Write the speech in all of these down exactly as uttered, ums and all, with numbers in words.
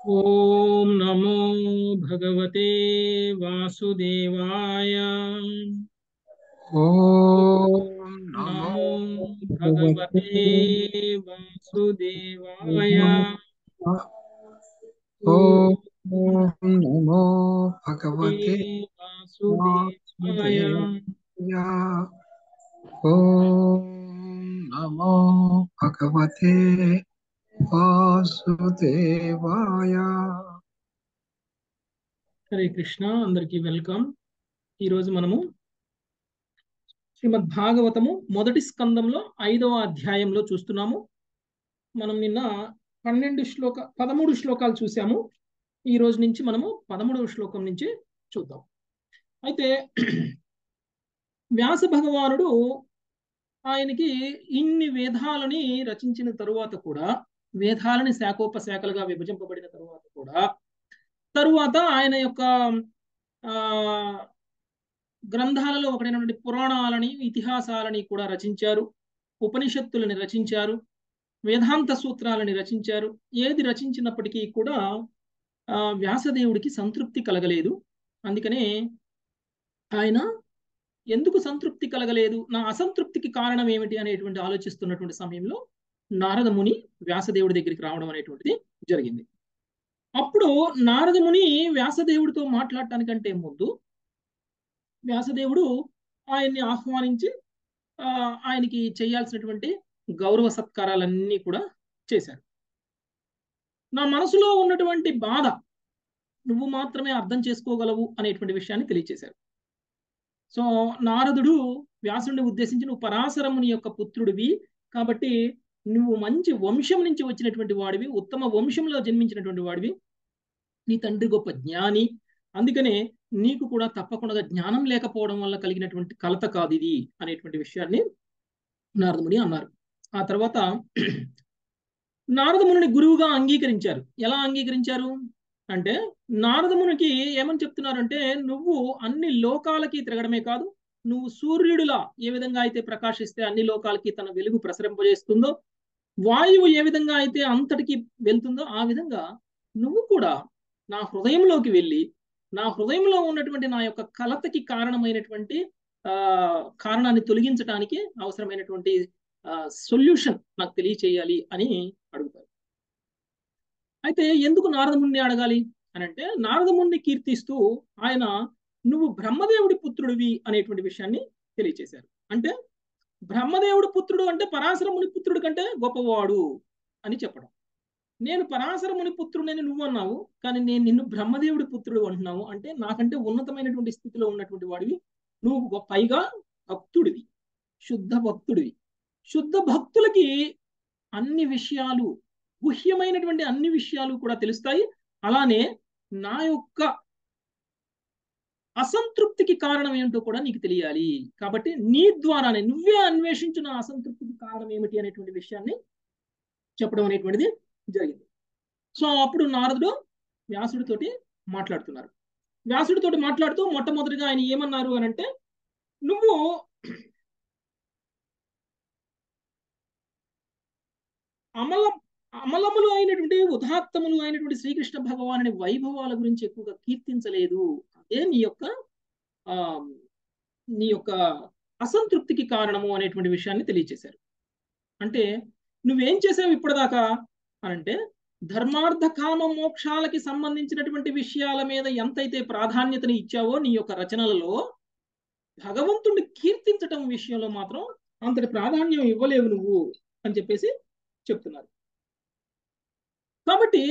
ओम नमो भगवते वासुदेवाय। ओम ओम नमो नमो भगवते भगवते वासुदेवाय। वासुदेवाय। ओम ओम नमो भगवते वासुदेवाय। वासुदेवाय। ओम नमो भगवते वासुदेवाय। హరే కృష్ణ, అందరికీ వెల్కమ్. ఈరోజు మనము శ్రీమద్ భాగవతము మొదటి స్కందంలో ఐదవ అధ్యాయంలో చూస్తున్నాము. మనం నిన్న పన్నెండు శ్లోక పదమూడు శ్లోకాలు చూసాము. ఈ రోజు నుంచి మనము పదమూడవ శ్లోకం నుంచి చూద్దాం. అయితే వ్యాస భగవానుడు ఆయనకి ఇన్ని వేదాలని రచించిన తరువాత కూడా, వేదాలని శాఖోపశాఖలుగా విభజింపబడిన తరువాత కూడా, తరువాత ఆయన యొక్క ఆ గ్రంథాలలో ఒకటైనటువంటి పురాణాలని, ఇతిహాసాలని కూడా రచించారు. ఉపనిషత్తులని రచించారు. వేదాంత సూత్రాలని రచించారు. ఏది రచించినప్పటికీ కూడా ఆ వ్యాసదేవుడికి సంతృప్తి కలగలేదు. అందుకనే ఆయన ఎందుకు సంతృప్తి కలగలేదు, నా అసంతృప్తికి కారణం ఏమిటి అనేటువంటి ఆలోచిస్తున్నటువంటి సమయంలో నారద ముని వ్యాసదేవుడి దగ్గరికి రావడం అనేటువంటిది జరిగింది. అప్పుడు నారద ముని వ్యాసదేవుడితో మాట్లాడటానికంటే ముందు వ్యాసదేవుడు ఆయన్ని ఆహ్వానించి ఆ, ఆయనకి చేయాల్సినటువంటి గౌరవ సత్కారాలన్నీ కూడా చేశారు. నా మనసులో ఉన్నటువంటి బాధ నువ్వు మాత్రమే అర్థం చేసుకోగలవు అనేటువంటి విషయాన్ని తెలియచేశారు. సో నారదుడు వ్యాసుడిని ఉద్దేశించి, నువ్వు పరాశరముని యొక్క పుత్రుడివి కాబట్టి నువ్వు మంచి వంశం నుంచి వచ్చినటువంటి వాడివి, ఉత్తమ వంశంలో జన్మించినటువంటి వాడివి, నీ తండ్రి గొప్ప జ్ఞాని, అందుకనే నీకు కూడా తప్పకుండా జ్ఞానం లేకపోవడం వల్ల కలిగినటువంటి కలత కాదు ఇది అనేటువంటి విషయాన్ని నారదముని అన్నారు. ఆ తర్వాత నారదముని గురువుగా అంగీకరించారు. ఎలా అంగీకరించారు అంటే, నారదమునికి ఏమని చెప్తున్నారంటే, నువ్వు అన్ని లోకాలకి తిరగడమే కాదు, నువ్వు సూర్యుడిలా ఏ విధంగా అయితే ప్రకాశిస్తే అన్ని లోకాలకి తన వెలుగు ప్రసరింపజేస్తుందో, వాయువు ఏ విధంగా అయితే అంతటికి వెళ్తుందో, ఆ విధంగా నువ్వు కూడా నా హృదయంలోకి వెళ్ళి, నా హృదయంలో ఉన్నటువంటి నా యొక్క కలతకి కారణమైనటువంటి ఆ కారణాన్ని తొలగించడానికి అవసరమైనటువంటి సొల్యూషన్ నాకు తెలియచేయాలి అని అడుగుతారు. అయితే ఎందుకు నారదముని అడగాలి అని అంటే, నారదముని కీర్తిస్తూ ఆయన నువ్వు బ్రహ్మదేవుడి పుత్రుడివి అనేటువంటి విషయాన్ని తెలియచేశారు. అంటే బ్రహ్మదేవుడి పుత్రుడు అంటే పరాశరముని పుత్రుడి కంటే గొప్పవాడు అని చెప్పడం. నేను పరాశరముని పుత్రుడని నువ్వు అన్నావు, కానీ నేను నిన్ను బ్రహ్మదేవుడి పుత్రుడు అంటున్నావు అంటే నాకంటే ఉన్నతమైనటువంటి స్థితిలో ఉన్నటువంటి వాడివి, నువ్వు పైగా భక్తుడివి, శుద్ధ భక్తుడివి. శుద్ధ భక్తులకి అన్ని విషయాలు, గుహ్యమైనటువంటి అన్ని విషయాలు కూడా తెలుస్తాయి. అలానే నా యొక్క అసంతృప్తికి కారణం ఏమిటో కూడా నీకు తెలియాలి. కాబట్టి నీ ద్వారానే నువ్వే అన్వేషించిన అసంతృప్తికి కారణం ఏమిటి అనేటువంటి విషయాన్ని చెప్పడం అనేటువంటిది జరిగింది. సో అప్పుడు నారదుడు వ్యాసుడితోటి మాట్లాడుతున్నారు. వ్యాసుడితోటి మాట్లాడుతూ మొట్టమొదటిగా ఆయన ఏమన్నారు అని అంటే, నువ్వు అమల అమలములు అయినటువంటి ఉదాత్తములు అయినటువంటి శ్రీకృష్ణ భగవానుని వైభవాల గురించి ఎక్కువగా కీర్తించలేదు. అదే నీ యొక్క ఆ నీ యొక్క అసంతృప్తికి కారణము అనేటువంటి విషయాన్ని తెలియచేశారు. అంటే నువ్వేం చేసావు ఇప్పటిదాకా అంటే, ధర్మార్థ కామ మోక్షాలకి సంబంధించినటువంటి విషయాల మీద ఎంతైతే ప్రాధాన్యతని ఇచ్చావో నీ యొక్క రచనలలో, భగవంతుణ్ణి కీర్తించటం విషయంలో మాత్రం అంతటి ప్రాధాన్యం ఇవ్వలేవు నువ్వు అని చెప్పేసి చెప్తున్నారు. కాబట్టి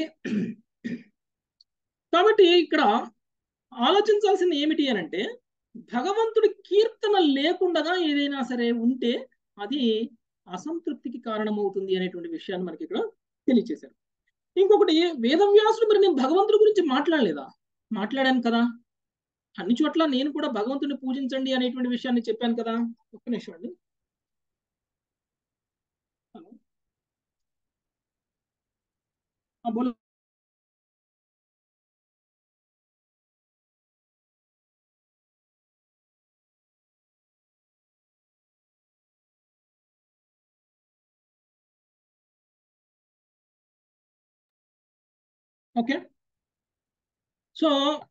కాబట్టి ఇక్కడ ఆలోచించాల్సింది ఏమిటి అని అంటే, భగవంతుడి కీర్తన లేకుండా ఏదైనా సరే ఉంటే అది అసంతృప్తికి కారణమవుతుంది అనేటువంటి విషయాన్ని మనకి ఇక్కడ తెలియచేశారు. ఇంకొకటి, వేదవ్యాసుడు మరి నేను భగవంతుడి గురించి మాట్లాడలేదా? మాట్లాడాను కదా. అన్ని చోట్ల నేను కూడా భగవంతుడిని పూజించండి అనేటువంటి విషయాన్ని చెప్పాను కదా. ఒక్క నిమిషం అండి. హలో, బోలో. ఓకే. సో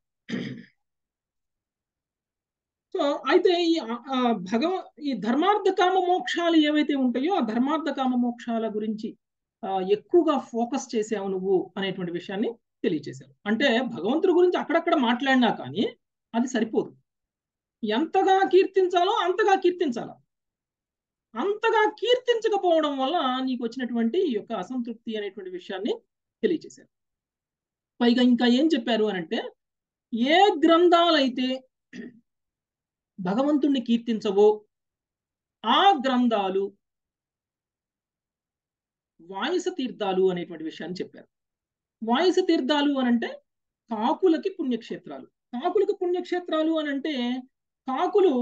సో అయితే ఈ భగవ ఈ ధర్మార్థ కామ మోక్షాలు ఏవైతే ఉంటాయో ఆ ధర్మార్థ కామ మోక్షాల గురించి ఎక్కువగా ఫోకస్ చేసావు నువ్వు అనేటువంటి విషయాన్ని తెలియచేశారు. అంటే భగవంతుడి గురించి అక్కడక్కడ మాట్లాడినా కానీ అది సరిపోదు. ఎంతగా కీర్తించాలో అంతగా కీర్తించాలి. అంతగా కీర్తించకపోవడం వల్ల నీకు వచ్చినటువంటి ఈ యొక్క అసంతృప్తి అనేటువంటి విషయాన్ని తెలియచేశారు. పైగా ఇంకా ఏం చెప్పారు అని అంటే, ఏ గ్రంథాలైతే భగవంతుణ్ణి కీర్తించవో ఆ గ్రంథాలు వాయుస తీర్థాలు అనేటువంటి విషయాన్ని చెప్పారు. వాయుస తీర్థాలు అని అంటే కాకులకి పుణ్యక్షేత్రాలు. కాకులకి పుణ్యక్షేత్రాలు అని అంటే కాకులు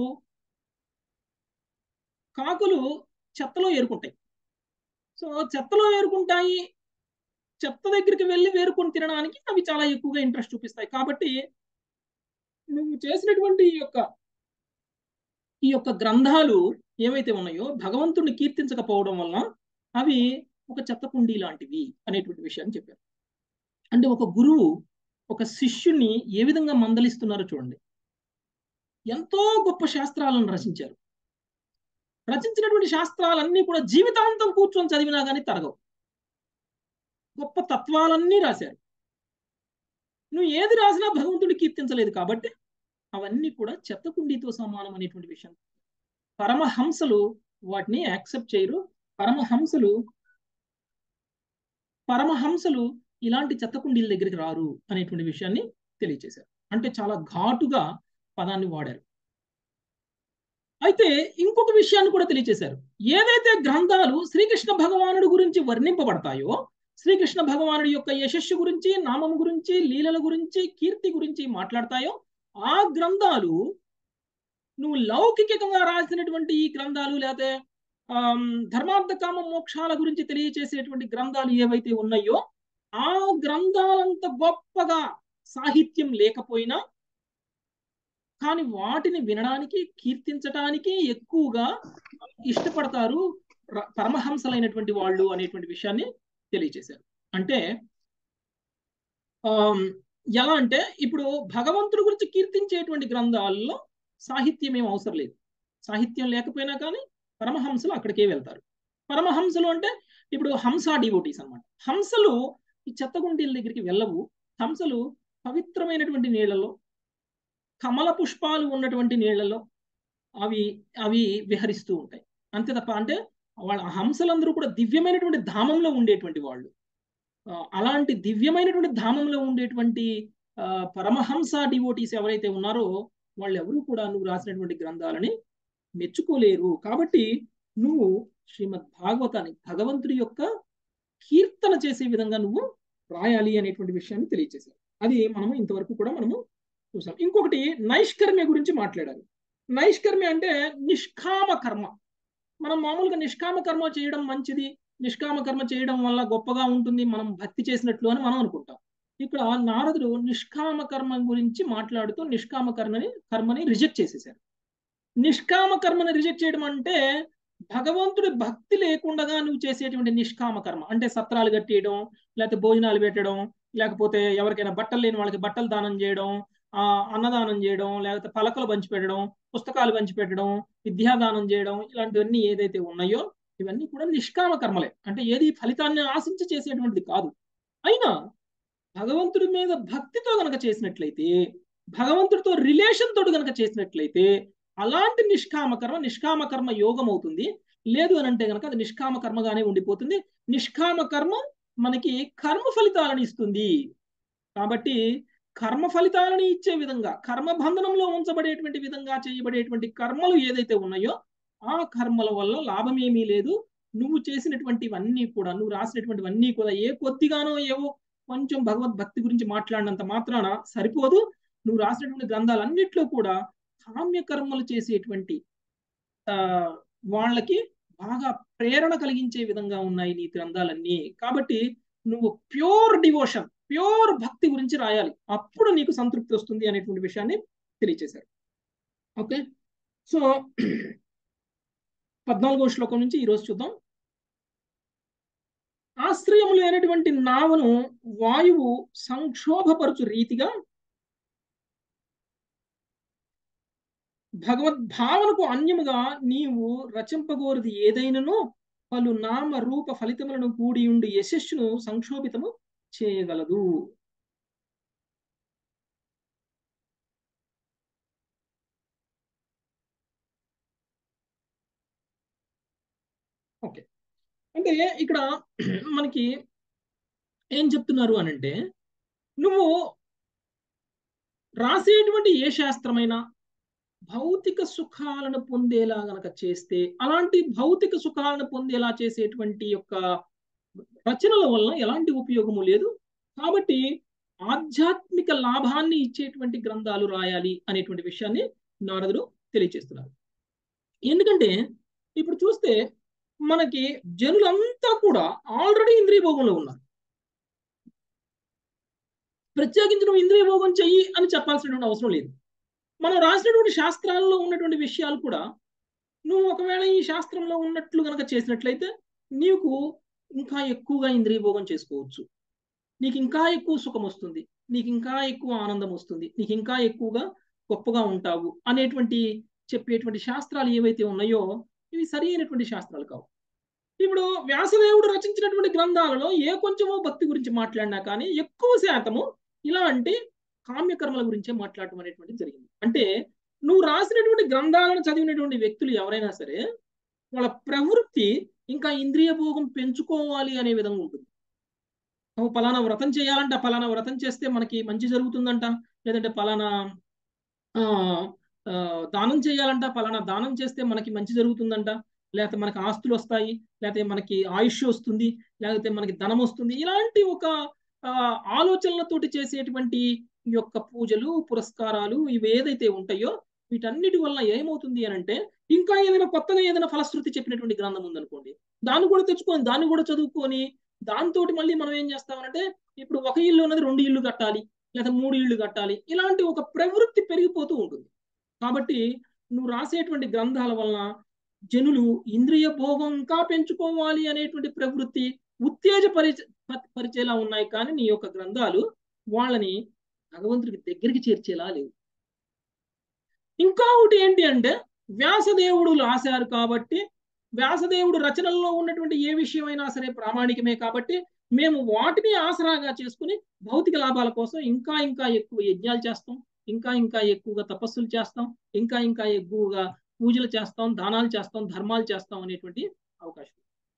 కాకులు చెత్తలో ఏరుకుంటాయి. సో చెత్తలో ఏరుకుంటాయి, చెత్త దగ్గరికి వెళ్ళి వేరుకొని తినడానికి అవి చాలా ఎక్కువగా ఇంట్రెస్ట్ చూపిస్తాయి. కాబట్టి నువ్వు చేసినటువంటి ఈ యొక్క ఈ యొక్క గ్రంథాలు ఏవైతే ఉన్నాయో భగవంతుడిని కీర్తించకపోవడం వల్ల అవి ఒక చెత్త కుండీ లాంటివి అనేటువంటి విషయాన్ని చెప్పారు. అంటే ఒక గురువు ఒక శిష్యుని ఏ విధంగా మందలిస్తున్నారో చూడండి. ఎంతో గొప్ప శాస్త్రాలను రచించారు. రచించినటువంటి శాస్త్రాలన్నీ కూడా జీవితాంతం కూర్చొని చదివినా కానీ తరగవు. గొప్ప తత్వాలన్నీ రాశారు. నువ్వు ఏది రాసినా భగవంతుడి కీర్తించలేదు కాబట్టి అవన్నీ కూడా చెత్త కుండీతో సమానం అనేటువంటి విషయం. పరమహంసలు వాటిని యాక్సెప్ట్ చేయరు. పరమహంసలు పరమహంసలు ఇలాంటి చెత్త కుండీల దగ్గరికి రారు అనేటువంటి విషయాన్ని తెలియచేశారు. అంటే చాలా ఘాటుగా పదాన్ని వాడారు. అయితే ఇంకొక విషయాన్ని కూడా తెలియచేశారు. ఏదైతే గ్రంథాలు శ్రీకృష్ణ భగవానుడి గురించి వర్ణింపబడతాయో, శ్రీకృష్ణ భగవానుడి యొక్క యశస్సు గురించి, నామము గురించి, లీలల గురించి, కీర్తి గురించి మాట్లాడతాయో ఆ గ్రంథాలు నువ్వు లౌకికంగా రాసినటువంటి ఈ గ్రంథాలు లేకపోతే ధర్మార్థ కామ మోక్షాల గురించి తెలియచేసేటువంటి గ్రంథాలు ఏవైతే ఉన్నాయో ఆ గ్రంథాలంత గొప్పగా సాహిత్యం లేకపోయినా కానీ వాటిని వినడానికి, కీర్తించడానికి ఎక్కువగా ఇష్టపడతారు పరమహంసలైనటువంటి వాళ్ళు అనేటువంటి విషయాన్ని తెలియచేశారు. అంటే ఎలా అంటే ఇప్పుడు భగవంతుడి గురించి కీర్తించేటువంటి గ్రంథాల్లో సాహిత్యం ఏం అవసరం లేదు. సాహిత్యం లేకపోయినా కానీ పరమహంసలు అక్కడికే వెళ్తారు. పరమహంసలు అంటే ఇప్పుడు హంస డివోటీస్ అన్నమాట. హంసలు ఈ చెత్తగుండీల దగ్గరికి వెళ్ళవు. హంసలు పవిత్రమైనటువంటి నీళ్లలో, కమల పుష్పాలు ఉన్నటువంటి నీళ్లలో అవి అవి విహరిస్తూ ఉంటాయి. అంతే తప్ప అంటే వాళ్ళ హంసలందరూ కూడా దివ్యమైనటువంటి ధామంలో ఉండేటువంటి వాళ్ళు. అలాంటి దివ్యమైనటువంటి ధామంలో ఉండేటువంటి పరమహంస డివోటీస్ ఎవరైతే ఉన్నారో వాళ్ళు ఎవరు కూడా నువ్వు రాసినటువంటి గ్రంథాలని మెచ్చుకోలేరు. కాబట్టి నువ్వు శ్రీమద్ భాగవతాన్ని భగవంతుడి యొక్క కీర్తన చేసే విధంగా నువ్వు రాయాలి అనేటువంటి విషయాన్ని తెలియజేశారు. అది మనము ఇంతవరకు కూడా మనము చూసాం. ఇంకొకటి నైష్కర్మ్య గురించి మాట్లాడారు. నైష్కర్మ్య అంటే నిష్కామ కర్మ. మనం మామూలుగా నిష్కామ కర్మ చేయడం మంచిది, నిష్కామ కర్మ చేయడం వల్ల గొప్పగా ఉంటుంది, మనం భక్తి చేసినట్లు అని మనం అనుకుంటాం. ఇక్కడ నారదుడు నిష్కామ కర్మ గురించి మాట్లాడుతూ నిష్కామ కర్మని కర్మని రిజెక్ట్ చేసేసారు. నిష్కామ కర్మని రిజెక్ట్ చేయడం అంటే భగవంతుడి భక్తి లేకుండా నువ్వు చేసేటువంటి నిష్కామ కర్మ అంటే సత్రాలు కట్టేయడం, లేకపోతే భోజనాలు పెట్టడం, లేకపోతే ఎవరికైనా బట్టలు లేని వాళ్ళకి బట్టలు దానం చేయడం, ఆ అన్నదానం చేయడం, లేకపోతే పలకలు పంచిపెట్టడం, పుస్తకాలు పంచిపెట్టడం, విద్యాదానం చేయడం, ఇలాంటివన్నీ ఏదైతే ఉన్నాయో ఇవన్నీ కూడా నిష్కామ కర్మలే. అంటే ఏది ఫలితాన్ని ఆశించి చేసేటువంటిది కాదు. అయినా భగవంతుడి మీద భక్తితో గనక చేసినట్లయితే, భగవంతుడితో రిలేషన్ తోటి గనక చేసినట్లయితే అలాంటి నిష్కామ కర్మ నిష్కామ కర్మ యోగం అవుతుంది. లేదు అని అంటే గనక అది నిష్కామ కర్మగానే ఉండిపోతుంది. నిష్కామ కర్మ మనకి కర్మ ఫలితాలను ఇస్తుంది. కాబట్టి కర్మ ఫలితాలను ఇచ్చే విధంగా, కర్మ బంధనంలో ఉంచబడేటువంటి విధంగా చేయబడేటువంటి కర్మలు ఏదైతే ఉన్నాయో ఆ కర్మల వల్ల లాభం ఏమీ లేదు. నువ్వు చేసినటువంటివన్నీ కూడా, నువ్వు రాసినటువంటివన్నీ కూడా ఏ కొద్దిగానో ఏవో కొంచెం భగవద్భక్తి గురించి మాట్లాడినంత మాత్రాన సరిపోదు. నువ్వు రాసినటువంటి గ్రంథాలన్నిట్లో కూడా కామ్య కర్మలు చేసేటువంటి ఆ వాళ్ళకి బాగా ప్రేరణ కలిగించే విధంగా ఉన్నాయి నీ గ్రంథాలన్నీ. కాబట్టి నువ్వు ప్యూర్ డివోషన్, ప్యూర్ భక్తి గురించి రాయాలి. అప్పుడు నీకు సంతృప్తి వస్తుంది అనేటువంటి విషయాన్ని తెలియచేశారు. ఓకే, సో పద్నాలుగో శ్లోకం నుంచి ఈరోజు చూద్దాం. ఆశ్రయం లేనటువంటి నావను వాయువు సంక్షోభపరచు రీతిగా భగవద్భావనకు అన్యముగా నీవు రచింపగోరిది ఏదైనను పలు నామ రూప ఫలితములను కూడి ఉండి యశస్సును సంక్షోభితము చేయగలదు. ఓకే, అంటే ఇక్కడ మనకి ఏం చెప్తున్నారు అని అంటే, నువ్వు రాసేటువంటి ఏ శాస్త్రమైనా భౌతిక సుఖాలను పొందేలా గనక చేస్తే, అలాంటి భౌతిక సుఖాలను పొందేలా చేసేటువంటి యొక్క రచనల వల్ల ఎలాంటి ఉపయోగము లేదు. కాబట్టి ఆధ్యాత్మిక లాభాన్ని ఇచ్చేటువంటి గ్రంథాలు రాయాలి అనేటువంటి విషయాన్ని నారదుడు తెలియచేస్తున్నారు. ఎందుకంటే ఇప్పుడు చూస్తే మనకి జనులంతా కూడా ఆల్రెడీ ఇంద్రియ భోగంలో ఉన్నారు. ప్రత్యేకించి నువ్వు ఇంద్రియ భోగం చెయ్యి అని చెప్పాల్సినటువంటి అవసరం లేదు. మనం రాసినటువంటి శాస్త్రాల్లో ఉన్నటువంటి విషయాలు కూడా నువ్వు ఒకవేళ ఈ శాస్త్రంలో ఉన్నట్లు కనుక చేసినట్లయితే నీకు ఇంకా ఎక్కువగా ఇంద్రియ భోగం చేసుకోవచ్చు, నీకు ఇంకా ఎక్కువ సుఖం వస్తుంది, నీకు ఇంకా ఎక్కువ ఆనందం వస్తుంది, నీకు ఇంకా ఎక్కువగా గొప్పగా ఉంటావు అనేటువంటి చెప్పేటువంటి శాస్త్రాలు ఏవైతే ఉన్నాయో ఇవి సరి అయినటువంటి శాస్త్రాలు కావు. ఇప్పుడు వ్యాసదేవుడు రచించినటువంటి గ్రంథాలలో ఏ కొంచెమో భక్తి గురించి మాట్లాడినా కానీ ఎక్కువ శాతము ఇలాంటి కామ్యకర్మల గురించే మాట్లాడటం అనేటువంటిది జరిగింది. అంటే నువ్వు రాసినటువంటి గ్రంథాలను చదివినటువంటి వ్యక్తులు ఎవరైనా సరే వాళ్ళ ప్రవృత్తి ఇంకా ఇంద్రియ భోగం పెంచుకోవాలి అనే విధంగా ఉంటుంది. నువ్వు పలానా వ్రతం చేయాలంట, పలానా వ్రతం చేస్తే మనకి మంచి జరుగుతుందంట, లేదంటే పలానా ఆ దానం చేయాలంట, పలానా దానం చేస్తే మనకి మంచి జరుగుతుందంట, లేకపోతే మనకి ఆస్తులు వస్తాయి, లేకపోతే మనకి ఆయుష్ వస్తుంది, లేకపోతే మనకి ధనం వస్తుంది, ఇలాంటి ఒక ఆలోచనలతోటి చేసేటువంటి యొక్క పూజలు పురస్కారాలు ఇవి ఏదైతే ఉంటాయో వీటన్నిటి వల్ల ఏమవుతుంది అని అంటే, ఇంకా ఏదైనా కొత్తగా ఏదైనా ఫలశ్రుతి చెప్పినటువంటి గ్రంథం ఉందనుకోండి, దాన్ని కూడా తెచ్చుకొని దాన్ని కూడా చదువుకొని దాంతో మళ్ళీ మనం ఏం చేస్తామంటే ఇప్పుడు ఒక ఇల్లు ఉన్నది రెండు ఇల్లు కట్టాలి, లేదా మూడు ఇళ్ళు కట్టాలి, ఇలాంటి ఒక ప్రవృత్తి పెరిగిపోతూ ఉంటుంది. కాబట్టి నువ్వు రాసేటువంటి గ్రంథాల వలన జనులు ఇంద్రియ భోగం ఇంకా పెంచుకోవాలి అనేటువంటి ప్రవృత్తి ఉత్తేజపరిచ పరిచేలా ఉన్నాయి, కానీ నీ యొక్క గ్రంథాలు వాళ్ళని భగవంతుడికి దగ్గరికి చేర్చేలా లేవు. ఇంకా ఒకటి ఏంటి అంటే, వ్యాసదేవుడు రాశారు కాబట్టి, వ్యాసదేవుడు రచనల్లో ఉన్నటువంటి ఏ విషయమైనా సరే ప్రామాణికమే కాబట్టి మేము వాటిని ఆసరాగా చేసుకుని భౌతిక లాభాల కోసం ఇంకా ఇంకా ఎక్కువ యజ్ఞాలు చేస్తాం, ఇంకా ఇంకా ఎక్కువగా తపస్సులు చేస్తాం, ఇంకా ఇంకా ఎక్కువగా పూజలు చేస్తాం, దానాలు చేస్తాం, ధర్మాలు చేస్తాం అనేటువంటి అవకాశం.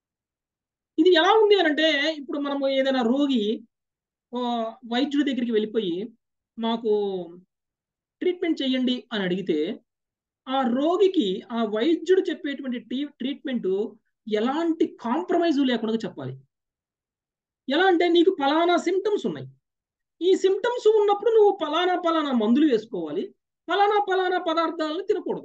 ఇది ఎలా ఉంది అని అంటే, ఇప్పుడు మనము ఏదైనా రోగి వైద్యుడి దగ్గరికి వెళ్ళిపోయి మాకు ట్రీట్మెంట్ చేయండి అని అడిగితే ఆ రోగికి ఆ వైద్యుడు చెప్పేటువంటి ట్రీట్మెంట్ ఎలాంటి కాంప్రమైజు లేకుండా చెప్పాలి. ఎలా అంటే, నీకు పలానా సిమ్టమ్స్ ఉన్నాయి, ఈ సిమ్టమ్స్ ఉన్నప్పుడు నువ్వు పలానా పలానా మందులు వేసుకోవాలి, పలానా పలానా పదార్థాలను తినకూడదు,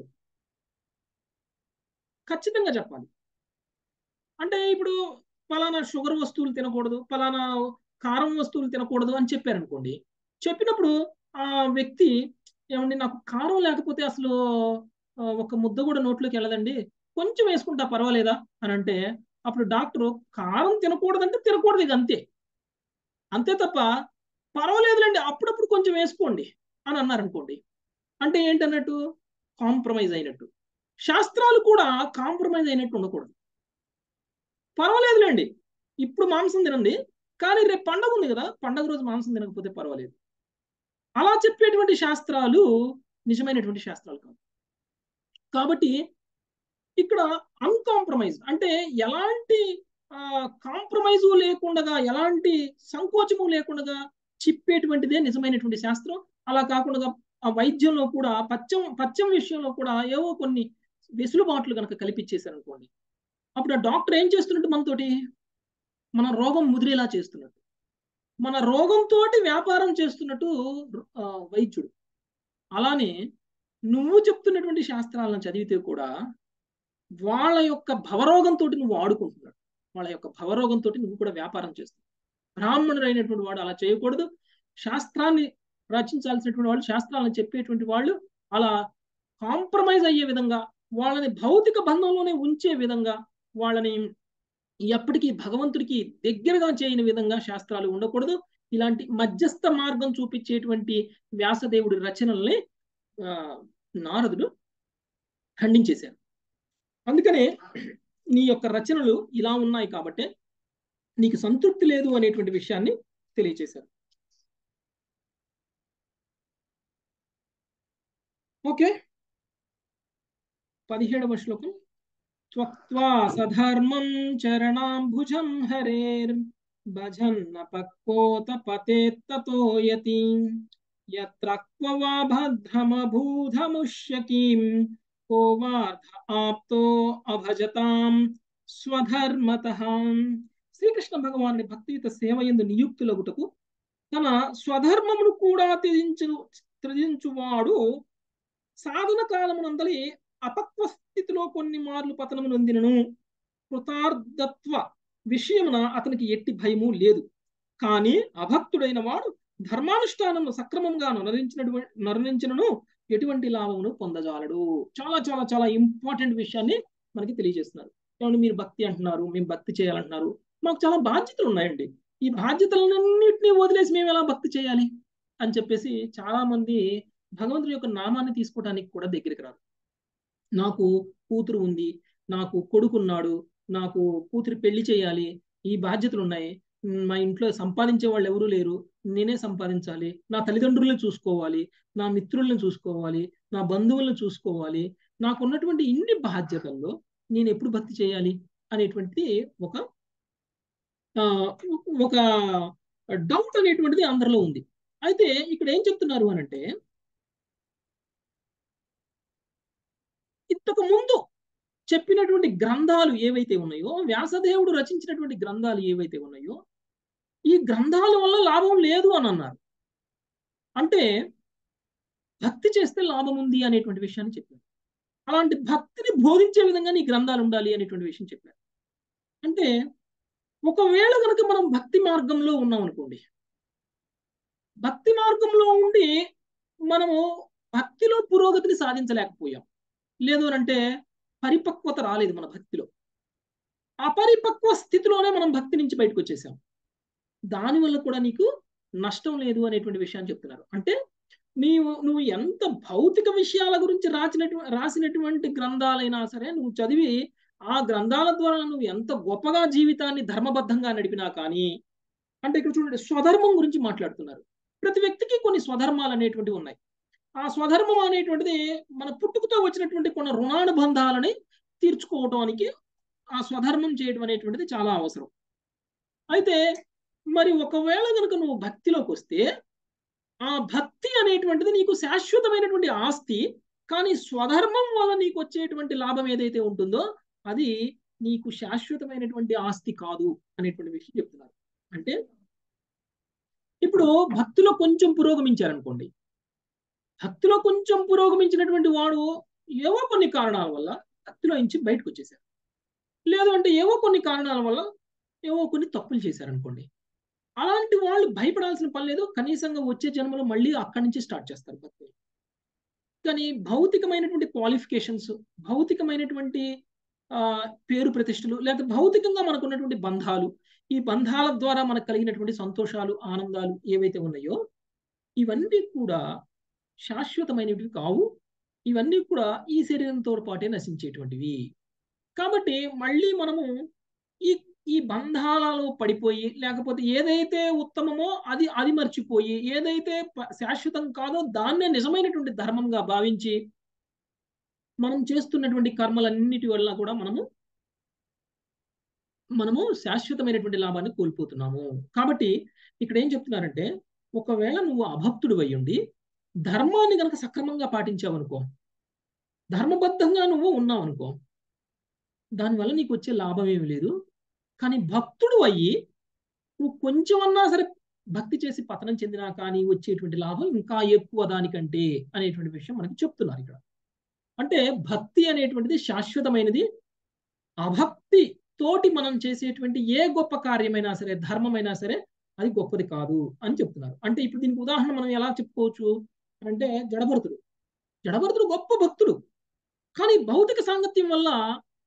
ఖచ్చితంగా చెప్పాలి. అంటే ఇప్పుడు పలానా షుగర్ వస్తువులు తినకూడదు, పలానా కారం వస్తువులు తినకూడదు అని చెప్పారనుకోండి, చెప్పినప్పుడు ఆ వ్యక్తి ఏమండి నాకు కారం లేకపోతే అసలు ఒక ముద్ద కూడా నోట్లోకి వెళ్ళదండి, కొంచెం వేసుకుంటా పర్వాలేదా అని అంటే, అప్పుడు డాక్టరు కారం తినకూడదంటే తినకూడదు, ఇది అంతే అంతే తప్ప పర్వాలేదులేండి అప్పుడప్పుడు కొంచెం వేసుకోండి అని అన్నారనుకోండి, అంటే ఏంటన్నట్టు కాంప్రమైజ్ అయినట్టు. శాస్త్రాలు కూడా కాంప్రమైజ్ అయినట్టు ఉండకూడదు. పర్వాలేదులేండి ఇప్పుడు మాంసం తినండి, కానీ రేపు పండగ ఉంది కదా, పండగ రోజు మాంసం తినకపోతే పర్వాలేదు, అలా చెప్పేటువంటి శాస్త్రాలు నిజమైనటువంటి శాస్త్రాలు కాదు. కాబట్టి ఇక్కడ అన్కాంప్రమైజ్ అంటే ఎలాంటి కాంప్రమైజు లేకుండా, ఎలాంటి సంకోచము లేకుండా చెప్పేటువంటిదే నిజమైనటువంటి శాస్త్రం. అలా కాకుండా ఆ వైద్యంలో కూడా పచ్చం పచ్చం విషయంలో కూడా ఏవో కొన్ని వెసులుబాట్లు కనుక కల్పించేశారనుకోండి, అప్పుడు ఆ డాక్టర్ ఏం చేస్తున్నట్టు మనతోటి మన రోగం ముదిరేలా చేస్తున్నట్టు, మన రోగంతో వ్యాపారం చేస్తున్నట్టు వైద్యుడు. అలానే నువ్వు చెప్తున్నటువంటి శాస్త్రాలను చదివితే కూడా వాళ్ళ యొక్క భవరోగంతో నువ్వు ఆడుకుంటున్నాడు, వాళ్ళ యొక్క భవరోగంతో నువ్వు కూడా వ్యాపారం చేస్తున్నావు. బ్రాహ్మణుడు అయినటువంటి వాడు అలా చేయకూడదు. శాస్త్రాన్ని రచించాల్సినటువంటి వాళ్ళు, శాస్త్రాలను చెప్పేటువంటి వాళ్ళు అలా కాంప్రమైజ్ అయ్యే విధంగా, వాళ్ళని భౌతిక బంధంలోనే ఉంచే విధంగా, వాళ్ళని ఎప్పటికీ భగవంతుడికి దగ్గరగా చేయని విధంగా శాస్త్రాలు ఉండకూడదు. ఇలాంటి మధ్యస్థ మార్గం చూపించేటువంటి వ్యాసదేవుడి రచనల్ని ఆ, నారదుడు ఖండించేశారు. అందుకనే నీ యొక్క రచనలు ఇలా ఉన్నాయి కాబట్టి నీకు సంతృప్తి లేదు అనేటువంటి విషయాన్ని తెలియచేశారు. ఓకే, పదిహేడవ శ్లోకం. త్వక్త్వా సధర్మం చరణాంబుజం హరేర్ భజన్న పక్కోత పతేత్తతో యతి యత్ర క్వ వా భద్రమభూధముష్యకీం కో వార్ధ ఆప్తో అభజతాం స్వధర్మతః. శ్రీకృష్ణ భగవానుడి భక్తియుత సేవ యందు నియుక్తులగుటకు తన స్వధర్మమును కూడా త్యజించు త్యజించువాడు సాధన కాలమునందలి అపక్వ స్థితిలో కొన్ని మార్లు పతనము నొందినను కృతార్థత్వ విషయమున అతనికి ఎట్టి భయము లేదు. కానీ అభక్తుడైన వాడు ధర్మానుష్ఠానము సక్రమంగా నరించినటువంటి నరించినను ఎటువంటి లాభమును పొందజాలడు. చాలా చాలా చాలా ఇంపార్టెంట్ విషయాన్ని మనకి తెలియజేస్తున్నారు. ఏమంటే మీరు భక్తి అంటున్నారు, మేము భక్తి చేయాలంటున్నారు, మాకు చాలా బాధ్యతలు ఉన్నాయండి, ఈ బాధ్యతలన్నింటినీ వదిలేసి మేము ఎలా భక్తి చేయాలి అని చెప్పేసి చాలా మంది భగవంతుడి యొక్క నామాన్ని తీసుకోవడానికి కూడా దగ్గరికి రారు. నాకు కూతురు ఉంది, నాకు కొడుకున్నాడు, నాకు కూతురు పెళ్లి చేయాలి, ఈ బాధ్యతలు ఉన్నాయి, మా ఇంట్లో సంపాదించే వాళ్ళు ఎవరూ లేరు, నేనే సంపాదించాలి, నా తల్లిదండ్రులను చూసుకోవాలి, నా మిత్రులను చూసుకోవాలి, నా బంధువులను చూసుకోవాలి, నాకు ఉన్నటువంటి ఇన్ని బాధ్యతల్లో నేను ఎప్పుడు భక్తి చేయాలి అనేటువంటిది ఒక ఒక డౌట్ అనేటువంటిది అందరిలో ఉంది. అయితే ఇక్కడ ఏం చెప్తున్నారు అనంటే, ఇంతకు ముందు చెప్పినటువంటి గ్రంథాలు ఏవైతే ఉన్నాయో, వ్యాసదేవుడు రచించినటువంటి గ్రంథాలు ఏవైతే ఉన్నాయో, ఈ గ్రంథాల వల్ల లాభం లేదు అని అన్నారు. అంటే భక్తి చేస్తే లాభం ఉంది అనేటువంటి విషయాన్ని చెప్పారు. అలాంటి భక్తిని బోధించే విధంగా నీ గ్రంథాలు ఉండాలి అనేటువంటి విషయం చెప్పారు. అంటే ఒకవేళ కనుక మనం భక్తి మార్గంలో ఉన్నాం అనుకోండి, భక్తి మార్గంలో ఉండి మనము భక్తిలో పురోగతిని సాధించలేకపోయాం, లేదు అంటే పరిపక్వత రాలేదు మన భక్తిలో, అపరిపక్వ స్థితిలోనే మనం భక్తి నుంచి బయటకు వచ్చేసాం, దానివల్ల కూడా నీకు నష్టం లేదు అనేటువంటి విషయాన్ని చెప్తున్నారు. అంటే నీవు నువ్వు ఎంత భౌతిక విషయాల గురించి రాసినటు రాసినటువంటి గ్రంథాలైనా సరే నువ్వు చదివి ఆ గ్రంథాల ద్వారా నువ్వు ఎంత గొప్పగా జీవితాన్ని ధర్మబద్ధంగా నడిపినా కానీ, అంటే ఇక్కడ చూడండి స్వధర్మం గురించి మాట్లాడుతున్నారు. ప్రతి వ్యక్తికి కొన్ని స్వధర్మాలు అనేటువంటివి ఉన్నాయి. ఆ స్వధర్మం అనేటువంటిది మన పుట్టుకతో వచ్చినటువంటి కొన్ని రుణానుబంధాలని తీర్చుకోవటానికి ఆ స్వధర్మం చేయడం అనేటువంటిది చాలా అవసరం. అయితే మరి ఒకవేళ కనుక నువ్వు భక్తిలోకి వస్తే ఆ భక్తి అనేటువంటిది నీకు శాశ్వతమైనటువంటి ఆస్తి, కానీ స్వధర్మం వల్ల నీకు వచ్చేటువంటి లాభం ఏదైతే ఉంటుందో అది నీకు శాశ్వతమైనటువంటి ఆస్తి కాదు అనేటువంటి విషయం చెప్తున్నారు. అంటే ఇప్పుడు భక్తిలో కొంచెం పురోగమించారనుకోండి, భక్తిలో కొంచెం పురోగమించినటువంటి వాడు ఏవో కొన్ని కారణాల వల్ల భక్తిలో నుంచి బయటకు వచ్చేసారు, లేదు అంటే ఏవో కొన్ని కారణాల వల్ల ఏవో కొన్ని తప్పులు చేశారనుకోండి, అలాంటి వాళ్ళు భయపడాల్సిన పని లేదు. కనీసంగా వచ్చే జన్మలో మళ్ళీ అక్కడి నుంచి స్టార్ట్ చేస్తారు భక్తి. కానీ భౌతికమైనటువంటి క్వాలిఫికేషన్స్, భౌతికమైనటువంటి ఆ పేరు ప్రతిష్టలు, లేదా భౌతికంగా మనకు ఉన్నటువంటి బంధాలు, ఈ బంధాల ద్వారా మనకు కలిగినటువంటి సంతోషాలు, ఆనందాలు ఏవైతే ఉన్నాయో ఇవన్నీ కూడా శాశ్వతమైనవి కావు. ఇవన్నీ కూడా ఈ శరీరంతో పాటే నశించేటువంటివి. కాబట్టి మళ్ళీ మనము ఈ ఈ బంధాలలో పడిపోయి, లేకపోతే ఏదైతే ఉత్తమమో అది అది మర్చిపోయి, ఏదైతే శాశ్వతం కాదో దాన్నే నిజమైనటువంటి ధర్మంగా భావించి మనం చేస్తున్నటువంటి కర్మలన్నిటి వల్ల కూడా మనము మనము శాశ్వతమైనటువంటి లాభాన్ని కోల్పోతున్నాము. కాబట్టి ఇక్కడ ఏం చెప్తున్నారంటే, ఒకవేళ నువ్వు అభక్తుడు అయ్యుండి ధర్మాన్ని కనుక సక్రమంగా పాటించావనుకో, ధర్మబద్ధంగా నువ్వు ఉన్నావు అనుకో, దానివల్ల నీకు వచ్చే లాభం ఏమి లేదు. కానీ భక్తుడు అయ్యి నువ్వు కొంచెమన్నా సరే భక్తి చేసి పతనం చెందినా కానీ వచ్చేటువంటి లాభం ఇంకా ఎక్కువ దానికంటే అనేటువంటి విషయం మనకి చెప్తున్నారు ఇక్కడ. అంటే భక్తి అనేటువంటిది శాశ్వతమైనది. అభక్తి తోటి మనం చేసేటువంటి ఏ గొప్ప కార్యమైనా సరే, ధర్మమైనా సరే అది గొప్పది కాదు అని చెప్తున్నారు. అంటే ఇప్పుడు దీనికి ఉదాహరణ మనం ఎలా చెప్పుకోవచ్చు అంటే, జడభరతుడు జడభరతుడు గొప్ప భక్తుడు, కానీ భౌతిక సాంగత్యం వల్ల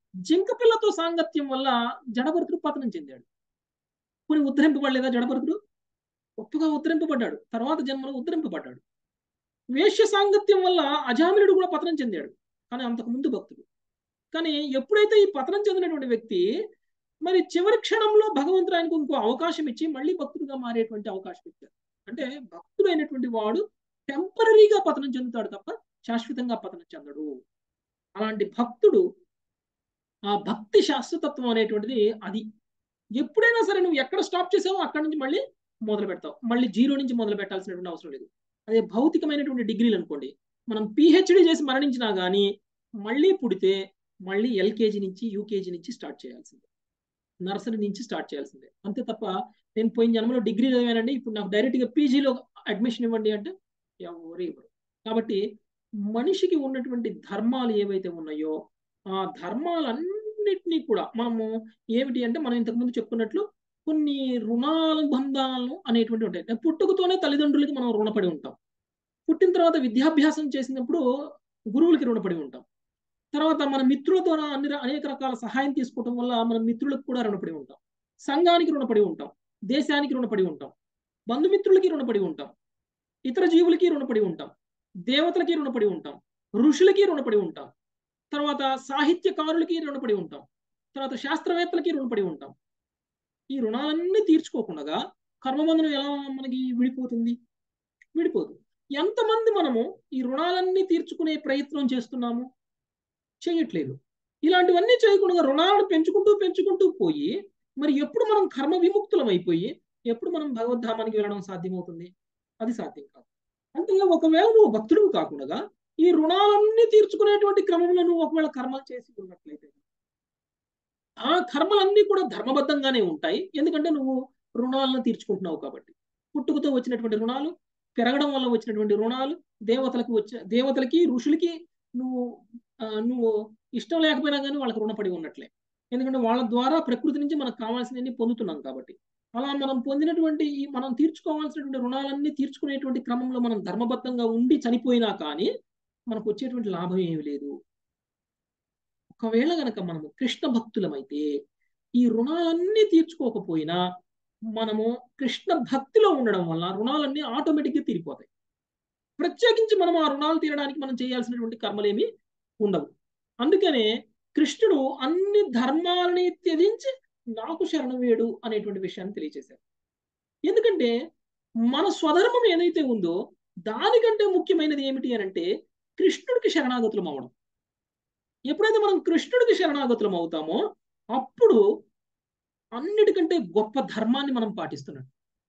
జింక పిల్లతో సాంగత్యం వల్ల జడభరతుడు పతనం చెందాడు. కొన్ని ఉద్ధరింపబడలేదా జడభరతుడు? గొప్పగా ఉద్ధరింపబడ్డాడు, తర్వాత జన్మలో ఉద్ధరింపబడ్డాడు. వేశ్య సాంగత్యం వల్ల అజామిలుడు కూడా పతనం చెందాడు, కానీ అంతకు ముందు భక్తుడు. కానీ ఎప్పుడైతే ఈ పతనం చెందినటువంటి వ్యక్తి మరి చివరి క్షణంలో భగవంతుడు ఆయనకు ఇంకో అవకాశం ఇచ్చి మళ్ళీ భక్తుడిగా మారేటువంటి అవకాశం ఇచ్చారు. అంటే భక్తుడు అయినటువంటి వాడు టెంపరీగా పతనం చెందుతాడు తప్ప శాశ్వతంగా పతనం చెందడు. అలాంటి భక్తుడు, ఆ భక్తి శాశ్వతత్వం అనేటువంటిది అది. ఎప్పుడైనా సరే నువ్వు ఎక్కడ స్టాప్ చేసావో అక్కడి నుంచి మళ్ళీ మొదలు పెడతావు, మళ్ళీ జీరో నుంచి మొదలు పెట్టాల్సినటువంటి అవసరం లేదు. అదే భౌతికమైనటువంటి డిగ్రీలు అనుకోండి, మనం పిహెచ్డి చేసి మరణించినా కానీ మళ్ళీ పుడితే మళ్ళీ ఎల్కేజీ నుంచి యూకేజీ నుంచి స్టార్ట్ చేయాల్సిందే, నర్సరీ నుంచి స్టార్ట్ చేయాల్సిందే. అంతే తప్ప నేను పోయిన జన్మలో డిగ్రీ చదివానండి ఇప్పుడు నాకు డైరెక్ట్గా పీజీలో అడ్మిషన్ ఇవ్వండి అంటే ఎవరు ఇవ్వరు. కాబట్టి మనిషికి ఉన్నటువంటి ధర్మాలు ఏవైతే ఉన్నాయో ఆ ధర్మాలన్నిటినీ కూడా మనము ఏమిటి అంటే మనం ఇంతకుముందు చెప్పుకున్నట్లు కొన్ని రుణానుబంధాలను అనేటువంటి ఉంటాయి. పుట్టుకతోనే తల్లిదండ్రులకి మనం రుణపడి ఉంటాం, పుట్టిన తర్వాత విద్యాభ్యాసం చేసినప్పుడు గురువులకి రుణపడి ఉంటాం, తర్వాత మన మిత్రుల ద్వారా అన్ని అనేక రకాల సహాయం తీసుకోవడం వల్ల మన మిత్రులకు కూడా రుణపడి ఉంటాం, సంఘానికి రుణపడి ఉంటాం, దేశానికి రుణపడి ఉంటాం, బంధుమిత్రులకి రుణపడి ఉంటాం, ఇతర జీవులకి రుణపడి ఉంటాం, దేవతలకి రుణపడి ఉంటాం, ఋషులకి రుణపడి ఉంటాం, తర్వాత సాహిత్యకారులకి రుణపడి ఉంటాం, తర్వాత శాస్త్రవేత్తలకి రుణపడి ఉంటాం. ఈ రుణాలన్నీ తీర్చుకోకుండా కర్మబంధనం ఎలా మనకి విడిపోతుంది? విడిపోదు. ఎంతమంది మనము ఈ రుణాలన్నీ తీర్చుకునే ప్రయత్నం చేస్తున్నాము? చేయట్లేదు. ఇలాంటివన్నీ చేయకుండా రుణాలను పెంచుకుంటూ పెంచుకుంటూ పోయి మరి ఎప్పుడు మనం కర్మ విముక్తులం అయిపోయి ఎప్పుడు మనం భగవద్ధామానికి వెళ్ళడం సాధ్యమవుతుంది? అది సాధ్యం కాదు. అంటే ఒకవేళ నువ్వు భక్తుడు కాకుండా ఈ రుణాలన్నీ తీర్చుకునేటువంటి క్రమంలో నువ్వు ఒకవేళ కర్మలు చేసి ఉన్నట్లయితే ఆ కర్మలన్నీ కూడా ధర్మబద్ధంగానే ఉంటాయి. ఎందుకంటే నువ్వు రుణాలను తీర్చుకుంటున్నావు కాబట్టి. పుట్టుకతో వచ్చినటువంటి రుణాలు, పెరగడం వల్ల వచ్చినటువంటి రుణాలు, దేవతలకు వచ్చిన దేవతలకి ఋషులకి నువ్వు నువ్వు ఇష్టం లేకపోయినా కానీ వాళ్ళకి రుణపడి ఉన్నట్లే. ఎందుకంటే వాళ్ళ ద్వారా ప్రకృతి నుంచి మనకు కావాల్సినవన్నీ పొందుతున్నాం కాబట్టి. అలా మనం పొందినటువంటి ఈ మనం తీర్చుకోవాల్సినటువంటి రుణాలన్నీ తీర్చుకునేటువంటి క్రమంలో మనం ధర్మబద్ధంగా ఉండి చనిపోయినా కానీ మనకు వచ్చేటువంటి లాభం ఏమి లేదు. ఒకవేళ గనక మనము కృష్ణ భక్తులమైతే ఈ రుణాలన్నీ తీర్చుకోకపోయినా మనము కృష్ణ భక్తిలో ఉండడం వల్ల రుణాలన్నీ ఆటోమేటిక్గా తీరిపోతాయి. ప్రత్యేకించి మనం ఆ రుణాలు తీరడానికి మనం చేయాల్సినటువంటి కర్మలేమి ఉండవు. అందుకనే కృష్ణుడు అన్ని ధర్మాలని త్యజించి నాకు శరణం వేడు అనేటువంటి విషయాన్ని తెలియజేశారు. ఎందుకంటే మన స్వధర్మం ఏదైతే ఉందో దానికంటే ముఖ్యమైనది ఏమిటి అని అంటే కృష్ణుడికి శరణాగతులం అవడం. ఎప్పుడైతే మనం కృష్ణుడికి శరణాగతులం అవుతామో అప్పుడు అన్నిటికంటే గొప్ప ధర్మాన్ని మనం పాటిస్తున్నాం.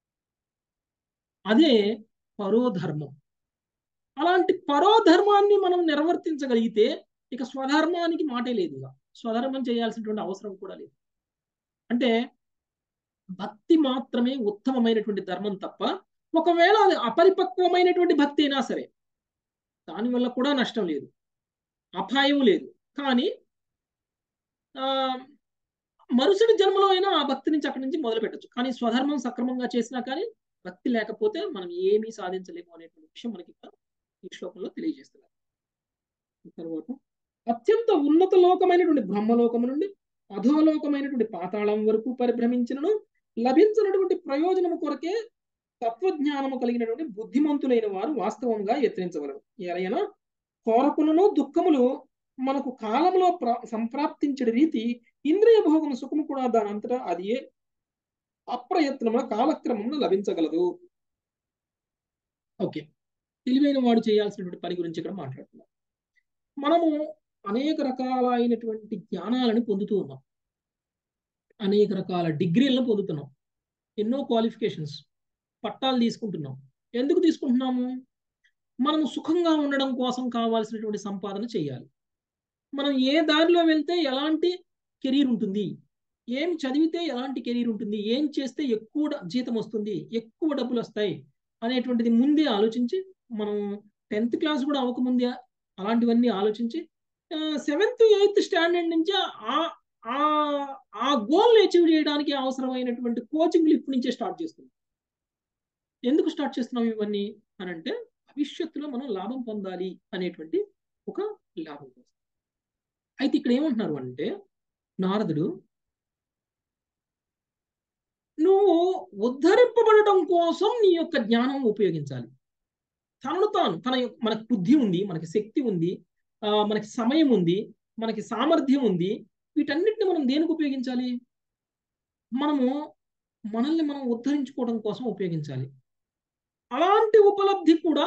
అదే పరోధర్మం. అలాంటి పరోధర్మాన్ని మనం నిర్వర్తించగలిగితే ఇక స్వధర్మానికి మాటే లేదు. స్వధర్మం చేయాల్సినటువంటి అవసరం కూడా లేదు. అంటే భక్తి మాత్రమే ఉత్తమమైనటువంటి ధర్మం తప్ప ఒకవేళ అది అపరిపక్వమైనటువంటి భక్తి అయినా సరే దానివల్ల కూడా నష్టం లేదు, అపాయం లేదు. కానీ ఆ మరుసటి జన్మలో అయినా ఆ భక్తి నుంచి అక్కడి నుంచి మొదలు పెట్టచ్చు. కానీ స్వధర్మం సక్రమంగా చేసినా కానీ భక్తి లేకపోతే మనం ఏమీ సాధించలేము అనేటువంటి విషయం మనకి ఈ శ్లోకంలో తెలియజేస్తున్నారు. తర్వాత అత్యంత ఉన్నత లోకమైనటువంటి బ్రహ్మలోకము నుండి అధోలోకమైనటువంటి పాతాళం వరకు పరిభ్రమించినను లభించినటువంటి ప్రయోజనము కొరకే తత్వజ్ఞానము కలిగినటువంటి బుద్ధిమంతులైన వారు వాస్తవంగా యత్నించవలరు. ఎలయనా కోరకులను దుఃఖములు మనకు కాలంలో సంప్రాప్తించే రీతి ఇంద్రియ భోగం సుఖము కూడా దాని అంతటా అది అప్రయత్నమున కాలక్రమంలో లభించగలదు. ఓకే, తెలివైన వాడు చేయాల్సినటువంటి పని గురించి ఇక్కడ మాట్లాడుతున్నాం. మనము అనేక రకాలైనటువంటి జ్ఞానాలను పొందుతూ ఉన్నాం, అనేక రకాల డిగ్రీలను పొందుతున్నాం, ఎన్నో క్వాలిఫికేషన్స్ పట్టాలు తీసుకుంటున్నాం. ఎందుకు తీసుకుంటున్నాము? మనము సుఖంగా ఉండడం కోసం కావాల్సినటువంటి సంపాదన చేయాలి. మనం ఏ దారిలో వెళ్తే ఎలాంటి కెరీర్ ఉంటుంది, ఏం చదివితే ఎలాంటి కెరీర్ ఉంటుంది, ఏం చేస్తే ఎక్కువ జీతం వస్తుంది, ఎక్కువ డబ్బులు వస్తాయి అనేటువంటిది ముందే ఆలోచించి మనం టెన్త్ క్లాస్ కూడా అవ్వకముందే అలాంటివన్నీ ఆలోచించి సెవెంత్ ఎయిత్ స్టాండర్డ్ నుంచి ఆ ఆ గోల్ని అచీవ్ చేయడానికి అవసరమైనటువంటి కోచింగ్లు ఇప్పటి నుంచే స్టార్ట్ చేస్తున్నాం. ఎందుకు స్టార్ట్ చేస్తున్నాం ఇవన్నీ అని అంటే భవిష్యత్తులో మనం లాభం పొందాలి అనేటువంటి ఒక లాభం కోసం. అయితే ఇక్కడ ఏమంటున్నారు అంటే నారదుడు, నువ్వు ఉద్ధరింపబడటం కోసం నీ యొక్క జ్ఞానం ఉపయోగించాలి. తనను తాను తన యొక్క- మనకు బుద్ధి ఉంది, మనకి శక్తి ఉంది, ఆ, మనకి సమయం ఉంది, మనకి సామర్థ్యం ఉంది. వీటన్నిటిని మనం దేనికి ఉపయోగించాలి? మనము మనల్ని మనం ఉద్ధరించుకోవడం కోసం ఉపయోగించాలి. అలాంటి ఉపలబ్ధి కూడా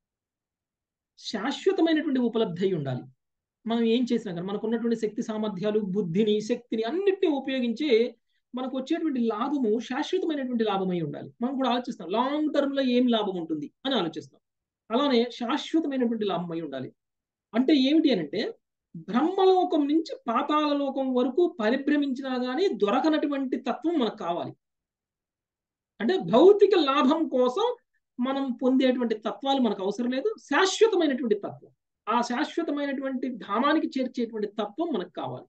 శాశ్వతమైనటువంటి ఉపలబ్ధి అయి ఉండాలి. మనం ఏం చేసినా కానీ మనకు ఉన్నటువంటి శక్తి సామర్థ్యాలు, బుద్ధిని, శక్తిని అన్నిటిని ఉపయోగించి మనకు వచ్చేటువంటి లాభము శాశ్వతమైనటువంటి లాభమై ఉండాలి. మనం కూడా ఆలోచిస్తాం, లాంగ్ టర్మ్ లో ఏం లాభం ఉంటుంది అని ఆలోచిస్తాం. అలానే శాశ్వతమైనటువంటి లాభం అయి ఉండాలి. అంటే ఏమిటి అని అంటే, బ్రహ్మలోకం నుంచి పాతాళ లోకం వరకు పరిభ్రమించినా కానీ దొరకనటువంటి తత్వం మనకు కావాలి. అంటే భౌతిక లాభం కోసం మనం పొందేటువంటి తత్వాలు మనకు అవసరం లేదు. శాశ్వతమైనటువంటి తత్వం, ఆ శాశ్వతమైనటువంటి ధామానికి చేర్చేటువంటి తత్వం మనకు కావాలి.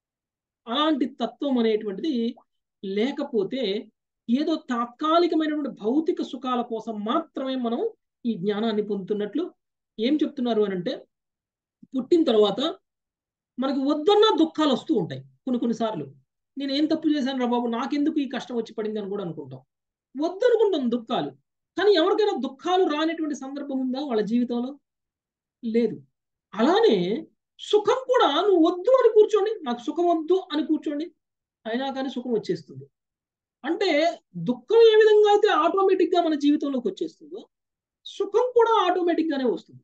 అలాంటి తత్వం అనేటువంటిది లేకపోతే ఏదో తాత్కాలికమైనటువంటి భౌతిక సుఖాల కోసం మాత్రమే మనం ఈ జ్ఞానాన్ని పొందుతున్నట్లు. ఏం చెప్తున్నారు అని అంటే, పుట్టిన తర్వాత మనకి వద్దన్న దుఃఖాలు వస్తూ ఉంటాయి కొన్ని కొన్నిసార్లు. నేను ఏం తప్పు చేశాను రా బాబు, నాకెందుకు ఈ కష్టం వచ్చి పడింది అని కూడా అనుకుంటాం. వద్దనుకుంటాం దుఃఖాలు. కానీ ఎవరికైనా దుఃఖాలు రానటువంటి సందర్భం ఉందా వాళ్ళ జీవితంలో? లేదు. అలానే సుఖం కూడా నువ్వు వద్దు అని కూర్చోండి, నాకు సుఖం వద్దు అని కూర్చోండి, అయినా కానీ సుఖం వచ్చేస్తుంది. అంటే దుఃఖం ఏ విధంగా అయితే ఆటోమేటిక్ గా మన జీవితంలోకి వచ్చేస్తుందో, సుఖం కూడా ఆటోమేటిక్ గానే వస్తుంది.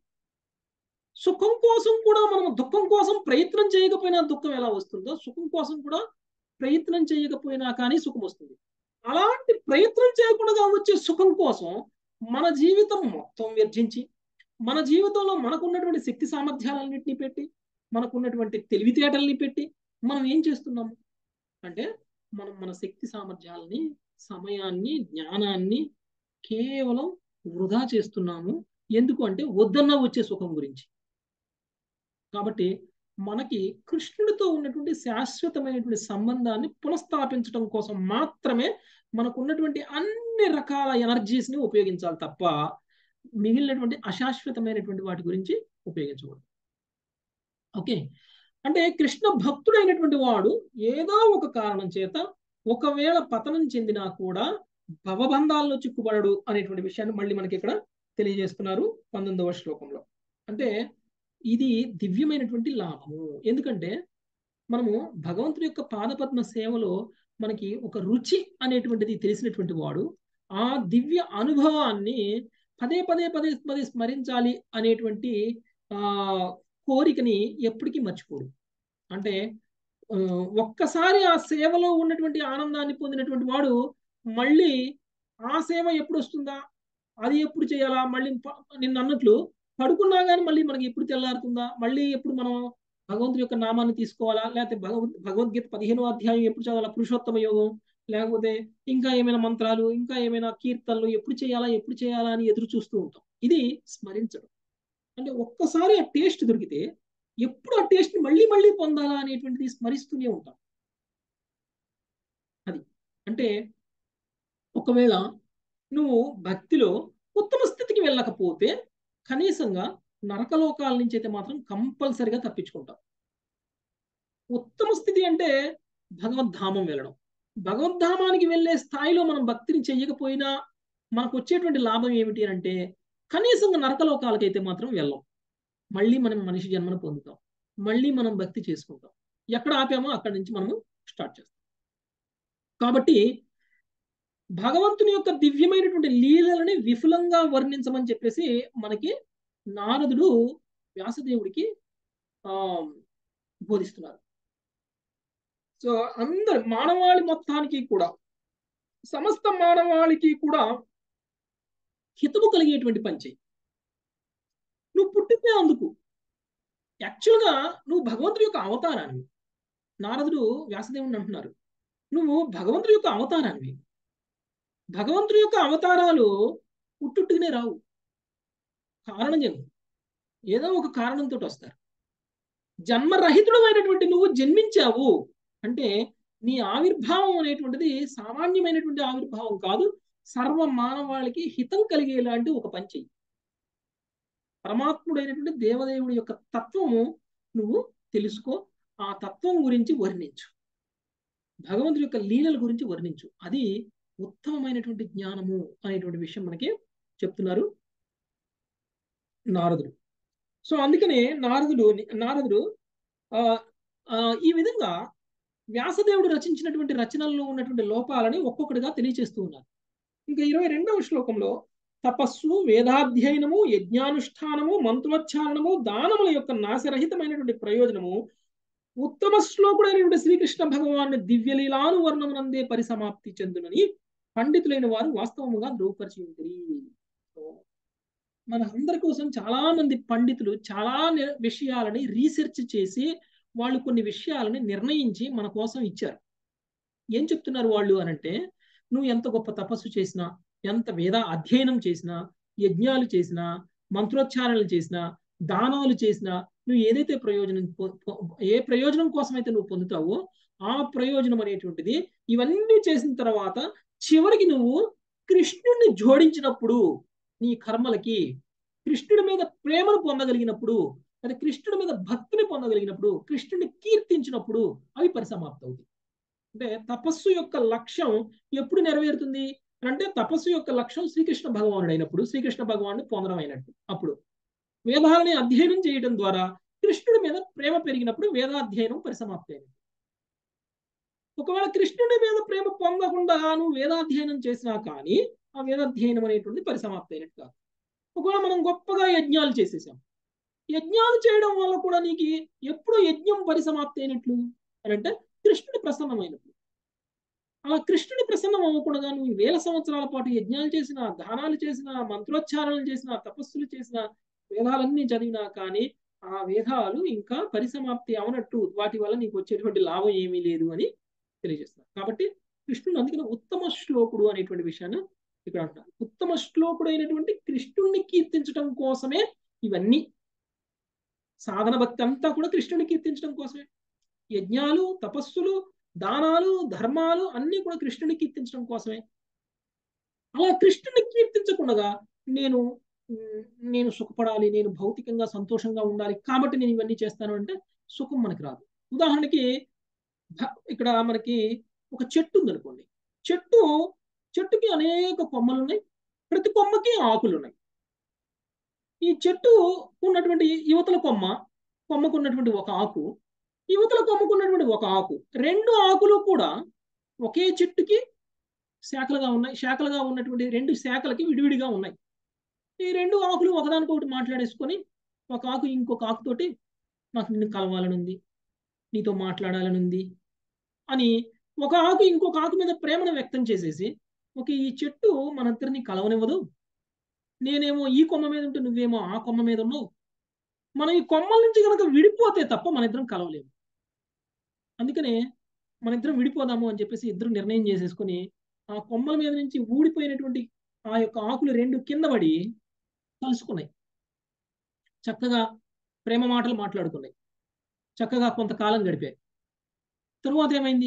సుఖం కోసం కూడా మనం దుఃఖం కోసం ప్రయత్నం చేయకపోయినా దుఃఖం ఎలా వస్తుందో, సుఖం కోసం కూడా ప్రయత్నం చేయకపోయినా కానీ సుఖం వస్తుంది. అలాంటి ప్రయత్నం చేయకుండా వచ్చే సుఖం కోసం మన జీవితం మొత్తం వ్యర్థించి, మన జీవితంలో మనకున్నటువంటి శక్తి సామర్థ్యాలన్నింటినీ పెట్టి, మనకున్నటువంటి తెలివితేటల్ని పెట్టి మనం ఏం చేస్తున్నాము అంటే, మనం మన శక్తి సామర్థ్యాలని, సమయాన్ని, జ్ఞానాన్ని కేవలం వృధా చేస్తున్నాము. ఎందుకు అంటే వద్దన్నా వచ్చే సుఖం గురించి. కాబట్టి మనకి కృష్ణుడితో ఉన్నటువంటి శాశ్వతమైనటువంటి సంబంధాన్ని పునఃస్థాపించడం కోసం మాత్రమే మనకు ఉన్నటువంటి అన్ని రకాల ఎనర్జీస్ ని ఉపయోగించాలి తప్ప మిగిలినటువంటి అశాశ్వతమైనటువంటి వాటి గురించి ఉపయోగించకూడదు. ఓకే. అంటే కృష్ణ భక్తుడైనటువంటి వాడు ఏదో ఒక కారణం చేత ఒకవేళ పతనం చెందినా కూడా భవబంధాల్లో చిక్కుబడడు అనేటువంటి విషయాన్ని మళ్ళీ మనకి ఇక్కడ తెలియజేస్తున్నారు పంతొమ్మిదవ శ్లోకంలో. అంటే ఇది దివ్యమైనటువంటి లాభము. ఎందుకంటే మనము భగవంతుడి యొక్క పాదపద్మ సేవలో మనకి ఒక రుచి అనేటువంటిది తెలిసినటువంటి వాడు ఆ దివ్య అనుభవాన్ని పదే పదే పదే పదే స్మరించాలి అనేటువంటి ఆ కోరికని ఎప్పటికీ మర్చిపోడు. అంటే ఒక్కసారి ఆ సేవలో ఉన్నటువంటి ఆనందాన్ని పొందినటువంటి వాడు మళ్ళీ ఆ సేవ ఎప్పుడు వస్తుందా, అది ఎప్పుడు చేయాలా, మళ్ళీ నిన్న అన్నట్లు పడుకున్నా కానీ మళ్ళీ మనకి ఎప్పుడు తెల్లారుతుందా, మళ్ళీ ఎప్పుడు మనం భగవంతుడి యొక్క నామాన్ని తీసుకోవాలా, లేకపోతే భగవద్ భగవద్గీత పదిహేనో అధ్యాయం ఎప్పుడు చదవాలా, పురుషోత్తమ యోగం, లేకపోతే ఇంకా ఏమైనా మంత్రాలు, ఇంకా ఏమైనా కీర్తనలు ఎప్పుడు చేయాలా ఎప్పుడు చేయాలా అని ఎదురు చూస్తూ ఉంటాం. ఇది స్మరించడం. అంటే ఒక్కసారి ఆ టేస్ట్ దొరికితే ఎప్పుడు ఆ టేస్ట్ ని మళ్ళీ మళ్ళీ పొందాలా అనేటువంటిది స్మరిస్తూనే ఉంటాం. అది అంటే ఒకవేళ నువ్వు భక్తిలో ఉత్తమ స్థితికి వెళ్ళకపోతే కనీసంగా నరకలోకాల నుంచి అయితే మాత్రం కంపల్సరిగా తప్పించుకుంటాం. ఉత్తమ స్థితి అంటే భగవద్ధామం వెళ్ళడం. భగవద్ధామానికి వెళ్ళే స్థాయిలో మనం భక్తిని చెయ్యకపోయినా మనకు వచ్చేటువంటి లాభం ఏమిటి అంటే కనీసంగా నరకలోకాలకైతే మాత్రం వెళ్ళం. మళ్ళీ మనం మనిషి జన్మను పొందుతాం, మళ్ళీ మనం భక్తి చేసుకుంటాం. ఎక్కడ ఆపామో అక్కడి నుంచి మనము స్టార్ట్ చేస్తాం. కాబట్టి భగవంతుని యొక్క దివ్యమైనటువంటి లీలలని విపులంగా వర్ణించమని చెప్పేసి మనకి నారదుడు వ్యాసదేవుడికి ఆ బోధిస్తున్నారు. సో అందరు మానవాళి మొత్తానికి కూడా, సమస్త మానవాళికి కూడా హితము కలిగేటువంటి పని చెయ్యి. నువ్వు పుట్టితే అందుకు యాక్చువల్గా నువ్వు భగవంతుడి యొక్క అవతారానివి. నారదుడు వ్యాసదేవుని అంటున్నారు, నువ్వు భగవంతుడి యొక్క అవతారానివి. భగవంతుడి యొక్క అవతారాలు పుట్టుట్టుగానే రావు, కారణం జన్మ, ఏదో ఒక కారణంతో వస్తారు. జన్మరహితుడు అయినటువంటి నువ్వు జన్మించావు అంటే నీ ఆవిర్భావం అనేటువంటిది సామాన్యమైనటువంటి ఆవిర్భావం కాదు, సర్వ మానవాళికి హితం కలిగేలాంటి ఒక పని చెయ్యి. పరమాత్ముడైనటువంటి దేవదేవుడి యొక్క తత్వము నువ్వు తెలుసుకో, ఆ తత్వం గురించి వర్ణించు. భగవంతుడి యొక్క లీలల గురించి వర్ణించు. అది ఉత్తమమైనటువంటి జ్ఞానము అనేటువంటి విషయం మనకి చెప్తున్నారు నారదుడు. సో అందుకనే నారదుడు నారదుడు ఆ ఆ, ఈ విధంగా వ్యాసదేవుడు రచించినటువంటి రచనల్లో ఉన్నటువంటి లోపాలని ఒక్కొక్కటిగా తెలియచేస్తూ ఉన్నారు. ఇంకా ఇరవై రెండవ శ్లోకంలో తపస్సు, వేదాధ్యయనము, యజ్ఞానుష్ఠానము, మంత్రోచ్చారణము, దానముల యొక్క నాశరహితమైనటువంటి ప్రయోజనము ఉత్తమ శ్లోకుడైనటువంటి శ్రీకృష్ణ భగవాను దివ్యలీలానువర్ణమునందే పరిసమాప్తి చెందునని పండితులైన వారు వాస్తవముగా ధృవపరిచి ఉంటుంది. మన అందరి కోసం చాలా మంది పండితులు చాలా విషయాలని రీసెర్చ్ చేసి వాళ్ళు కొన్ని విషయాలని నిర్ణయించి మన కోసం ఇచ్చారు. ఏం చెప్తున్నారు వాళ్ళు అనంటే, నువ్వు ఎంత గొప్ప తపస్సు చేసినా, ఎంత వేద అధ్యయనం చేసినా, యజ్ఞాలు చేసినా, మంత్రోచ్చారణలు చేసినా, దానాలు చేసినా, నువ్వు ఏదైతే ప్రయోజనం ఏ ప్రయోజనం కోసం అయితే నువ్వు పొందుతావో ఆ ప్రయోజనం అనేటువంటిది ఇవన్నీ చేసిన తర్వాత చివరికి నువ్వు కృష్ణుడిని జోడించినప్పుడు నీ కర్మలకి కృష్ణుడి మీద ప్రేమను పొందగలిగినప్పుడు, అది కృష్ణుడి మీద భక్తిని పొందగలిగినప్పుడు, కృష్ణుడిని కీర్తించినప్పుడు అవి పరిసమాప్తి అవుతాయి. అంటే తపస్సు యొక్క లక్ష్యం ఎప్పుడు నెరవేరుతుంది అంటే, తపస్సు యొక్క లక్ష్యం శ్రీకృష్ణ భగవానుడు అయినప్పుడు, శ్రీకృష్ణ భగవానుడు పొందడం అయినట్టు. అప్పుడు వేదాలని అధ్యయనం చేయడం ద్వారా కృష్ణుడి మీద ప్రేమ పెరిగినప్పుడు వేదాధ్యయనం పరిసమాప్తి అయినట్టు. ఒకవేళ కృష్ణుడి మీద ప్రేమ పొందకుండా నువ్వు వేదాధ్యయనం చేసినా కానీ ఆ వేదాధ్యయనం అనేటువంటి పరిసమాప్తి అయినట్టు కాదు. ఒకవేళ మనం గొప్పగా యజ్ఞాలు చేసేసాం, యజ్ఞాలు చేయడం వల్ల కూడా నీకు ఎప్పుడు యజ్ఞం పరిసమాప్తి అయినట్లు అని అంటే కృష్ణుడి ప్రసన్నమైనప్పుడు. ఆ కృష్ణుడి ప్రసన్నం అవ్వకుండా నువ్వు వేల సంవత్సరాల పాటు యజ్ఞాలు చేసిన, దానాలు చేసిన, మంత్రోచ్చారణలు చేసిన, తపస్సులు చేసిన, వేదాలన్నీ చదివినా కానీ ఆ వేదాలు ఇంకా పరిసమాప్తి అవనట్టు, వాటి వల్ల నీకు వచ్చేటువంటి లాభం ఏమీ లేదు అని తెలియజేస్తారు. కాబట్టి కృష్ణుడు అందుకని ఉత్తమ శ్లోకుడు అనేటువంటి విషయాన్ని ఇక్కడ అంటారు. ఉత్తమ శ్లోకుడు అయినటువంటి కృష్ణుడిని కీర్తించడం కోసమే ఇవన్నీ. సాధన భక్తి అంతా కూడా కృష్ణుడిని కీర్తించడం కోసమే. యజ్ఞాలు, తపస్సులు, దానాలు, ధర్మాలు అన్నీ కూడా కృష్ణుడిని కీర్తించడం కోసమే. అలా కృష్ణుడిని కీర్తించకుండా నేను నేను సుఖపడాలి, నేను భౌతికంగా సంతోషంగా ఉండాలి కాబట్టి నేను ఇవన్నీ చేస్తాను అంటే సుఖం మనకి రాదు. ఉదాహరణకి ఇక్కడ మనకి ఒక చెట్టు ఉందనుకోండి. చెట్టు చెట్టుకి అనేక కొమ్మలు ఉన్నాయి, ప్రతి కొమ్మకి ఆకులు ఉన్నాయి. ఈ చెట్టు ఉన్నటువంటి యువతల కొమ్మ కొమ్మకు ఉన్నటువంటి ఒక ఆకు, యువతల కొమ్మకు ఉన్నటువంటి ఒక ఆకు, రెండు ఆకులు కూడా ఒకే చెట్టుకి శాఖలుగా ఉన్నాయి. శాఖలుగా ఉన్నటువంటి రెండు శాఖలకి విడివిడిగా ఉన్నాయి. ఈ రెండు ఆకులు ఒకదానికొకటి మాట్లాడేసుకొని ఒక ఆకు ఇంకొక ఆకుతోటి నాకు నిన్ను కలవాలని ఉంది, నీతో మాట్లాడాలని ఉంది అని ఒక ఆకు ఇంకొక ఆకు మీద ప్రేమను వ్యక్తం చేసేసి, ఒక ఈ చెట్టు మనిద్దరిని కలవనివ్వదు, నేనేమో ఈ కొమ్మ మీద ఉంటే నువ్వేమో ఆ కొమ్మ మీద ఉన్నావు, మనం ఈ కొమ్మల నుంచి కనుక విడిపోతే తప్ప మన ఇద్దరం కలవలేము, అందుకనే మన ఇద్దరం విడిపోదాము అని చెప్పేసి ఇద్దరు నిర్ణయం చేసేసుకొని ఆ కొమ్మల మీద నుంచి ఊడిపోయినటువంటి ఆ యొక్క ఆకులు రెండు కింద పడి కలుసుకున్నాయి. చక్కగా ప్రేమ మాటలు మాట్లాడుకున్నాయి, చక్కగా కొంతకాలం గడిపాయి. తరువాత ఏమైంది?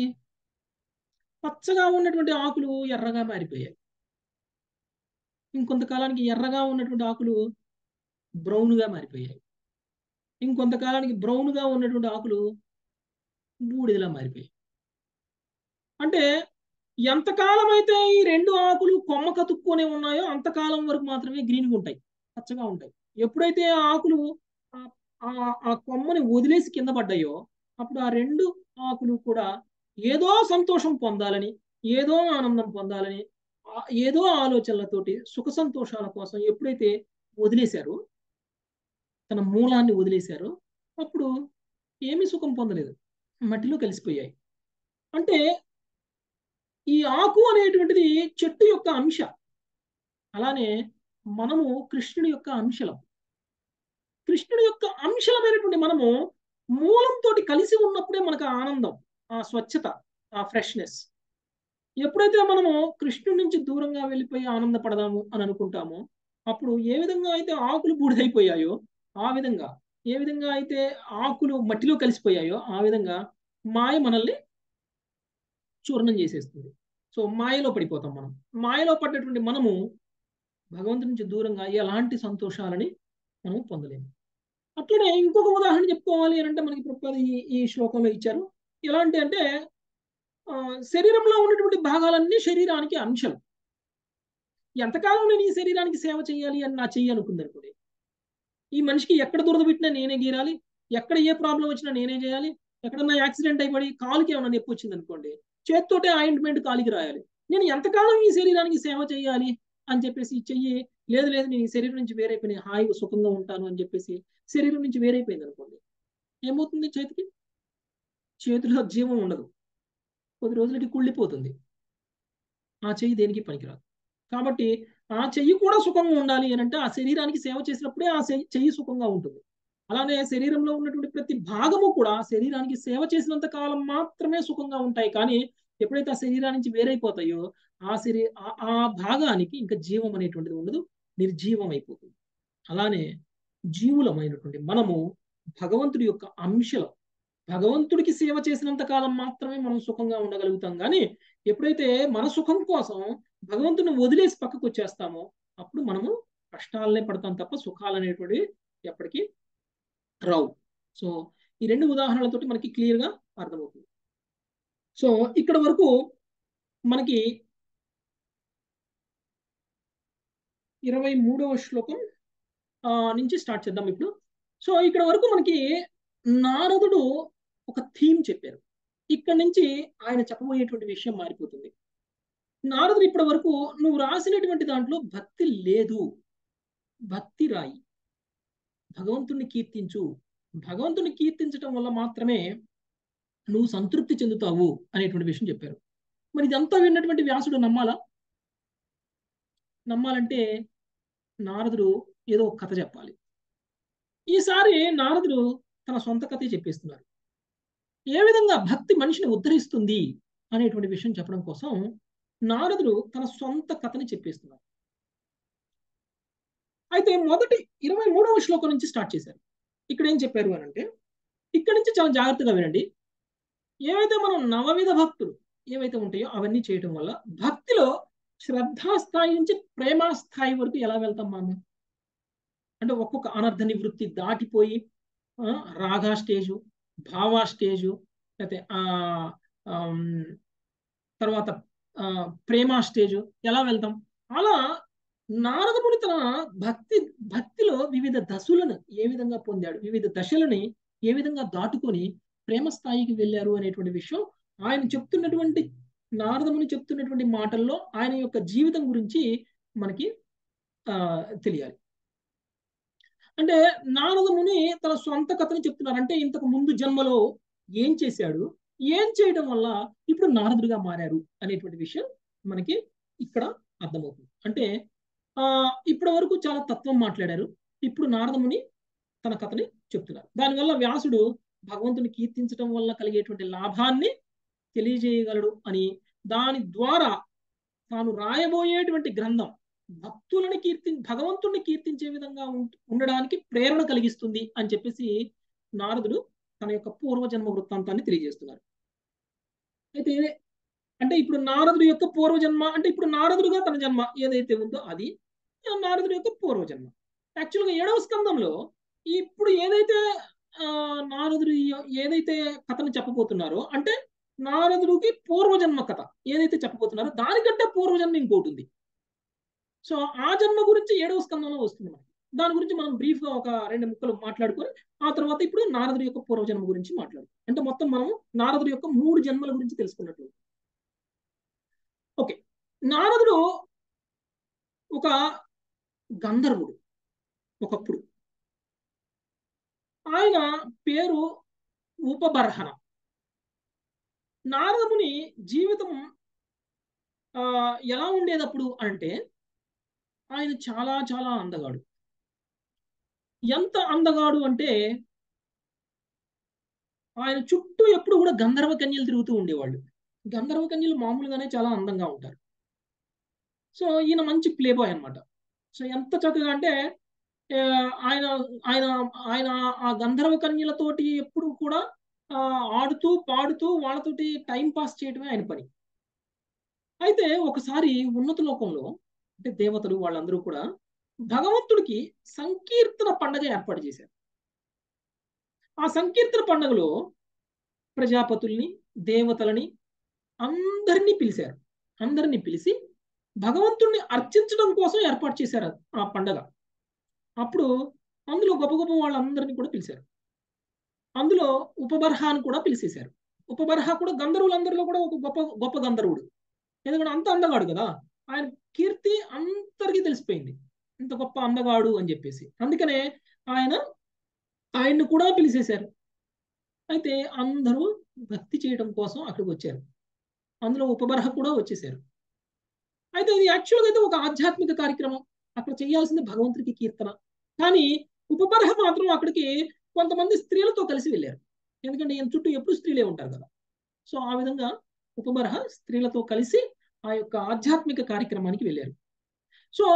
పచ్చగా ఉన్నటువంటి ఆకులు ఎర్రగా మారిపోయాయి. ఇంకొంతకాలానికి ఎర్రగా ఉన్నటువంటి ఆకులు బ్రౌన్గా మారిపోయాయి. ఇంకొంతకాలానికి బ్రౌన్గా ఉన్నటువంటి ఆకులు బూడిదలా మారిపోయాయి. అంటే ఎంతకాలం అయితే ఈ రెండు ఆకులు కొమ్మ కతుక్కొని ఉన్నాయో అంతకాలం వరకు మాత్రమే గ్రీన్గా ఉంటాయి, పచ్చగా ఉంటాయి. ఎప్పుడైతే ఆ ఆకులు ఆ కొమ్మని వదిలేసి కింద పడ్డాయో అప్పుడు ఆ రెండు ఆకులు కూడా ఏదో సంతోషం పొందాలని, ఏదో ఆనందం పొందాలని, ఏదో ఆలోచనలతోటి సుఖ సంతోషాల కోసం ఎప్పుడైతే వదిలేశారో, తన మూలాన్ని వదిలేశారో, అప్పుడు ఏమీ సుఖం పొందలేదు, మట్టిలో కలిసిపోయాయి. అంటే ఈ ఆకు అనేటువంటిది చెట్టు యొక్క అంశ. అలానే మనము కృష్ణుడి యొక్క అంశలం. కృష్ణుడి యొక్క అంశలమైనటువంటి మనము మూలంతో కలిసి ఉన్నప్పుడే మనకు ఆనందం, ఆ స్వచ్ఛత, ఆ ఫ్రెష్నెస్. ఎప్పుడైతే మనము కృష్ణుడి నుంచి దూరంగా వెళ్ళిపోయి ఆనందపడదాము అని అనుకుంటామో అప్పుడు ఏ విధంగా అయితే ఆకులు బూడిదైపోయాయో ఆ విధంగా, ఏ విధంగా అయితే ఆకులు మట్టిలో కలిసిపోయాయో ఆ విధంగా మాయ మనల్ని చూర్ణం చేసేస్తుంది. సో మాయలో పడిపోతాం మనం. మాయలో పడ్డటువంటి మనము భగవంతుడి నుంచి దూరంగా ఎలాంటి సంతోషాలని మనం పొందలేము. అట్లనే ఇంకొక ఉదాహరణ చెప్పుకోవాలి అని అంటే మనకి ప్రభుపాద ఈ ఈ శ్లోకంలో ఇచ్చారు. ఎలాంటి అంటే ఆ, శరీరంలో ఉన్నటువంటి భాగాలన్నీ శరీరానికి అంశాలు. ఎంతకాలం నేను ఈ శరీరానికి సేవ చేయాలి అని నా చెయ్యి అనుకుంది అనుకోండి, ఈ మనిషికి ఎక్కడ దురద పెట్టినా నేనే గీరాలి, ఎక్కడ ఏ ప్రాబ్లం వచ్చినా నేనే చేయాలి, ఎక్కడన్నా యాక్సిడెంట్ అయిపడి కాలుకి ఏమైనా నొప్పి వచ్చింది అనుకోండి, చేత్తోటే ఆయింట్మెంట్ కాలికి రాయాలి. నేను ఎంతకాలం ఈ శరీరానికి సేవ చేయాలి అని చెప్పేసి చెయ్యి, లేదు లేదు నేను ఈ శరీరం నుంచి వేరైపోయిన హాయిగా సుఖంగా ఉంటాను అని చెప్పేసి శరీరం నుంచి వేరైపోయింది అనుకోండి, ఏమవుతుంది? చేతికి చేతిలో జీవం ఉండదు, కొద్ది రోజులకి కుళ్ళిపోతుంది, ఆ చెయ్యి దేనికి పనికిరాదు. కాబట్టి ఆ చెయ్యి కూడా సుఖంగా ఉండాలి అని అంటే ఆ శరీరానికి సేవ చేసినప్పుడే ఆ చెయ్యి సుఖంగా ఉంటుంది. అలానే శరీరంలో ఉన్నటువంటి ప్రతి భాగము కూడా శరీరానికి సేవ చేసినంత కాలం మాత్రమే సుఖంగా ఉంటాయి. కానీ ఎప్పుడైతే ఆ శరీరానికి నుంచి వేరైపోతాయో ఆ శరీ ఆ భాగానికి ఇంకా జీవం అనేటువంటిది ఉండదు, నిర్జీవం అయిపోతుంది. అలానే జీవులమైనటువంటి మనము భగవంతుడి యొక్క అంశలం. భగవంతుడికి సేవ చేసినంత కాలం మాత్రమే మనం సుఖంగా ఉండగలుగుతాం. కానీ ఎప్పుడైతే మన సుఖం కోసం భగవంతుని వదిలేసి పక్కకు వచ్చేస్తామో అప్పుడు మనము కష్టాలనే పడతాం తప్ప సుఖాలు అనేటువంటి ఎప్పటికీ రావు. సో ఈ రెండు ఉదాహరణలతోటి మనకి క్లియర్ గా అర్థమవుతుంది. సో ఇక్కడ వరకు మనకి ఇరవై మూడవ శ్లోకం నుంచి స్టార్ట్ చేద్దాం ఇప్పుడు. సో ఇక్కడ వరకు మనకి నారదుడు ఒక థీమ్ చెప్పారు. ఇక్కడ నుంచి ఆయన చెప్పబోయేటువంటి విషయం మారిపోతుంది. నారదుడు ఇప్పటి వరకు నువ్వు రాసినటువంటి దాంట్లో భక్తి లేదు, భక్తి రాయి, భగవంతుణ్ణి కీర్తించు, భగవంతుని కీర్తించడం వల్ల మాత్రమే నువ్వు సంతృప్తి చెందుతావు అనేటువంటి విషయం చెప్పారు. మరి ఇదంతా విన్నటువంటి వ్యాసుడు నమ్మాలా? నమ్మాలంటే నారదుడు ఏదో ఒక కథ చెప్పాలి. ఈసారి నారదుడు తన సొంత కథే చెప్పేస్తున్నారు. ఏ విధంగా భక్తి మనిషిని ఉద్ధరిస్తుంది అనేటువంటి విషయం చెప్పడం కోసం నారదుడు తన సొంత కథని చెప్పేస్తున్నారు. అయితే మొదటి ఇరవై మూడవ శ్లోకం నుంచి స్టార్ట్ చేశారు. ఇక్కడ ఏం చెప్పారు అని అంటే, ఇక్కడ నుంచి చాలా జాగ్రత్తగా వినండి. ఏవైతే మనం నవవిధ భక్తులు ఏవైతే ఉంటాయో అవన్నీ చేయటం వల్ల భక్తిలో శ్రద్ధాస్థాయి నుంచి ప్రేమాస్థాయి వరకు ఎలా వెళ్తాం మనం అంటే, ఒక్కొక్క అనర్థ నివృత్తి దాటిపోయి రాగా స్టేజు, భావా స్టేజు, లేకపోతే ఆ తర్వాత ప్రేమ స్టేజు ఎలా వెళ్తాం. అలా నారదముని తన భక్తి భక్తిలో వివిధ దశలను ఏ విధంగా పొందాడు, వివిధ దశలని ఏ విధంగా దాటుకొని ప్రేమ స్థాయికి వెళ్ళారు అనేటువంటి విషయం ఆయన చెప్తున్నటువంటి నారదముని చెప్తున్నటువంటి మాటల్లో ఆయన యొక్క జీవితం గురించి మనకి ఆ తెలియాలి. అంటే నారదముని తన సొంత కథని చెప్తున్నారు. అంటే ఇంతకు ముందు జన్మలో ఏం చేశాడు, ఏం చేయడం వల్ల ఇప్పుడు నారదుడిగా మారారు అనేటువంటి విషయం మనకి ఇక్కడ అర్థమవుతుంది. అంటే ఆ ఇప్పటి వరకు చాలా తత్వం మాట్లాడారు, ఇప్పుడు నారదముని తన కథని చెప్తున్నారు. దానివల్ల వ్యాసుడు భగవంతుని కీర్తించడం వల్ల కలిగేటువంటి లాభాన్ని తెలియజేయగలడు అని, దాని ద్వారా తాను రాయబోయేటువంటి గ్రంథం భక్తులని కీర్తి భగవంతుని కీర్తించే విధంగా ఉండడానికి ప్రేరణ కలిగిస్తుంది అని చెప్పేసి నారదుడు తన యొక్క పూర్వజన్మ వృత్తాంతాన్ని తెలియజేస్తున్నారు. అయితే అంటే ఇప్పుడు నారదుడు యొక్క పూర్వజన్మ అంటే ఇప్పుడు నారదుడుగా తన జన్మ ఏదైతే ఉందో అది నారదుడు యొక్క పూర్వజన్మ. యాక్చువల్గా ఏడవ స్కందంలో ఇప్పుడు ఏదైతే ఆ నారదుడు ఏదైతే కథను చెప్పబోతున్నారో అంటే నారదుడికి పూర్వజన్మ కథ ఏదైతే చెప్పబోతున్నారో దానికంటే పూర్వజన్మ ఇంకోటి ఉంది. సో ఆ జన్మ గురించి ఏడవ స్కందంలో వస్తుంది మనకి. దాని గురించి మనం బ్రీఫ్ గా ఒక రెండు ముక్కలు మాట్లాడుకొని ఆ తర్వాత ఇప్పుడు నారదుడి యొక్క పూర్వజన్మ గురించి మాట్లాడు. అంటే మొత్తం మనం నారదుడి యొక్క మూడు జన్మల గురించి తెలుసుకున్నట్లు. ఓకే, నారదుడు ఒక గంధర్వుడు ఒకప్పుడు. ఆయన పేరు ఉపబర్హన. నారదముని జీవితం ఆ ఎలా ఉండేటప్పుడు అంటే ఆయన చాలా చాలా అందగాడు. ఎంత అందగాడు అంటే ఆయన చుట్టూ ఎప్పుడు కూడా గంధర్వ కన్యలు తిరుగుతూ ఉండేవాళ్ళు. గంధర్వ కన్యలు మామూలుగానే చాలా అందంగా ఉంటారు. సో ఈయన మంచి ప్లే బాయ్ అనమాట. సో ఎంత చక్కగా అంటే ఆయన ఆయన ఆయన ఆ గంధర్వ కన్యలతోటి ఎప్పుడు కూడా ఆడుతూ పాడుతూ వాళ్ళతోటి టైం పాస్ చేయడమే ఆయన పని. అయితే ఒకసారి ఉన్నత లోకంలో అంటే దేవతలు వాళ్ళందరూ కూడా భగవంతుడికి సంకీర్తన పండగ ఏర్పాటు చేశారు. ఆ సంకీర్తన పండుగలో ప్రజాపతుల్ని, దేవతలని, అందరినీ పిలిచారు. అందరినీ పిలిచి భగవంతుణ్ణి అర్చించడం కోసం ఏర్పాటు చేశారు ఆ పండగ. అప్పుడు అందులో గొప్ప గొప్ప వాళ్ళందరినీ కూడా పిలిచారు. అందులో ఉపబర్హాన్ని కూడా పిలిచేశారు. ఉపబర్హ కూడా గంధర్వులందరిలో కూడా ఒక గొప్ప గొప్ప గంధర్వుడు. ఎందుకంటే అంత అందగాడు కదా, ఆయన కీర్తి అందరికీ తెలిసిపోయింది, ఇంత గొప్ప అందగాడు అని చెప్పేసి. అందుకనే ఆయన ఆయన్ని కూడా పిలిచేశారు. అయితే అందరూ భక్తి చేయడం కోసం అక్కడికి వచ్చారు. అందులో ఉపబర్హ కూడా వచ్చేసారు. అయితే ఇది యాక్చువల్గా అయితే ఒక ఆధ్యాత్మిక కార్యక్రమం, అక్కడ చేయాల్సింది భగవంతుడికి కీర్తన. కానీ ఉపబర్హ మాత్రం అక్కడికి కొంతమంది స్త్రీలతో కలిసి వెళ్ళారు. ఎందుకంటే ఈయన చుట్టూ ఎప్పుడు స్త్రీలే ఉంటారు కదా. సో ఆ విధంగా ఉపబర్హ స్త్రీలతో కలిసి ఆ యొక్క ఆధ్యాత్మిక కార్యక్రమానికి వెళ్ళారు. సో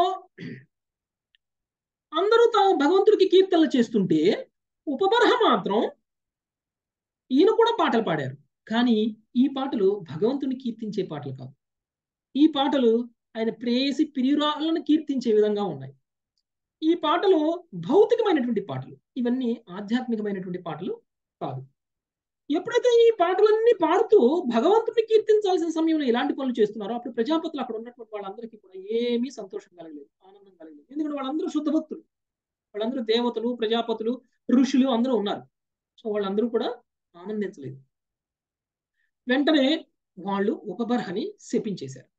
అందరూ తాను భగవంతుడికి కీర్తనలు చేస్తుంటే ఉపబర్హ మాత్రం ఈయన కూడా పాటలు పాడారు. కానీ ఈ పాటలు భగవంతుని కీర్తించే పాటలు కాదు. ఈ పాటలు ఆయన ప్రేయసి ప్రియురాలను కీర్తించే విధంగా ఉన్నాయి. ఈ పాటలు భౌతికమైనటువంటి పాటలు, ఇవన్నీ ఆధ్యాత్మికమైనటువంటి పాటలు కాదు. ఎప్పుడైతే ఈ పాటలన్నీ పాడుతూ భగవంతుడిని కీర్తించాల్సిన సమయంలో ఇలాంటి పనులు చేస్తున్నారో అప్పుడు ప్రజాపతులు అక్కడ ఉన్నటువంటి వాళ్ళందరికీ కూడా ఏమీ సంతోషం కలగలేదు, ఆనందం కలగలేదు. ఎందుకంటే వాళ్ళందరూ శుద్ధ భక్తులు, వాళ్ళందరూ దేవతలు, ప్రజాపతులు, ఋషులు అందరూ ఉన్నారు. సో వాళ్ళందరూ కూడా ఆనందించలేదు. వెంటనే వాళ్ళు ఉపబర్హని శపించేశారు.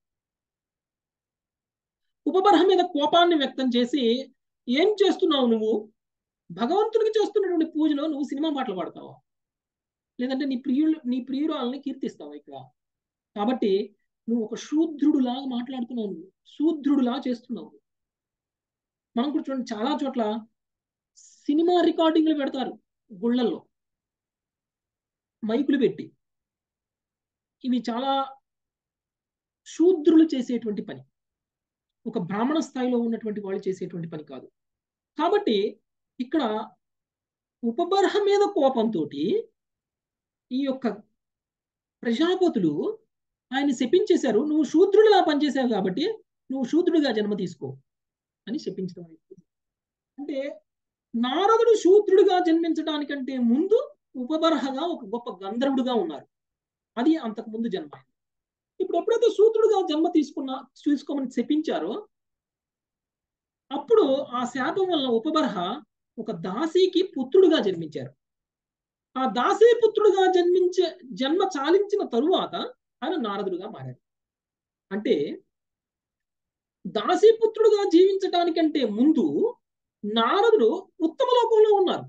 ఉపబర్హ మీద కోపాన్ని వ్యక్తం చేసి, ఏం చేస్తున్నావు నువ్వు? భగవంతుడికి చేస్తున్నటువంటి పూజలో నువ్వు సినిమా పాటలు పాడతావా, లేదంటే నీ ప్రియులు నీ ప్రియురాలని కీర్తిస్తావా ఇక్కడ? కాబట్టి నువ్వు ఒక శూద్రుడులాగా మాట్లాడుతున్నావు, నువ్వు శూద్రుడులా చేస్తున్నావు. మనం కూడా చూడండి, చాలా చోట్ల సినిమా రికార్డింగ్లు పెడతారు గుళ్ళల్లో మైకులు పెట్టి. ఇవి చాలా శూద్రులు చేసేటువంటి పని, ఒక బ్రాహ్మణ స్థాయిలో ఉన్నటువంటి వాళ్ళు చేసేటువంటి పని కాదు. కాబట్టి ఇక్కడ ఉపబర్హ మీద కోపంతో ఈ యొక్క ప్రజాపతులు ఆయన్ని శపించేశారు. నువ్వు శూద్రుడిలా పనిచేశావు కాబట్టి నువ్వు శూద్రుడిగా జన్మ తీసుకో అని శపించడం. అంటే నారదుడు శూద్రుడిగా జన్మించడానికంటే ముందు ఉపబర్హగా ఒక గొప్ప గంధర్వుడుగా ఉన్నారు. అది అంతకు ముందు జన్మ. ఇప్పుడు ఎప్పుడైతే శూద్రుడిగా జన్మ తీసుకున్నా తీసుకోమని శపించారో అప్పుడు ఆ శాపం వల్ల ఉపబర్హ ఒక దాసీకి పుత్రుడుగా జన్మించారు. ఆ దాసీ పుత్రుడుగా జన్మించే జన్మ చాలించిన తరువాత ఆయన నారదుడుగా మారారు. అంటే దాసీపుత్రుడుగా జీవించటానికంటే ముందు నారదుడు ఉత్తమ లోకంలో ఉన్నారు.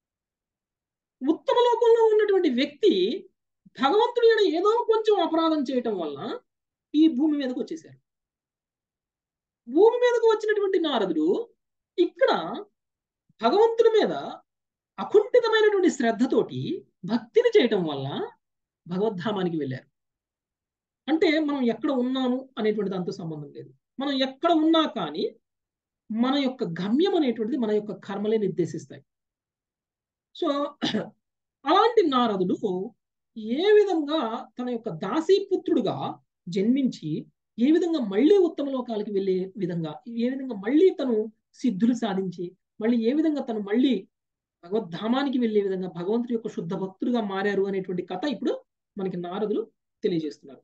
ఉత్తమ లోకంలో ఉన్నటువంటి వ్యక్తి భగవంతుడి మీద ఏదో కొంచెం అపరాధం చేయటం వల్ల ఈ భూమి మీదకు వచ్చేసారు. భూమి మీదకు వచ్చినటువంటి నారదుడు ఇక్కడ భగవంతుడి మీద అకుంఠితమైనటువంటి శ్రద్ధతోటి భక్తిని చేయటం వల్ల భగవద్ధామానికి వెళ్ళారు. అంటే మనం ఎక్కడ ఉన్నాము అనేటువంటి దాంతో సంబంధం లేదు. మనం ఎక్కడ ఉన్నా కానీ మన యొక్క గమ్యం అనేటువంటిది మన యొక్క కర్మలే నిర్దేశిస్తాయి. సో అలాంటి నారదుడు ఏ విధంగా తన యొక్క దాసీపుత్రుడుగా జన్మించి ఏ విధంగా మళ్ళీ ఉత్తమ లోకాలకి వెళ్ళే విధంగా, ఏ విధంగా మళ్ళీ తను సిద్ధులు సాధించి మళ్ళీ ఏ విధంగా తను మళ్ళీ భగవద్ధామానికి వెళ్ళే విధంగా భగవంతుడి యొక్క శుద్ధ భక్తుడుగా మారారు అనేటువంటి కథ ఇప్పుడు మనకి నారదులు తెలియజేస్తున్నారు.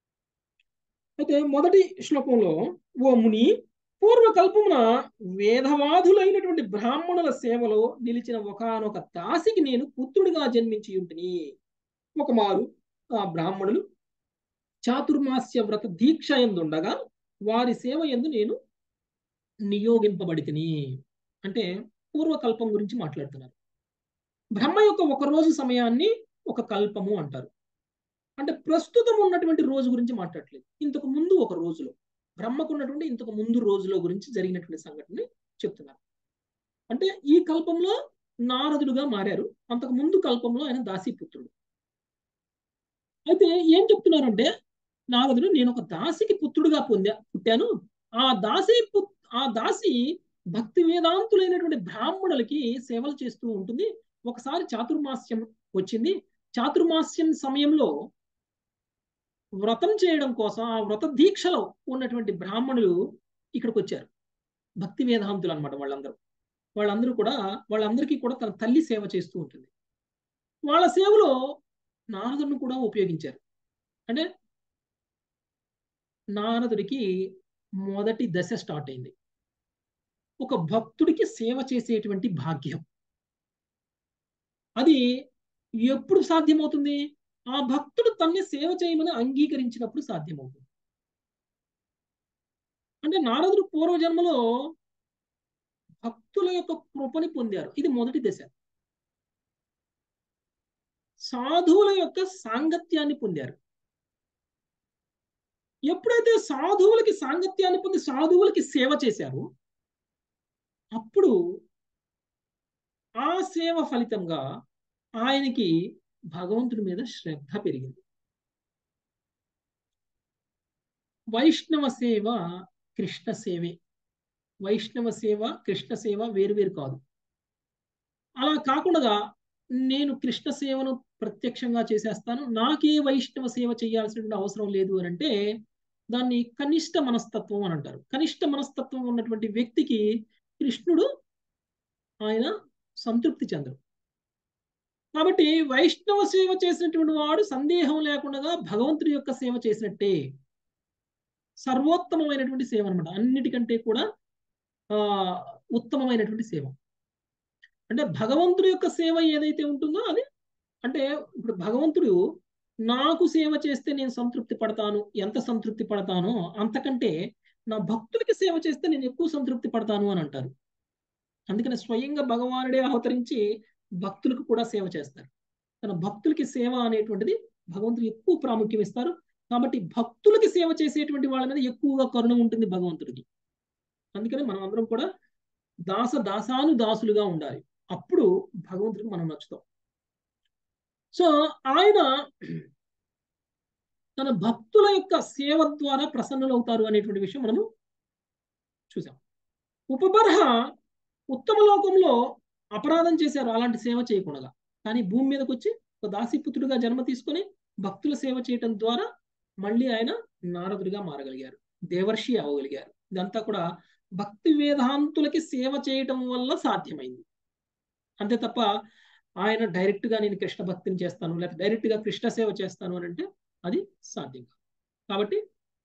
అయితే మొదటి శ్లోకంలో, ఓ ముని, పూర్వకల్పమున వేదవాదులైనటువంటి బ్రాహ్మణుల సేవలో నిలిచిన ఒకానొక దాసికి నేను పుత్రుడిగా జన్మించి ఉంటిని. ఒక మారు ఆ బ్రాహ్మణులు చాతుర్మాస్య వ్రత దీక్ష ఎందుండగా వారి సేవ ఎందు నేను నియోగింపబడితిని. అంటే పూర్వకల్పం గురించి మాట్లాడుతున్నారు. బ్రహ్మ యొక్క ఒక రోజు సమయాన్ని ఒక కల్పము అంటారు. అంటే ప్రస్తుతం ఉన్నటువంటి రోజు గురించి మాట్లాడలేదు, ఇంతకు ముందు ఒక రోజులో బ్రహ్మకు ఉన్నటువంటి ఇంతకు ముందు రోజులో గురించి జరిగినటువంటి సంఘటనని చెప్తున్నారు. అంటే ఈ కల్పంలో నారదుడుగా మారారు, అంతకు ముందు కల్పంలో ఆయన దాసీపుత్రుడు. అయితే ఏం చెప్తున్నారంటే నారదుడు, నేను ఒక దాసికి పుత్రుడుగా పొందా పుట్టాను. ఆ దాసి ఆ దాసి భక్తి వేదాంతులైనటువంటి బ్రాహ్మణులకి సేవలు చేస్తూ ఉంటుంది. ఒకసారి చాతుర్మాస్యం వచ్చింది. చాతుర్మాస్యం సమయంలో వ్రతం చేయడం కోసం ఆ వ్రత దీక్షలో ఉన్నటువంటి బ్రాహ్మణులు ఇక్కడికి వచ్చారు. భక్తి వేదాంతులు అనమాట వాళ్ళందరూ. వాళ్ళందరూ కూడా వాళ్ళందరికీ కూడా తన తల్లి సేవ చేస్తూ ఉంటుంది. వాళ్ళ సేవలో నారదుడిని కూడా ఉపయోగించారు. అంటే నారదుడికి మొదటి దశ స్టార్ట్ అయింది. ఒక భక్తుడికి సేవ చేసేటువంటి భాగ్యం. అది ఎప్పుడు సాధ్యమవుతుంది? ఆ భక్తుడు తన్ని సేవ చేయమని అంగీకరించినప్పుడు సాధ్యమవుతుంది. అంటే నారదుడు పూర్వజన్మలో భక్తుల యొక్క కృపని పొందారు. ఇది మొదటి దశ. సాధువుల యొక్క సాంగత్యాన్ని పొందారు. ఎప్పుడైతే సాధువులకి సాంగత్యాన్ని పొంది సాధువులకి సేవ చేశారో అప్పుడు ఆ సేవ ఫలితంగా ఆయనకి భగవంతుడి మీద శ్రద్ధ పెరిగింది. వైష్ణవ సేవ కృష్ణ సేవే. వైష్ణవ సేవ కృష్ణ సేవ వేరు వేరు కాదు. అలా కాకుండా నేను కృష్ణ సేవను ప్రత్యక్షంగా చేసేస్తాను, నాకే వైష్ణవ సేవ చేయాల్సిన అవసరం లేదు అని అంటే దాన్ని కనిష్ట మనస్తత్వం అని అంటారు. కనిష్ట మనస్తత్వం ఉన్నటువంటి వ్యక్తికి కృష్ణుడు ఆయన సంతృప్తి చెందరు. కాబట్టి వైష్ణవ సేవ చేసినటువంటి వాడు సందేహం లేకుండా భగవంతుడి యొక్క సేవ చేసినట్టే. సర్వోత్తమమైనటువంటి సేవ అనమాట. అన్నిటికంటే కూడా ఆ ఉత్తమమైనటువంటి సేవ. అంటే భగవంతుడి యొక్క సేవ ఏదైతే ఉంటుందో అది, అంటే ఇప్పుడు భగవంతుడు నాకు సేవ చేస్తే నేను సంతృప్తి పడతాను, ఎంత సంతృప్తి పడతానో అంతకంటే నా భక్తులకి సేవ చేస్తే నేను ఎక్కువ సంతృప్తి పడతాను అని అంటారు. అందుకని స్వయంగా భగవానుడే అవతరించి భక్తులకు కూడా సేవ చేస్తారు. తన భక్తులకి సేవ అనేటువంటిది భగవంతుడు ఎక్కువ ప్రాముఖ్యం ఇస్తారు. కాబట్టి భక్తులకి సేవ చేసేటువంటి వాళ్ళ మీద ఎక్కువగా కరుణ ఉంటుంది భగవంతుడికి. అందుకని మనం అందరం కూడా దాస దాసాను దాసులుగా ఉండాలి. అప్పుడు భగవంతుడికి మనం నచ్చుతాం. సో ఆయన తన భక్తుల యొక్క సేవ ద్వారా ప్రసన్నులు అవుతారు అనేటువంటి విషయం మనము చూసాం. ఉపబర్హ ఉత్తమ లోకంలో అపరాధం చేశారు అలాంటి సేవ చేయకుండా. కానీ భూమి మీదకి వచ్చి ఒక దాసీపుత్రుడిగా జన్మ తీసుకొని భక్తుల సేవ చేయటం ద్వారా మళ్ళీ ఆయన నారదుడిగా మారగలిగారు, దేవర్షి అవ్వగలిగారు. ఇదంతా కూడా భక్తి వేదాంతులకి సేవ చేయటం వల్ల సాధ్యమైంది. అంతే తప్ప ఆయన డైరెక్ట్ గా నేను కృష్ణ భక్తిని చేస్తాను లేకపోతే డైరెక్ట్ గా కృష్ణ సేవ చేస్తాను అని అంటే అది సాధ్యం కాదు. కాబట్టి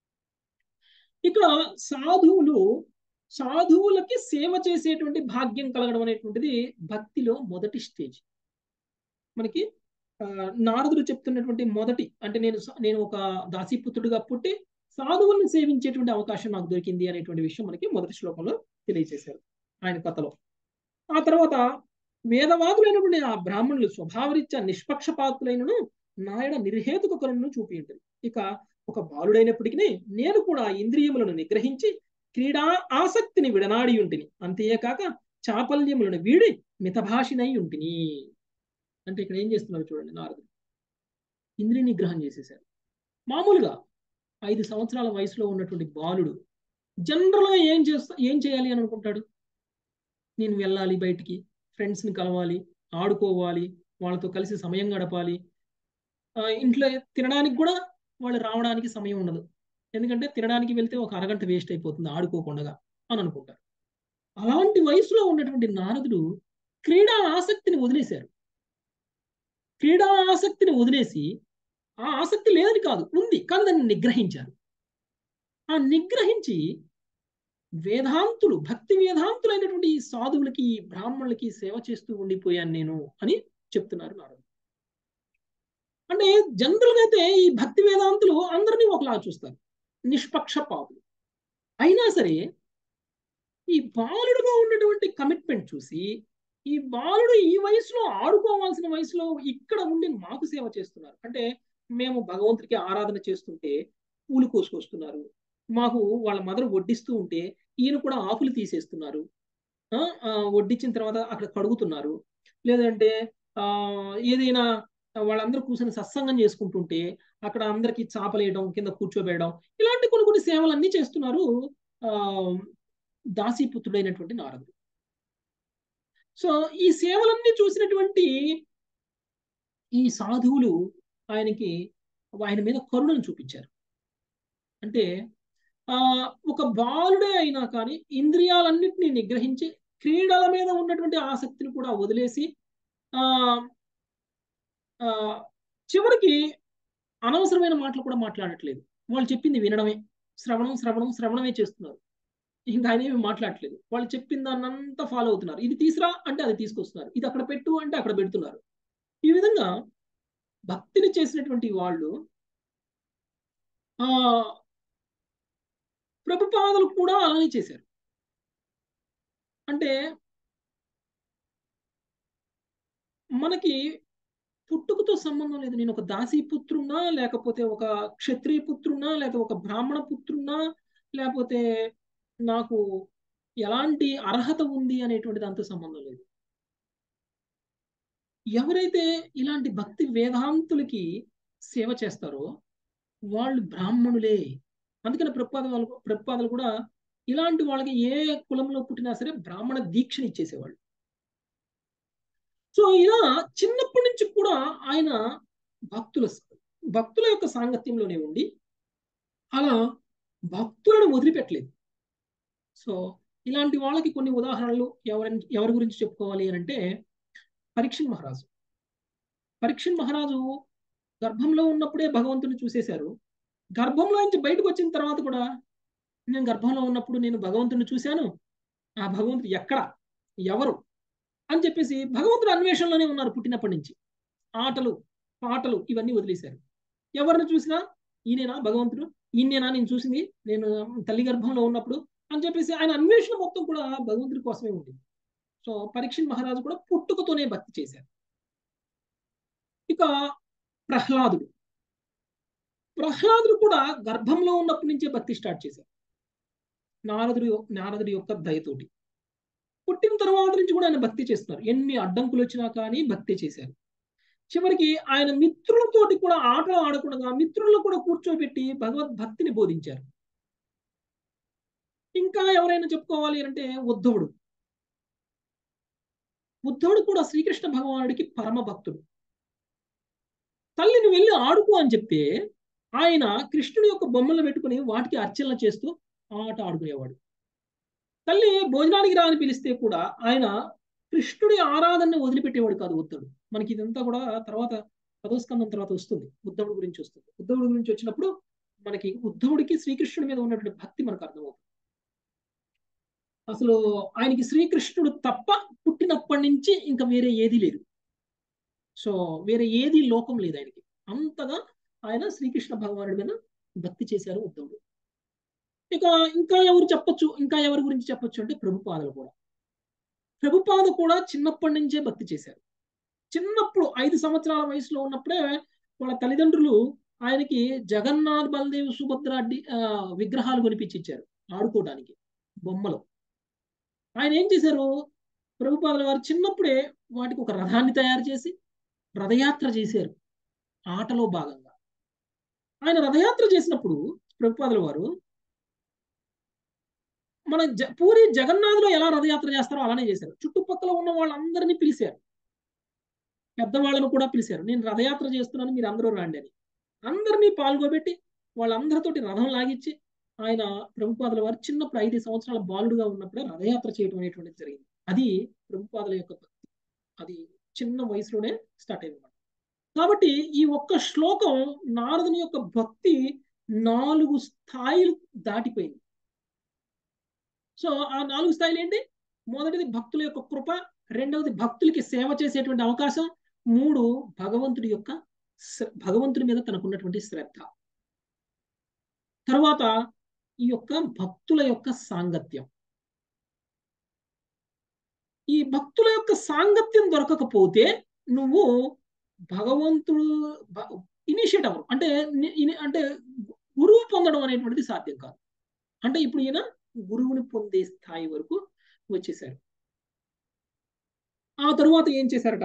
ఇక్కడ సాధువులు సాధువులకి సేవ చేసేటువంటి భాగ్యం కలగడం అనేటువంటిది భక్తిలో మొదటి స్టేజ్. మనకి నారదుడు చెప్తున్నటువంటి మొదటి అంటే నేను నేను ఒక దాసీపుత్రుడిగా పుట్టి సాధువులను సేవించేటువంటి అవకాశం నాకు దొరికింది అనేటువంటి విషయం మనకి మొదటి శ్లోకంలో తెలియజేశారు ఆయన కథలో. ఆ తర్వాత వేదవాదులైనటువంటి ఆ బ్రాహ్మణులు స్వభావరీత్యా నిష్పక్షపాతులైనను నాయన నిర్హేతుక కరుణను చూపి ఉంటుంది. ఇక ఒక బాలుడైనప్పటికీ నేను కూడా ఇంద్రియములను నిగ్రహించి క్రీడా ఆసక్తిని విడనాడి ఉంటిని, అంతేకాక చాపల్యములను వీడి మితభాషినై ఉంటిని. అంటే ఇక్కడ ఏం చేస్తున్నారు చూడండి, నారదుడు ఇంద్రియ నిగ్రహం చేసేశారు. మామూలుగా ఐదు సంవత్సరాల వయసులో ఉన్నటువంటి బాలుడు జనరల్గా ఏం చేస్తా ఏం చేయాలి అని అనుకుంటాడు? నేను వెళ్ళాలి, బయటికి ఫ్రెండ్స్ని కలవాలి, ఆడుకోవాలి, వాళ్ళతో కలిసి సమయం గడపాలి, ఇంట్లో తినడానికి కూడా వాళ్ళు రావడానికి సమయం ఉండదు, ఎందుకంటే తినడానికి వెళ్తే ఒక అరగంట వేస్ట్ అయిపోతుంది ఆడుకోకుండా అని అనుకుంటారు. అలాంటి వయసులో ఉన్నటువంటి నారదుడు క్రీడా ఆసక్తిని వదిలేశారు. క్రీడా ఆసక్తిని వదిలేసి, ఆ ఆసక్తి లేదని కాదు, ఉంది, కానీ దాన్ని నిగ్రహించారు. ఆ నిగ్రహించి వేదాంతులు భక్తి వేదాంతులైనటువంటి ఈ సాధువులకి బ్రాహ్మణులకి సేవ చేస్తూ ఉండిపోయాను నేను అని చెప్తున్నారు నారదుడు. అంటే జనరల్గా అయితే ఈ భక్తి వేదాంతులు అందరినీ ఒకలా చూస్తారు, నిష్పక్షపాతులు. అయినా సరే ఈ బాలుడుగా ఉన్నటువంటి కమిట్మెంట్ చూసి ఈ బాలుడు ఈ వయసులో ఆడుకోవాల్సిన వయసులో ఇక్కడ ఉండి మాకు సేవ చేస్తున్నారు. అంటే మేము భగవంతుడికి ఆరాధన చేస్తుంటే పూలు కోసుకొస్తున్నారు, మాకు వాళ్ళ మదర్ వడ్డిస్తూ ఉంటే ఈయన కూడా ఆకులు తీసేస్తున్నారు, వడ్డించిన తర్వాత అక్కడ కడుగుతున్నారు, లేదంటే ఆ ఏదైనా వాళ్ళందరూ కూర్చొని సత్సంగం చేసుకుంటుంటే అక్కడ అందరికి చాపలేయడం, కింద కూర్చోబెట్టడం, ఇలాంటి కొన్ని కొన్ని సేవలన్నీ చేస్తున్నారు ఆ దాసీపుత్రుడైనటువంటి నారదుడు. సో ఈ సేవలన్నీ చూసినటువంటి ఈ సాధువులు ఆయనకి ఆయన మీద కరుణను చూపించారు. అంటే ఆ ఒక బాలుడే అయినా కానీ ఇంద్రియాలన్నింటినీ నిగ్రహించి క్రీడల మీద ఉన్నటువంటి ఆసక్తిని కూడా వదిలేసి ఆ ఆ చివరికి అనవసరమైన మాటలు కూడా మాట్లాడట్లేదు, వాళ్ళు చెప్పింది వినడమే. శ్రవణం శ్రవణం శ్రవణమే చేస్తున్నారు. ఇంకా ఆయన ఏమి మాట్లాడట్లేదు. వాళ్ళు చెప్పిన దాన్నంతా ఫాలో అవుతున్నారు. ఇది తీసురా అంటే అది తీసుకొస్తున్నారు, ఇది అక్కడ పెట్టు అంటే అక్కడ పెడుతున్నారు. ఈ విధంగా భక్తిని చేసినటువంటి వాళ్ళు ఆ ప్రభుపాదులు కూడా అలానే చేశారు. అంటే మనకి పుట్టుకతో సంబంధం లేదు. నేను ఒక దాసీ పుత్రున్నా, లేకపోతే ఒక క్షత్రియ పుత్రున్నా, లేకపోతే ఒక బ్రాహ్మణ పుత్రున్నా, లేకపోతే నాకు ఎలాంటి అర్హత ఉంది అనేటువంటి దాంతో సంబంధం లేదు. ఎవరైతే ఇలాంటి భక్తి వేదాంతులకి సేవ చేస్తారో వాళ్ళు బ్రాహ్మణులే. అందుకని ప్రభుపాద వాళ్ళు ప్రభుపాదలు కూడా ఇలాంటి వాళ్ళకి ఏ కులంలో పుట్టినా సరే బ్రాహ్మణ దీక్షని ఇచ్చేసేవాళ్ళు. సో ఇలా చిన్నప్పటి నుంచి కూడా ఆయన భక్తుల భక్తుల యొక్క సాంగత్యంలోనే ఉండి అలా భక్తులను వదిలిపెట్టలేదు. సో ఇలాంటి వాళ్ళకి కొన్ని ఉదాహరణలు ఎవరి ఎవరి గురించి చెప్పుకోవాలి అని అంటే పరీక్షణ్ మహారాజు. పరీక్షణ్ మహారాజు గర్భంలో ఉన్నప్పుడే భగవంతుని చూసేశారు. గర్భంలో నుంచి బయటకు వచ్చిన తర్వాత కూడా నేను గర్భంలో ఉన్నప్పుడు నేను భగవంతుని చూశాను, ఆ భగవంతుడు ఎక్కడ ఎవరు అని చెప్పేసి భగవంతుడు అన్వేషణలోనే ఉన్నారు. పుట్టినప్పటి నుంచి ఆటలు పాటలు ఇవన్నీ వదిలేశారు. ఎవరిని చూసినా ఈయనేనా భగవంతుడు, ఈయనేనా నేను చూసింది నేను తల్లి గర్భంలో ఉన్నప్పుడు అని చెప్పేసి ఆయన అన్వేషణ మొత్తం కూడా భగవంతుడి కోసమే ఉంది. సో పరీక్షణ్ మహారాజు కూడా పుట్టుకతోనే భక్తి చేశారు. ఇక ప్రహ్లాదుడు ప్రహ్లాదుడు కూడా గర్భంలో ఉన్నప్పటి నుంచే భక్తి స్టార్ట్ చేశారు. నారదుడి నారదుడి యొక్క దయతోటి పుట్టిన తర్వాత నుంచి కూడా ఆయన భక్తి చేస్తున్నారు. ఎన్ని అడ్డంకులు వచ్చినా కానీ భక్తి చేశారు. చివరికి ఆయన మిత్రులతోటి కూడా ఆటలు ఆడకుండా మిత్రులను కూడా కూర్చోబెట్టి భగవద్భక్తిని బోధించారు. ఇంకా ఎవరైనా చెప్పుకోవాలి అంటే ఉద్ధవుడు. ఉద్ధవుడు కూడా శ్రీకృష్ణ భగవానుడికి పరమ భక్తుడు. తల్లిని వెళ్ళి ఆడుకో అని చెప్తే ఆయన కృష్ణుడి యొక్క బొమ్మలు పెట్టుకుని వాటికి అర్చనలు చేస్తూ ఆట ఆడుకునేవాడు. తల్లి భోజనానికి రా అని పిలిస్తే కూడా ఆయన కృష్ణుడి ఆరాధనని వదిలిపెట్టేవాడు కాదు ఉద్ధవుడు. మనకి ఇదంతా కూడా తర్వాత పదోస్కందం తర్వాత వస్తుంది, ఉద్ధవుడి గురించి వస్తుంది. ఉద్ధవుడి గురించి వచ్చినప్పుడు మనకి ఉద్ధవుడికి శ్రీకృష్ణుడి మీద ఉన్నటువంటి భక్తి మనకు అర్థమవుతుంది. అసలు ఆయనకి శ్రీకృష్ణుడు తప్ప పుట్టినప్పటి నుంచి ఇంకా వేరే ఏది లేదు. సో వేరే ఏది లోకం లేదు ఆయనకి. అంతగా ఆయన శ్రీకృష్ణ భగవానుడి మీద భక్తి చేశారు ఉద్ధవుడు. ఇక ఇంకా ఎవరు చెప్పొచ్చు, ఇంకా ఎవరి గురించి చెప్పొచ్చు అంటే ప్రభుపాదులు కూడా. ప్రభుపాద కూడా చిన్నప్పటి నుంచే భక్తి చేశారు. చిన్నప్పుడు ఐదు సంవత్సరాల వయసులో ఉన్నప్పుడే వాళ్ళ తల్లిదండ్రులు ఆయనకి జగన్నాథ్ బలదేవ్ సుభద్ర విగ్రహాలు కొనిపించిచ్చారు ఆడుకోవడానికి, బొమ్మలు. ఆయన ఏం చేశారు, ప్రభుపాదుల వారు చిన్నప్పుడే వాటికి ఒక రథాన్ని తయారు చేసి రథయాత్ర చేశారు ఆటలో భాగంగా. ఆయన రథయాత్ర చేసినప్పుడు ప్రభుపాదుల వారు మన జ పూరి జగన్నాథ్లో ఎలా రథయాత్ర చేస్తారో అలానే చేశారు. చుట్టుపక్కల ఉన్న వాళ్ళందరినీ పిలిచారు, పెద్దవాళ్ళను కూడా పిలిచారు. నేను రథయాత్ర చేస్తున్నాను, మీరు అందరూ రండి అని. అందరినీ పాల్గొబెట్టి వాళ్ళందరితోటి రథం లాగించి ఆయన ప్రభుపాదుల వారు చిన్నప్పుడు ఐదు సంవత్సరాల బాలుడుగా ఉన్నప్పుడే రథయాత్ర చేయడం అనేటువంటిది జరిగింది. అది ప్రభుపాదుల యొక్క భక్తి. అది చిన్న వయసులోనే స్టార్ట్ అయింది. కాబట్టి ఈ ఒక్క శ్లోకం నారదుని యొక్క భక్తి నాలుగు స్థాయిలు దాటిపోయింది. సో ఆ నాలుగు స్థాయిలు ఏంటి? మొదటిది భక్తుల యొక్క కృప, రెండవది భక్తులకి సేవ చేసేటువంటి అవకాశం, మూడు భగవంతుడి యొక్క భగవంతుడి మీద తనకున్నటువంటి శ్రద్ధ, తర్వాత ఈ యొక్క భక్తుల యొక్క సాంగత్యం. ఈ భక్తుల యొక్క సాంగత్యం దొరకకపోతే నువ్వు భగవంతుడు ఇనిషియేట్ అవ్వరు. అంటే అంటే గురువు పొందడం అనేటువంటిది సాధ్యం కాదు. అంటే ఇప్పుడు ఈయన గురువుని పొందే స్థాయి వరకు వచ్చేసారు. ఆ తరువాత ఏం చేశారట,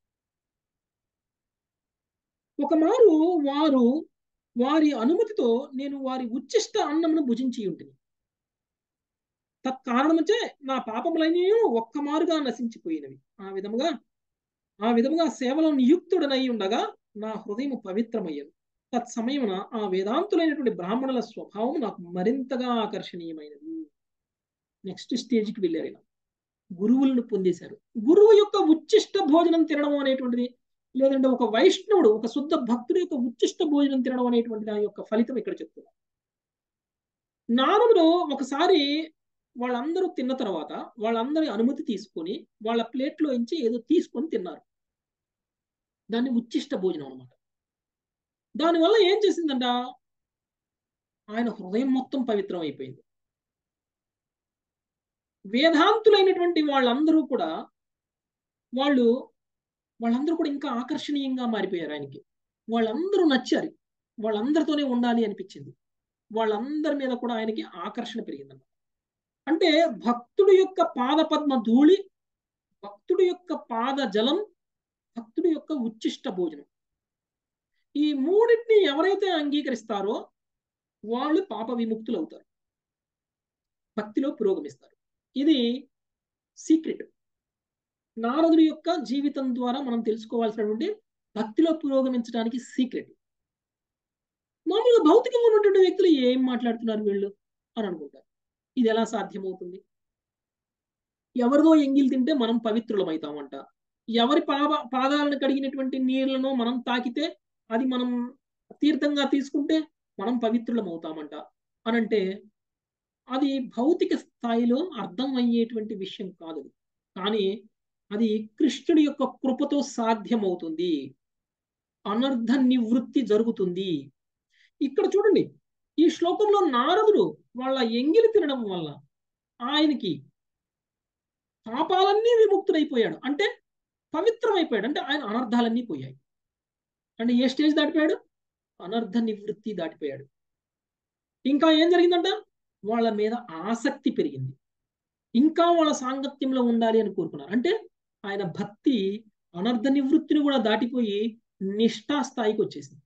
ఒకమారు వారు వారి అనుమతితో నేను వారి ఉచ్చిష్ట అన్నమును భుజించి ఉంటుంది. తత్కారణముచే నా పాపములన్నీ ఒక్కమారుగా నశించిపోయినవి. ఆ విధముగా ఆ విధముగా సేవలో నియుక్తుడనై ఉండగా నా హృదయం పవిత్రమయ్యను. తత్సమయమున ఆ వేదాంతులైనటువంటి బ్రాహ్మణుల స్వభావం నాకు మరింతగా ఆకర్షణీయమైనది. నెక్స్ట్ స్టేజ్కి వెళ్ళారు. ఇలా గురువులను పొందేశారు. గురువు యొక్క ఉచ్చిష్ట భోజనం తినడం అనేటువంటిది, లేదంటే ఒక వైష్ణవుడు ఒక శుద్ధ భక్తుడి యొక్క ఉచ్చిష్ట భోజనం తినడం అనేటువంటి దాని యొక్క ఫలితం ఇక్కడ చెప్తున్నారు. నారదుడు ఒకసారి వాళ్ళందరూ తిన్న తర్వాత వాళ్ళందరి అనుమతి తీసుకొని వాళ్ళ ప్లేట్లో నుంచి ఏదో తీసుకొని తిన్నారు. దాన్ని ఉచ్చిష్ట భోజనం అనమాట. దానివల్ల ఏం చేసిందంట, ఆయన హృదయం మొత్తం పవిత్రం అయిపోయింది. వేదాంతులైనటువంటి వాళ్ళందరూ కూడా వాళ్ళు వాళ్ళందరూ కూడా ఇంకా ఆకర్షణీయంగా మారిపోయారు ఆయనకి. వాళ్ళందరూ నచ్చారు, వాళ్ళందరితోనే ఉండాలి అనిపించింది. వాళ్ళందరి మీద కూడా ఆయనకి ఆకర్షణ పెరిగిందన్నమాట. అంటే భక్తుడి యొక్క పాద పద్మ ధూళి, భక్తుడి యొక్క పాద జలం, భక్తుడి యొక్క ఉచ్చిష్ట భోజనం, ఈ మూడింటిని ఎవరైతే అంగీకరిస్తారో వాళ్ళు పాప విముక్తులు అవుతారు, భక్తిలో పురోగమిస్తారు. ఇది సీక్రెట్. నారదుడి యొక్క జీవితం ద్వారా మనం తెలుసుకోవాల్సినటువంటి భక్తిలో పురోగమించడానికి సీక్రెట్. మామూలుగా భౌతికంగా ఉన్నటువంటి వ్యక్తులు ఏం మాట్లాడుతున్నారు వీళ్ళు అని అనుకుంటారు. ఇది ఎలా సాధ్యమవుతుంది? ఎవరిదో ఎంగిల్ తింటే మనం పవిత్రులమవుతామంట, ఎవరి పాద పాదాలను కడిగినటువంటి నీళ్లను మనం తాకితే అది మనం తీర్థంగా తీసుకుంటే మనం పవిత్రులం అవుతామంట అనంటే అది భౌతిక స్థాయిలో అర్థం అయ్యేటువంటి విషయం కాదు. కానీ అది కృష్ణుడి యొక్క కృపతో సాధ్యమవుతుంది, అనర్థ నివృత్తి జరుగుతుంది. ఇక్కడ చూడండి, ఈ శ్లోకంలో నారదుడు వాళ్ళ ఎంగిలి తినడం వల్ల ఆయనకి పాపాలన్నీ విముక్తుడైపోయాడు, అంటే పవిత్రమైపోయాడు, అంటే ఆయన అనర్థాలన్నీ పోయాయి. అంటే ఏ స్టేజ్ దాటిపోయాడు? అనర్థ నివృత్తి దాటిపోయాడు. ఇంకా ఏం జరిగిందంట, వాళ్ళ మీద ఆసక్తి పెరిగింది, ఇంకా వాళ్ళ సాంగత్యంలో ఉండాలి అని కోరుకున్నారు. అంటే ఆయన భక్తి అనర్థ నివృత్తిని కూడా దాటిపోయి నిష్ఠా స్థాయికి వచ్చేసింది.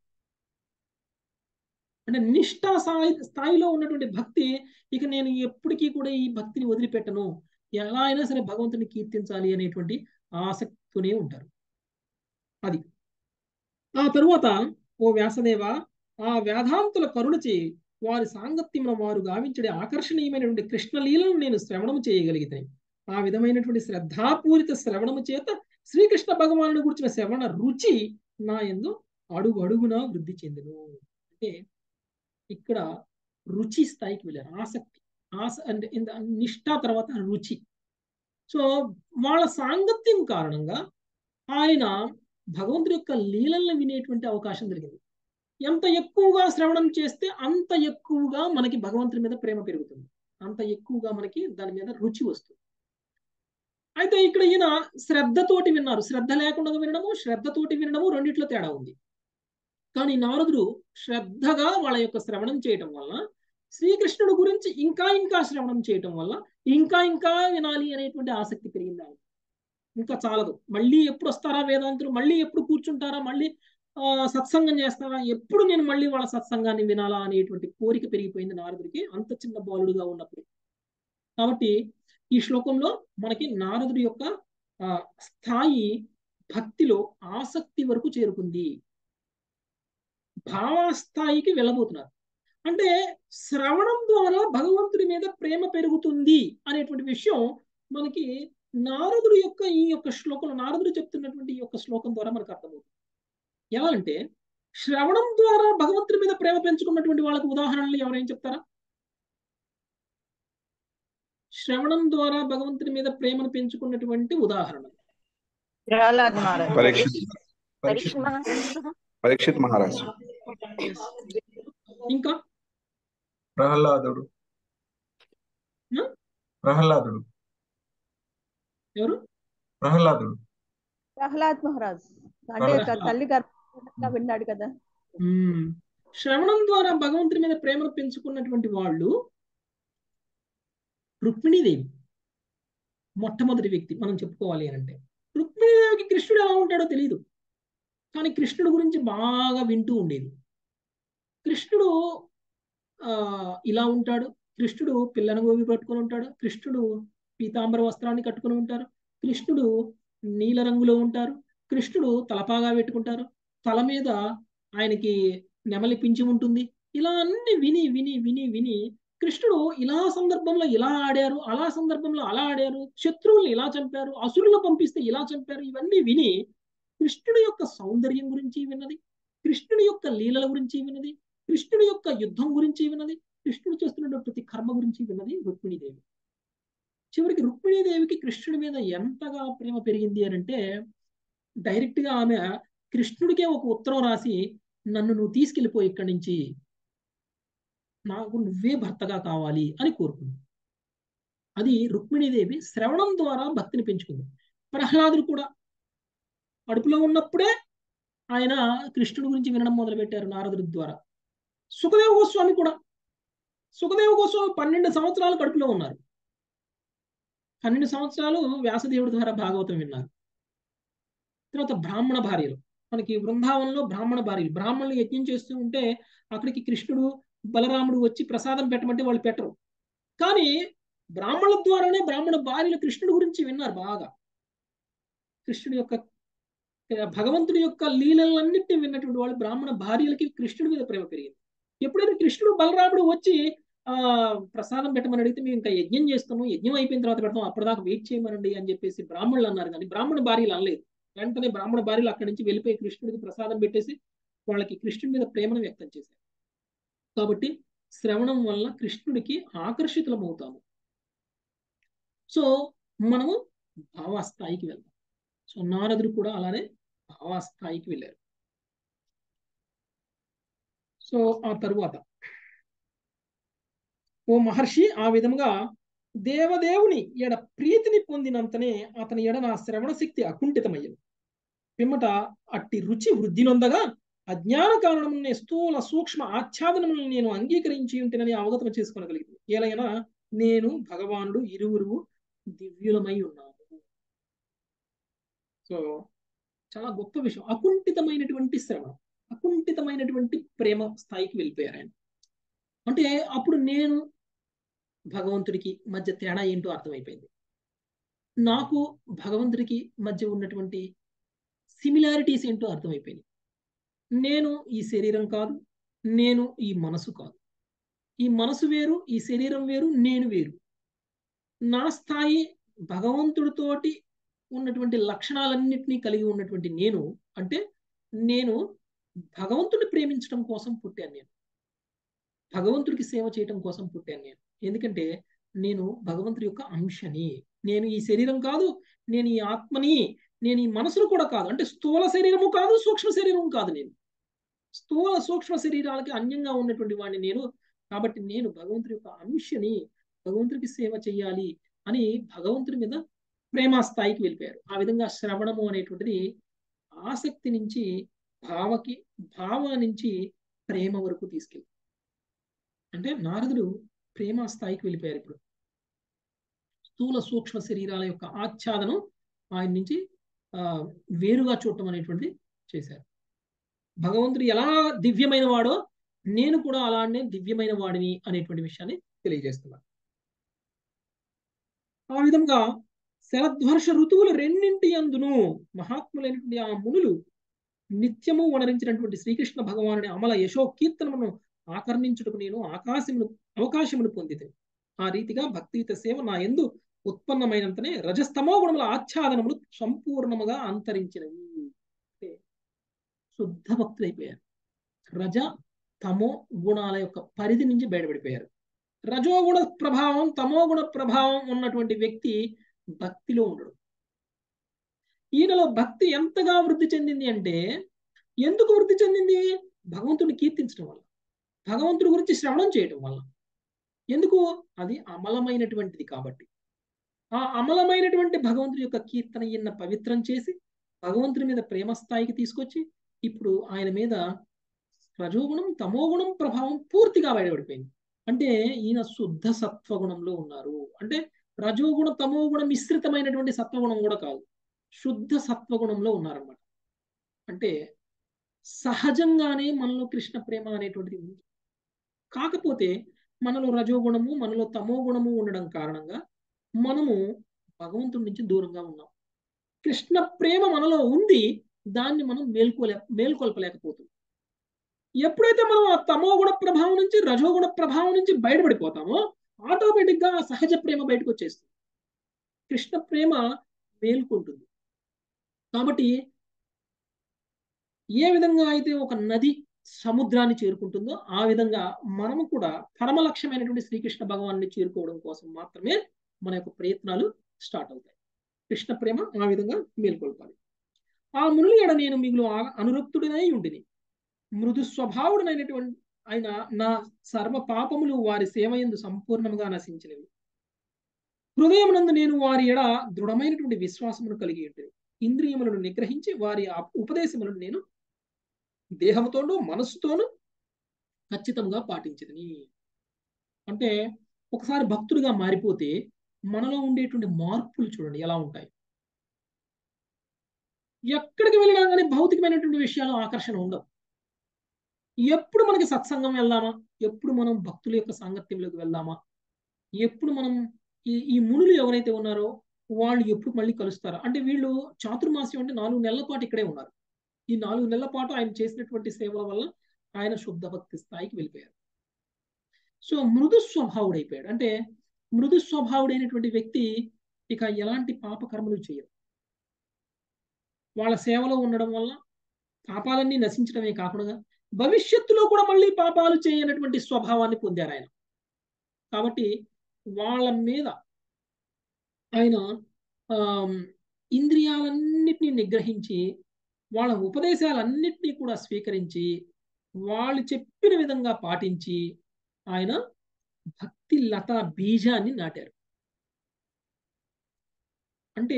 అంటే నిష్ఠా స్థాయి స్థాయిలో ఉన్నటువంటి భక్తి, ఇక నేను ఎప్పటికీ కూడా ఈ భక్తిని వదిలిపెట్టను, ఎలా అయినా సరే భగవంతుని కీర్తించాలి అనేటువంటి ఆసక్తితోనే ఉంటారు. అది ఆ తరువాత, ఓ వ్యాసదేవ, ఆ వేదాంతుల కరుణచి వారి సాంగత్యమున వారు గావించడే ఆకర్షణీయమైనటువంటి కృష్ణలీలను నేను శ్రవణము చేయగలిగితే, ఆ విధమైనటువంటి శ్రద్ధాపూరిత శ్రవణము చేత శ్రీకృష్ణ భగవానుడు గురించిన శ్రవణ రుచి నా యందు అడుగు అడుగున వృద్ధి చెందును. అంటే ఇక్కడ రుచి స్థాయికి వెళ్ళారు, ఆసక్తి, ఆస అంటే నిష్ఠా తర్వాత రుచి. సో వాళ్ళ సాంగత్యం కారణంగా ఆయన భగవంతుడి యొక్క లీలలను వినేటువంటి అవకాశం జరిగింది. ఎంత ఎక్కువగా శ్రవణం చేస్తే అంత ఎక్కువగా మనకి భగవంతుడి మీద ప్రేమ పెరుగుతుంది, అంత ఎక్కువగా మనకి దాని మీద రుచి వస్తుంది. అయితే ఇక్కడ ఈయన శ్రద్ధతోటి విన్నారు, శ్రద్ధ లేకుండా వినడము, శ్రద్ధతోటి వినడము రెండిట్లో తేడా ఉంది. కానీ నారదుడు శ్రద్ధగా వాళ్ళ యొక్క శ్రవణం చేయటం వల్ల, శ్రీకృష్ణుడు గురించి ఇంకా ఇంకా శ్రవణం చేయటం వల్ల ఇంకా ఇంకా వినాలి అనేటువంటి ఆసక్తి పెరిగింది. ఇంకా చాలదు, మళ్ళీ ఎప్పుడు వస్తారా వేదాంతులు, మళ్ళీ ఎప్పుడు కూర్చుంటారా, మళ్ళీ ఆ సత్సంగం చేస్తారా, ఎప్పుడు నేను మళ్ళీ వాళ్ళ సత్సంగాన్ని వినాలా అనేటువంటి కోరిక పెరిగిపోయింది నారదుడికి, అంత చిన్న బాలుడుగా ఉన్నప్పుడు. కాబట్టి ఈ శ్లోకంలో మనకి నారదుడి యొక్క ఆ స్థాయి భక్తిలో ఆసక్తి వరకు చేరుకుంది, భావస్థాయికి వెళ్ళబోతున్నారు. అంటే శ్రవణం ద్వారా భగవంతుడి మీద ప్రేమ పెరుగుతుంది అనేటువంటి విషయం మనకి నారదుడి యొక్క ఈ యొక్క శ్లోకంలో, నారదుడు చెప్తున్నటువంటి ఈ యొక్క శ్లోకం ద్వారా మనకు అర్థమవుతుంది. ఎలా అంటే, శ్రవణం ద్వారా భగవంతుడి మీద ప్రేమ పెంచుకున్నటువంటి వాళ్ళకు ఉదాహరణలు ఎవరైనా చెప్తారా? శ్రవణం ద్వారా భగవంతుడి మీద ప్రేమను పెంచుకున్నటువంటి ఉదాహరణ. పరీక్షిత్ మహారాజ్, ఇంకా ప్రహ్లాదుడు ప్రహ్లాదుడు ఎవరు? ప్రహ్లాదుడు ప్రహ్లాద్ మహారాజ్ అంటే తల్లి గర్భంగా విన్నాడు కదా. శ్రవణం ద్వారా భగవంతుడి మీద ప్రేమను పెంచుకున్నటువంటి వాళ్ళు రుక్మిణీదేవి మొట్టమొదటి వ్యక్తి మనం చెప్పుకోవాలి అని అంటే. రుక్మిణీదేవికి కృష్ణుడు ఎలా ఉంటాడో తెలియదు, కానీ కృష్ణుడు గురించి బాగా వింటూ ఉండేది. కృష్ణుడు ఆ ఇలా ఉంటాడు, కృష్ణుడు పిల్లను గోవి పట్టుకొని ఉంటాడు, కృష్ణుడు పీతాంబర వస్త్రాన్ని కట్టుకుని ఉంటారు, కృష్ణుడు నీల రంగులో ఉంటారు, కృష్ణుడు తలపాగా పెట్టుకుంటారు, తల మీద ఆయనకి నెమలి పించి ఉంటుంది. ఇలా అన్ని విని విని విని విని కృష్ణుడు ఇలా సందర్భంలో ఇలా ఆడారు, అలా సందర్భంలో అలా ఆడారు, శత్రువుల్ని ఇలా చంపారు, అసురులను పంపిస్తే ఇలా చంపారు, ఇవన్నీ విని కృష్ణుడి యొక్క సౌందర్యం గురించి విన్నది, కృష్ణుడి యొక్క లీలల గురించి విన్నది, కృష్ణుడి యొక్క యుద్ధం గురించి విన్నది, కృష్ణుడు చేస్తున్నటువంటి ప్రతి కర్మ గురించి విన్నది రుక్మిణీదేవి. చివరికి రుక్మిణీదేవికి కృష్ణుడి మీద ఎంతగా ప్రేమ పెరిగింది అని అంటే డైరెక్ట్ గా ఆమె కృష్ణుడికే ఒక ఉత్తరం రాసి నన్ను నువ్వు తీసుకెళ్ళిపో ఇక్కడి నుంచి, నాకు నువ్వే భర్తగా కావాలి అని కోరుకుంది. అది రుక్మిణీదేవి శ్రవణం ద్వారా భక్తిని పెంచుకుంది. ప్రహ్లాదుడు కూడా కడుపులో ఉన్నప్పుడే ఆయన కృష్ణుడి గురించి వినడం మొదలుపెట్టారు నారదుడి ద్వారా. సుఖదేవ గోస్వామి కూడా, సుఖదేవ గోస్వామి పన్నెండు సంవత్సరాలు కడుపులో ఉన్నారు. పన్నెండు సంవత్సరాలు వ్యాసదేవుడి ద్వారా భాగవతం విన్నారు. తర్వాత బ్రాహ్మణ భార్యలు, మనకి బృందావనంలో బ్రాహ్మణ భార్యలు, బ్రాహ్మణులు యజ్ఞం చేస్తూ ఉంటే అక్కడికి కృష్ణుడు బలరాముడు వచ్చి ప్రసాదం పెట్టమంటే వాళ్ళు పెట్టరు. కానీ బ్రాహ్మణుల ద్వారానే బ్రాహ్మణ భార్యలు కృష్ణుడి గురించి విన్నారు బాగా. కృష్ణుడి యొక్క భగవంతుడి యొక్క లీలలన్నింటినీ విన్నటువంటి వాళ్ళు బ్రాహ్మణ భార్యలకి కృష్ణుడి మీద ప్రేమ పెరిగింది. ఎప్పుడైతే కృష్ణుడు బలరాముడు వచ్చి ఆ ప్రసాదం పెట్టమని అడిగితే మేము ఇంకా యజ్ఞం చేస్తాము, యజ్ఞం అయిపోయిన తర్వాత పెడతాం, అప్పటిదాకా వెయిట్ చేయమనండి అని చెప్పేసి బ్రాహ్మణులు అన్నారు. కానీ బ్రాహ్మణ భార్యలు అనలేదు. వెంటనే బ్రాహ్మణ భార్యలు అక్కడి నుంచి వెళ్ళిపోయి కృష్ణుడికి ప్రసాదం పెట్టేసి వాళ్ళకి కృష్ణుడి మీద ప్రేమను వ్యక్తం చేశారు. కాబట్టి శ్రవణం వల్ల కృష్ణుడికి ఆకర్షితులం అవుతాము. సో మనము భావస్థాయికి వెళ్తాం. సో నారదుడు కూడా అలానే భావస్థాయికి వెళ్ళారు. సో ఆ తరువాత ఓ మహర్షి, ఆ విధముగా దేవదేవుని ఎడ ప్రీతిని పొందినంతనే అతని ఎడ నా శ్రవణ శక్తి అకుంఠితమయ్యను. పిమ్మట అట్టి రుచి వృద్ధి నొందగా అజ్ఞాన కారణమునే స్థూల సూక్ష్మ ఆచ్ఛాదనములను నేను అంగీకరించి ఉంటేనని అవగతం చేసుకోగలిగింది. ఏలైనా నేను భగవానుడు ఇరువురు దివ్యులమై ఉన్నాము. సో చాలా గొప్ప విషయం. అకుంఠితమైనటువంటి శ్రవణం, అకుంఠితమైనటువంటి ప్రేమ స్థాయికి వెళ్ళిపోయారు ఆయన. అంటే అప్పుడు నేను భగవంతుడికి మధ్య తేడా ఏంటో అర్థమైపోయింది. నాకు భగవంతుడికి మధ్య ఉన్నటువంటి సిమిలారిటీస్ ఏంటో అర్థమైపోయింది. నేను ఈ శరీరం కాదు, నేను ఈ మనసు కాదు. ఈ మనసు వేరు, ఈ శరీరం వేరు, నేను వేరు. నా స్థాయి భగవంతుడితోటి ఉన్నటువంటి లక్షణాలన్నింటినీ కలిగి ఉన్నటువంటి నేను, అంటే నేను భగవంతుడిని ప్రేమించడం కోసం పుట్టాను, నేను భగవంతుడికి సేవ చేయడం కోసం పుట్టాను నేను. ఎందుకంటే నేను భగవంతుడి యొక్క అంశని. నేను ఈ శరీరం కాదు, నేను ఈ ఆత్మని, నేను ఈ మనసును కూడా కాదు. అంటే స్థూల శరీరము కాదు, సూక్ష్మ శరీరము కాదు. నేను స్థూల సూక్ష్మ శరీరాలకి అన్యంగా ఉన్నటువంటి వాడిని నేను. కాబట్టి నేను భగవంతుడి యొక్క అంశని, భగవంతుడికి సేవ చేయాలి అని భగవంతుడి మీద ప్రేమ స్థాయికి వెళ్ళిపోయారు. ఆ విధంగా శ్రవణము అనేటువంటిది ఆసక్తి నుంచి భావకి, భావ నుంచి ప్రేమ వరకు తీసుకెళ్ళి, అంటే నారదుడు ప్రేమ స్థాయికి వెళ్ళిపోయారు. ఇప్పుడు స్థూల సూక్ష్మ శరీరాల యొక్క ఆచ్ఛాదనం ఆయన నుంచి ఆ వేరుగా చూడటం అనేటువంటిది చేశారు. భగవంతుడు ఎలా దివ్యమైన వాడో నేను కూడా అలానే దివ్యమైన వాడిని అనేటువంటి విషయాన్ని తెలియజేస్తున్నాను. ఆ విధంగా శరద్వర్ష ఋతువులు రెండింటి అందును మహాత్ములైనటువంటి ఆ మునులు నిత్యము వనరించినటువంటి శ్రీకృష్ణ భగవానుని అమల యశో కీర్తనమును ఆకర్ణించుటకు నేను ఆకాశమును అవకాశమును పొందితే, ఆ రీతిగా భక్తియుత సేవ నా యందు ఉత్పన్నమైనంతనే రజస్తమో గుణముల ఆచ్ఛాదనములు సంపూర్ణముగా అంతరించినవి. అంటే శుద్ధ భక్తులైపోయారు. రజ తమో గుణాల యొక్క పరిధి నుంచి బయటపడిపోయారు. రజోగుణ ప్రభావం, తమోగుణ ప్రభావం ఉన్నటువంటి వ్యక్తి భక్తిలో ఉండడు. ఈయనలో భక్తి ఎంతగా వృద్ధి చెందింది అంటే, ఎందుకు వృద్ధి చెందింది? భగవంతుడిని కీర్తించడం వల్ల, భగవంతుడి గురించి శ్రవణం చేయడం వల్ల. ఎందుకు? అది అమలమైనటువంటిది కాబట్టి. ఆ అమలమైనటువంటి భగవంతుడి యొక్క కీర్తన ఈయన పవిత్రం చేసి భగవంతుడి మీద ప్రేమ స్థాయికి తీసుకొచ్చి ఇప్పుడు ఆయన మీద రజోగుణం తమోగుణం ప్రభావం పూర్తిగా బయటపడిపోయింది. అంటే ఈయన శుద్ధ సత్వగుణంలో ఉన్నారు. అంటే రజోగుణ తమోగుణ మిశ్రితమైనటువంటి సత్వగుణం కూడా కాదు, శుద్ధ సత్వగుణంలో ఉన్నారన్నమాట. అంటే సహజంగానే మనలో కృష్ణ ప్రేమ అనేటువంటిది ఉంది. కాకపోతే మనలో రజోగుణము, మనలో తమో గుణము ఉండడం కారణంగా మనము భగవంతుడి నుంచి దూరంగా ఉన్నాం. కృష్ణ ప్రేమ మనలో ఉంది, దాన్ని మనం మేల్కోలే మేల్కొల్పలేకపోతుంది. ఎప్పుడైతే మనం ఆ తమో గుణ ప్రభావం నుంచి రజోగుణ ప్రభావం నుంచి బయటపడిపోతామో ఆటోమేటిక్ గా సహజ ప్రేమ బయటకు వచ్చేస్తుంది, కృష్ణ ప్రేమ మేల్కొంటుంది. కాబట్టి ఏ విధంగా అయితే ఒక నది సముద్రాన్ని చేరుకుంటుందో ఆ విధంగా మనము కూడా పరమ లక్ష్యమైనటువంటి శ్రీకృష్ణ భగవాన్ని చేరుకోవడం కోసం మాత్రమే మన యొక్క ప్రయత్నాలు స్టార్ట్ అవుతాయి. కృష్ణ ప్రేమ ఆ విధంగా మేల్కొల్పాలి. ఆ మునులు ఎడ నేను మిగులు అనురక్తుడినై ఉండిని, మృదు స్వభావుడనైనటువంటి ఆయన నా సర్వ పాపములు వారి సేవయందు సంపూర్ణంగా నశించినవి. హృదయమునందు నేను వారి ఎడ దృఢమైనటువంటి విశ్వాసమును కలిగి ఉంటుంది. ఇంద్రియములను నిగ్రహించి వారి ఉపదేశములను నేను దేహముతోనూ మనస్సుతోనూ ఖచ్చితంగా పాటించదని. అంటే ఒకసారి భక్తుడిగా మారిపోతే మనలో ఉండేటువంటి మార్పులు చూడండి ఎలా ఉంటాయి. ఎక్కడికి వెళ్ళినా కానీ భౌతికమైనటువంటి విషయాలు ఆకర్షణ ఉండవు. ఎప్పుడు మనకి సత్సంగం వెళ్దామా, ఎప్పుడు మనం భక్తుల యొక్క సాంగత్యంలోకి వెళ్దామా, ఎప్పుడు మనం ఈ ఈ మునులు ఎవరైతే ఉన్నారో వాళ్ళు ఎప్పుడు మళ్ళీ కలుస్తారా అంటే వీళ్ళు చాతుర్మాస్యం అంటే నాలుగు నెలల పాటు ఇక్కడే ఉన్నారు. ఈ నాలుగు నెలల పాటు ఆయన చేసినటువంటి సేవల వల్ల ఆయన శుద్ధ భక్తి స్థాయికి వెళ్ళిపోయారు. సో మృదు స్వభావుడైపోయాడు. అంటే మృదు స్వభావుడైనటువంటి వ్యక్తి ఇక ఎలాంటి పాపకర్మలు చేయరు. వాళ్ళ సేవలో ఉండడం వల్ల పాపాలన్నీ నశించడమే కాకుండా భవిష్యత్తులో కూడా మళ్ళీ పాపాలు చేయనటువంటి స్వభావాన్ని పొందారు ఆయన. కాబట్టి వాళ్ళ మీద ఆయన ఆ ఇంద్రియాలన్నిటినీ నిగ్రహించి వాళ్ళ ఉపదేశాలన్నిటినీ కూడా స్వీకరించి వాళ్ళు చెప్పిన విధంగా పాటించి ఆయన భక్తి లతా బీజాన్ని నాటారు. అంటే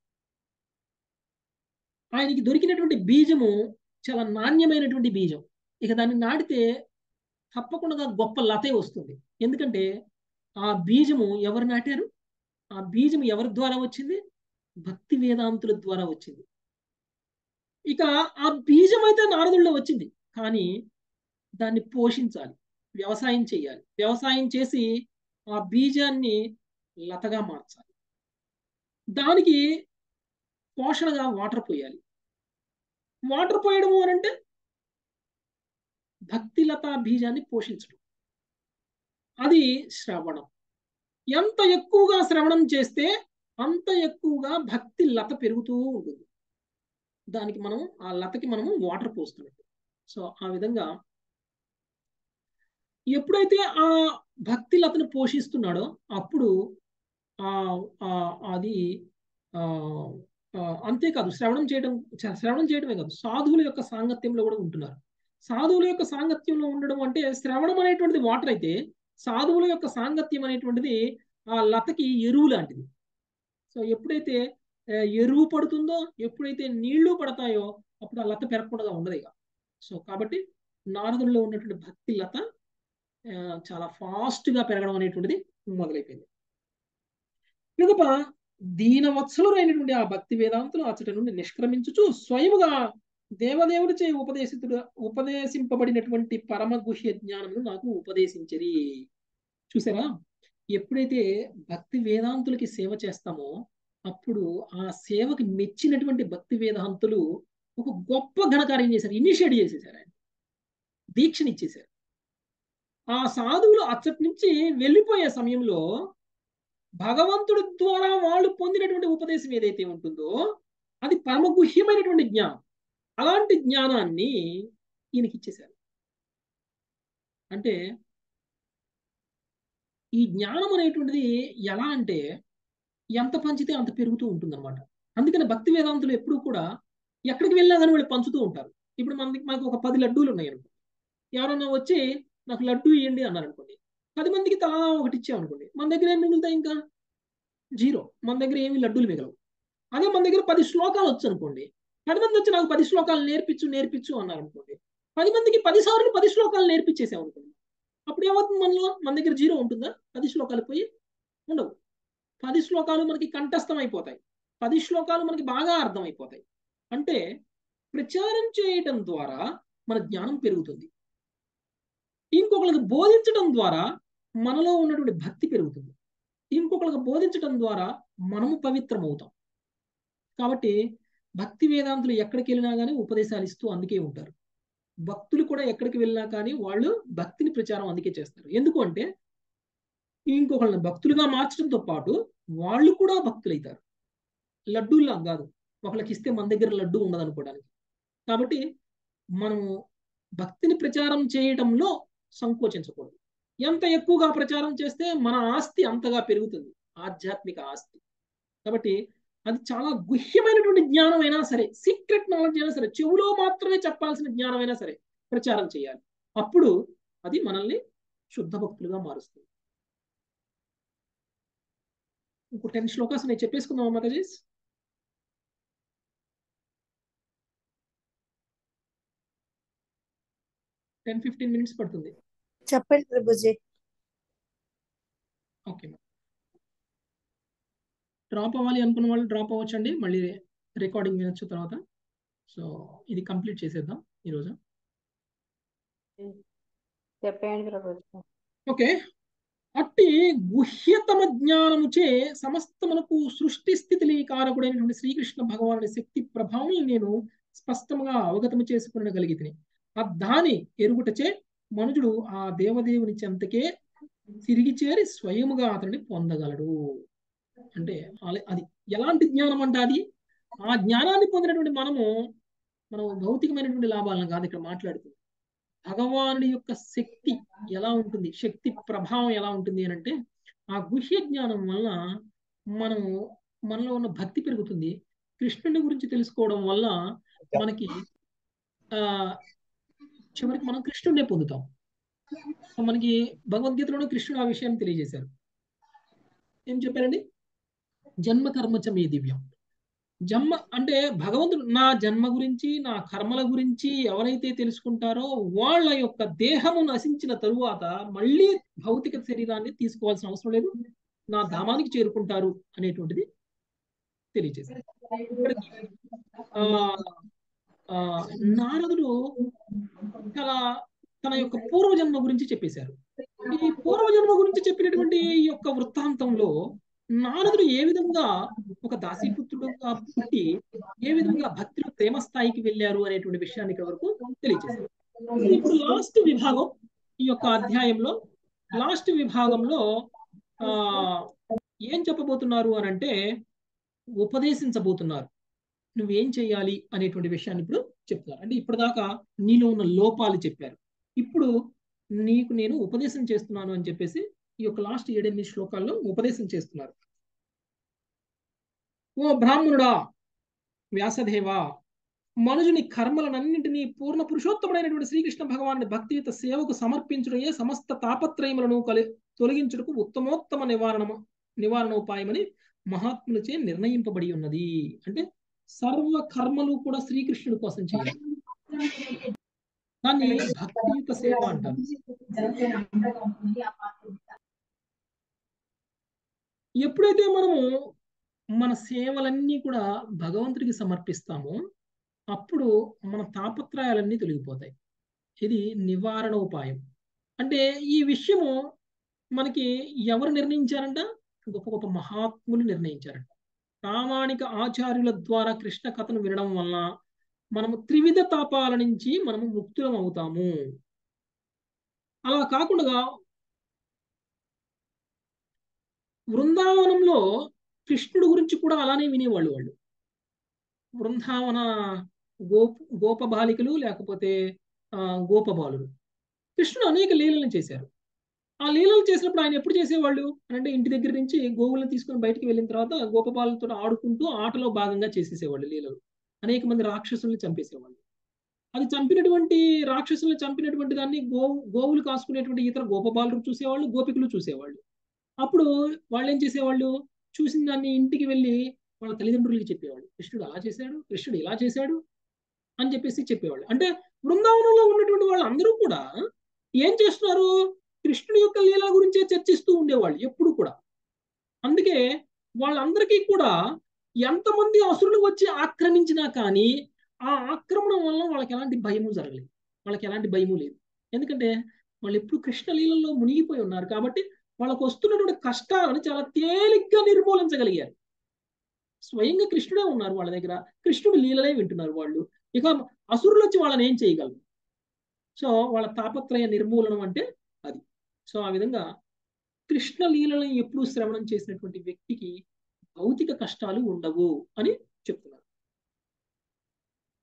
ఆయనకి దొరికినటువంటి బీజము చాలా నాణ్యమైనటువంటి బీజం. ఇక దాన్ని నాటితే తప్పకుండా గొప్ప లతే వస్తుంది. ఎందుకంటే ఆ బీజము ఎవరు నాటారు, ఆ బీజము ఎవరి ద్వారా వచ్చింది, భక్తి వేదాంతుల ద్వారా వచ్చింది. ఇక ఆ బీజం అయితే నారదుల్లో వచ్చింది, కానీ దాన్ని పోషించాలి, వ్యవసాయం చేయాలి. వ్యవసాయం చేసి ఆ బీజాన్ని లతగా మార్చాలి. దానికి పోషణగా వాటర్ పోయాలి. వాటర్ పోయడము అని అంటే భక్తి లతా బీజాన్ని పోషించడం. అది శ్రవణం. ఎంత ఎక్కువగా శ్రవణం చేస్తే అంత ఎక్కువగా భక్తి లత పెరుగుతూ ఉంటుంది. దానికి మనం ఆ లతకి మనము వాటర్ పోస్తున్నట్టు. సో ఆ విధంగా ఎప్పుడైతే ఆ భక్తి లతను పోషిస్తున్నాడో అప్పుడు ఆ అది ఆ అంతేకాదు శ్రవణం చేయడం శ్రవణం చేయడమే కాదు సాధువుల యొక్క సాంగత్యంలో కూడా ఉంటున్నారు. సాధువుల యొక్క సాంగత్యంలో ఉండడం అంటే శ్రవణం అనేటువంటిది వాటర్ అయితే సాధువుల యొక్క సాంగత్యం అనేటువంటిది ఆ లతకి ఎరువు లాంటిది. సో ఎప్పుడైతే ఎరువు పడుతుందో, ఎప్పుడైతే నీళ్లు పడతాయో అప్పుడు ఆ లత పెరగకుండా ఉండదు ఇక. సో కాబట్టి నారదుల్లో ఉన్నటువంటి భక్తి లత చాలా ఫాస్ట్ గా పెరగడం అనేటువంటిది మొదలైపోయింది. పిదప దీనవత్సలురైనటువంటి ఆ భక్తి వేదాంతులు అచ్చటి నుండి నిష్క్రమించుచు స్వయముగా దేవదేవుడిచే ఉపదేశితుడు ఉపదేశింపబడినటువంటి పరమ గుహ్య జ్ఞానమును నాకు ఉపదేశించరి. చూసారా, ఎప్పుడైతే భక్తి వేదాంతులకి సేవ చేస్తామో అప్పుడు ఆ సేవకి మెచ్చినటువంటి భక్తి వేదాంతులు ఒక గొప్ప ఘనకార్యం చేశారు, ఇనిషియేట్ చేసేసారు, ఆయన దీక్షనిచ్చేశారు. ఆ సాధువులు అచ్చటి నుంచి వెళ్ళిపోయే సమయంలో భగవంతుడి ద్వారా వాళ్ళు పొందినటువంటి ఉపదేశం ఏదైతే ఉంటుందో అది పరమగుహ్యమైనటువంటి జ్ఞానం. అలాంటి జ్ఞానాన్ని ఈయనకి ఇచ్చేశారు. అంటే ఈ జ్ఞానం అనేటువంటిది ఎలా అంటే ఎంత పంచితే అంత పెరుగుతూ ఉంటుంది అనమాట. అందుకని భక్తి వేదాంతులు ఎప్పుడు కూడా ఎక్కడికి వెళ్ళినా కానీ వాళ్ళు పంచుతూ ఉంటారు. ఇప్పుడు మనకి మనకు ఒక పది లడ్డూలు ఉన్నాయి అనుకోండి, ఎవరన్నా వచ్చి నాకు లడ్డూ ఇవ్వండి అన్నారు అనుకోండి, పది మందికి తలా ఒకటి ఇచ్చామనుకోండి, మన దగ్గర ఏం మిగులుతాయి? ఇంకా జీరో. మన దగ్గర ఏమి లడ్డూలు మిగలవు. అదే మన దగ్గర పది శ్లోకాలు వచ్చు అనుకోండి, పది మంది వచ్చి నాకు పది శ్లోకాలు నేర్పించు నేర్పించు అన్నారు అనుకోండి, పది మందికి పది సార్లు పది శ్లోకాలు నేర్పించేసాం అనుకోండి, అప్పుడు ఏమవుతుంది? మనలో మన దగ్గర జీరో ఉంటుందా? పది శ్లోకాలు పోయి ఉండవు. పది శ్లోకాలు మనకి కంఠస్థం అయిపోతాయి, పది శ్లోకాలు మనకి బాగా అర్థమైపోతాయి. అంటే ప్రచారం చేయటం ద్వారా మన జ్ఞానం పెరుగుతుంది, ఇంకొకరికి బోధించడం ద్వారా మనలో ఉన్నటువంటి భక్తి పెరుగుతుంది, ఇంకొకరికి బోధించడం ద్వారా మనము పవిత్రం అవుతాం. కాబట్టి భక్తి వేదాంతులు ఎక్కడికి వెళ్ళినా కానీ ఉపదేశాలు ఇస్తూ అందుకే ఉంటారు. భక్తులు కూడా ఎక్కడికి వెళ్ళినా కానీ వాళ్ళు భక్తిని ప్రచారం అందుకే చేస్తారు. ఎందుకు అంటే ఇంకొకళ్ళని భక్తులుగా మార్చడంతో పాటు వాళ్ళు కూడా భక్తులైతారు. లడ్డూల్లా కాదు, ఒకళ్ళకి ఇస్తే మన దగ్గర లడ్డు ఉండదు అనుకోవడానికి. కాబట్టి మనము భక్తిని ప్రచారం చేయడంలో సంకోచించకూడదు. ఎంత ఎక్కువగా ప్రచారం చేస్తే మన ఆస్తి అంతగా పెరుగుతుంది, ఆధ్యాత్మిక ఆస్తి. కాబట్టి అది చాలా గుహ్యమైనటువంటి జ్ఞానం అయినా సరే, సీక్రెట్ నాలెడ్జ్ అయినా సరే, చెవులో మాత్రమే చెప్పాల్సిన జ్ఞానం అయినా సరే ప్రచారం చేయాలి. అప్పుడు అది మనల్ని శుద్ధ భక్తులుగా మారుస్తుంది. ఇంకో టెన్ శ్లోకాస్ నేను చెప్పేసుకుందాం మాతాజీ. టెన్ ఫిఫ్టీన్ మినిట్స్ పడుతుంది. చెప్పండి ప్రభుజీ. ఓకే, డ్రాప్ అవ్వాలి అనుకున్న వాళ్ళు డ్రాప్ అవ్వచ్చండి, మళ్ళీ రికార్డింగ్ వినొచ్చు తర్వాత. సో ఇది కంప్లీట్ చేసేద్దాం ఈరోజు. చెప్పండి ప్రభుజీ. ఓకే, అట్టి గుహ్యతమ జ్ఞానముచే సమస్తమునకు సృష్టి స్థితి కారకుడైనటువంటి శ్రీకృష్ణ భగవానుడి శక్తి ప్రభావం నేను స్పష్టంగా అవగతము చేసుకునగలిగితిని. ఆ దాని ఎరుగుటచే మనుజుడు ఆ దేవదేవుని చెంతకే తిరిగి చేరి స్వయముగా అతన్ని పొందగలడు. అంటే అది ఎలాంటి జ్ఞానం అంటే అది ఆ జ్ఞానాన్ని పొందినటువంటి మనము మనం భౌతికమైనటువంటి లాభాలను కాదు ఇక్కడ మాట్లాడుతుంది. భగవానుడి యొక్క శక్తి ఎలా ఉంటుంది, శక్తి ప్రభావం ఎలా ఉంటుంది అని అంటే ఆ గుహ్య జ్ఞానం వల్ల మనము మనలో ఉన్న భక్తి పెరుగుతుంది. కృష్ణుని గురించి తెలుసుకోవడం వల్ల మనకి ఆ చివరికి మనం కృష్ణుడినే పొందుతాం. మనకి భగవద్గీతలోనే కృష్ణుడు ఆ విషయాన్ని తెలియజేశారు. ఏం చెప్పారండి? జన్మ కర్మచ మే దివ్యం. జన్మ అంటే భగవంతుడు నా జన్మ గురించి నా కర్మల గురించి ఎవరైతే తెలుసుకుంటారో వాళ్ళ యొక్క దేహము నశించిన తరువాత మళ్ళీ భౌతిక శరీరాన్ని తీసుకోవాల్సిన అవసరం లేదు, నా ధామానికి చేరుకుంటారు అనేటువంటిది తెలియజేశారు. ఆ నారదుడు చాలా తన యొక్క పూర్వజన్మ గురించి చెప్పేశారు. ఈ పూర్వజన్మ గురించి చెప్పినటువంటి ఈ యొక్క వృత్తాంతంలో నారదుడు ఏ విధంగా ఒక దాసీపుత్రుడుగా పుట్టి ఏ విధంగా భక్తిలో ప్రేమ స్థాయికి వెళ్ళారు అనేటువంటి విషయాన్ని ఇక్కడ వరకు తెలియజేశారు. ఇప్పుడు లాస్ట్ విభాగం ఈ యొక్క అధ్యాయంలో లాస్ట్ విభాగంలో ఆ ఏం చెప్పబోతున్నారు అని అంటే ఉపదేశించబోతున్నారు. నువ్వేం చేయాలి అనేటువంటి విషయాన్ని ఇప్పుడు చెప్తున్నారు. అంటే ఇప్పటిదాకా నీలో ఉన్న లోపాలు చెప్పారు, ఇప్పుడు నీకు నేను ఉపదేశం చేస్తున్నాను అని చెప్పేసి ఈ యొక్క లాస్ట్ ఏడెనిమిది శ్లోకాల్లో ఉపదేశం చేస్తున్నారు. ఓ బ్రాహ్మణుడా, వ్యాసదేవా, మనుజుని కర్మలనన్నింటినీ పూర్ణ పురుషోత్తముడైనటువంటి శ్రీకృష్ణ భగవానుడి భక్తియుత సేవకు సమర్పించుటయే సమస్త తాపత్రయములను కలి తొలగించుటకు ఉత్తమోత్తమ నివారణము నివారణోపాయమని మహాత్ములచే నిర్ణయింపబడి ఉన్నది. అంటే సర్వ కర్మలు కూడా శ్రీకృష్ణుడి కోసం చేయాలి, దాన్ని భక్తియుత సేవ అంటారు. ఎప్పుడైతే మనము మన సేవలన్నీ కూడా భగవంతుడికి సమర్పిస్తామో అప్పుడు మన తాపత్రయాలన్నీ తొలగిపోతాయి. ఇది నివారణ ఉపాయం. అంటే ఈ విషయము మనకి ఎవరు నిర్ణయించారంట? గొప్ప గొప్ప మహాత్ములు నిర్ణయించారంట. ప్రామాణిక ఆచార్యుల ద్వారా కృష్ణ కథను వినడం వలన మనము త్రివిధ తాపాల నుంచి మనము ముక్తులం అవుతాము. అలా కాకుండా బృందావనంలో కృష్ణుడు గురించి కూడా అలానే వినేవాళ్ళు. వాళ్ళు బృందావన గోప గోప బాలికలు లేకపోతే ఆ గోపబాలులు కృష్ణుడు అనేక లీలలను చేశారు. ఆ లీలలు చేసినప్పుడు ఆయన ఎప్పుడు చేసేవాళ్ళు అంటే ఇంటి దగ్గర నుంచి గోవులను తీసుకొని బయటికి వెళ్ళిన తర్వాత గోపబాలతో ఆడుకుంటూ ఆటలో భాగంగా చేసేసేవాళ్ళు లీలలు. అనేక మంది రాక్షసుల్ని చంపేసేవాళ్ళు. అది చంపినటువంటి రాక్షసుల్ని చంపినటువంటి దాన్ని గో గోవులు కాసుకునేటువంటి ఇతర గోపబాలు చూసేవాళ్ళు, గోపికలు చూసేవాళ్ళు. అప్పుడు వాళ్ళు ఏం చేసేవాళ్ళు? చూసిన దాన్ని ఇంటికి వెళ్ళి వాళ్ళ తల్లిదండ్రులకి చెప్పేవాళ్ళు, కృష్ణుడు అలా చేశాడు, కృష్ణుడు ఇలా చేశాడు అని చెప్పేసి చెప్పేవాళ్ళు. అంటే బృందావనంలో ఉన్నటువంటి వాళ్ళందరూ కూడా ఏం చేస్తున్నారు? కృష్ణుడి యొక్క లీల గురించే చర్చిస్తూ ఉండేవాళ్ళు ఎప్పుడు కూడా. అందుకే వాళ్ళందరికీ కూడా ఎంతమంది అసురులు వచ్చి ఆక్రమించినా కానీ ఆ ఆక్రమణ వల్ల వాళ్ళకి ఎలాంటి భయము జరగలేదు, వాళ్ళకి ఎలాంటి భయము లేదు. ఎందుకంటే వాళ్ళు ఎప్పుడు కృష్ణ లీలల్లో మునిగిపోయి ఉన్నారు కాబట్టి వాళ్ళకు వస్తున్నటువంటి కష్టాలను చాలా తేలిగ్గా నిర్మూలించగలిగారు. స్వయంగా కృష్ణుడే ఉన్నారు వాళ్ళ దగ్గర, కృష్ణుడు లీలలే వింటున్నారు వాళ్ళు. ఇక అసురులు వచ్చి వాళ్ళని ఏం చేయగలరు? సో వాళ్ళ తాపత్రయ నిర్మూలనం అంటే అది. సో ఆ విధంగా కృష్ణ లీలను ఎప్పుడు శ్రవణం చేసినటువంటి వ్యక్తికి భౌతిక కష్టాలు ఉండవు అని చెప్తున్నారు.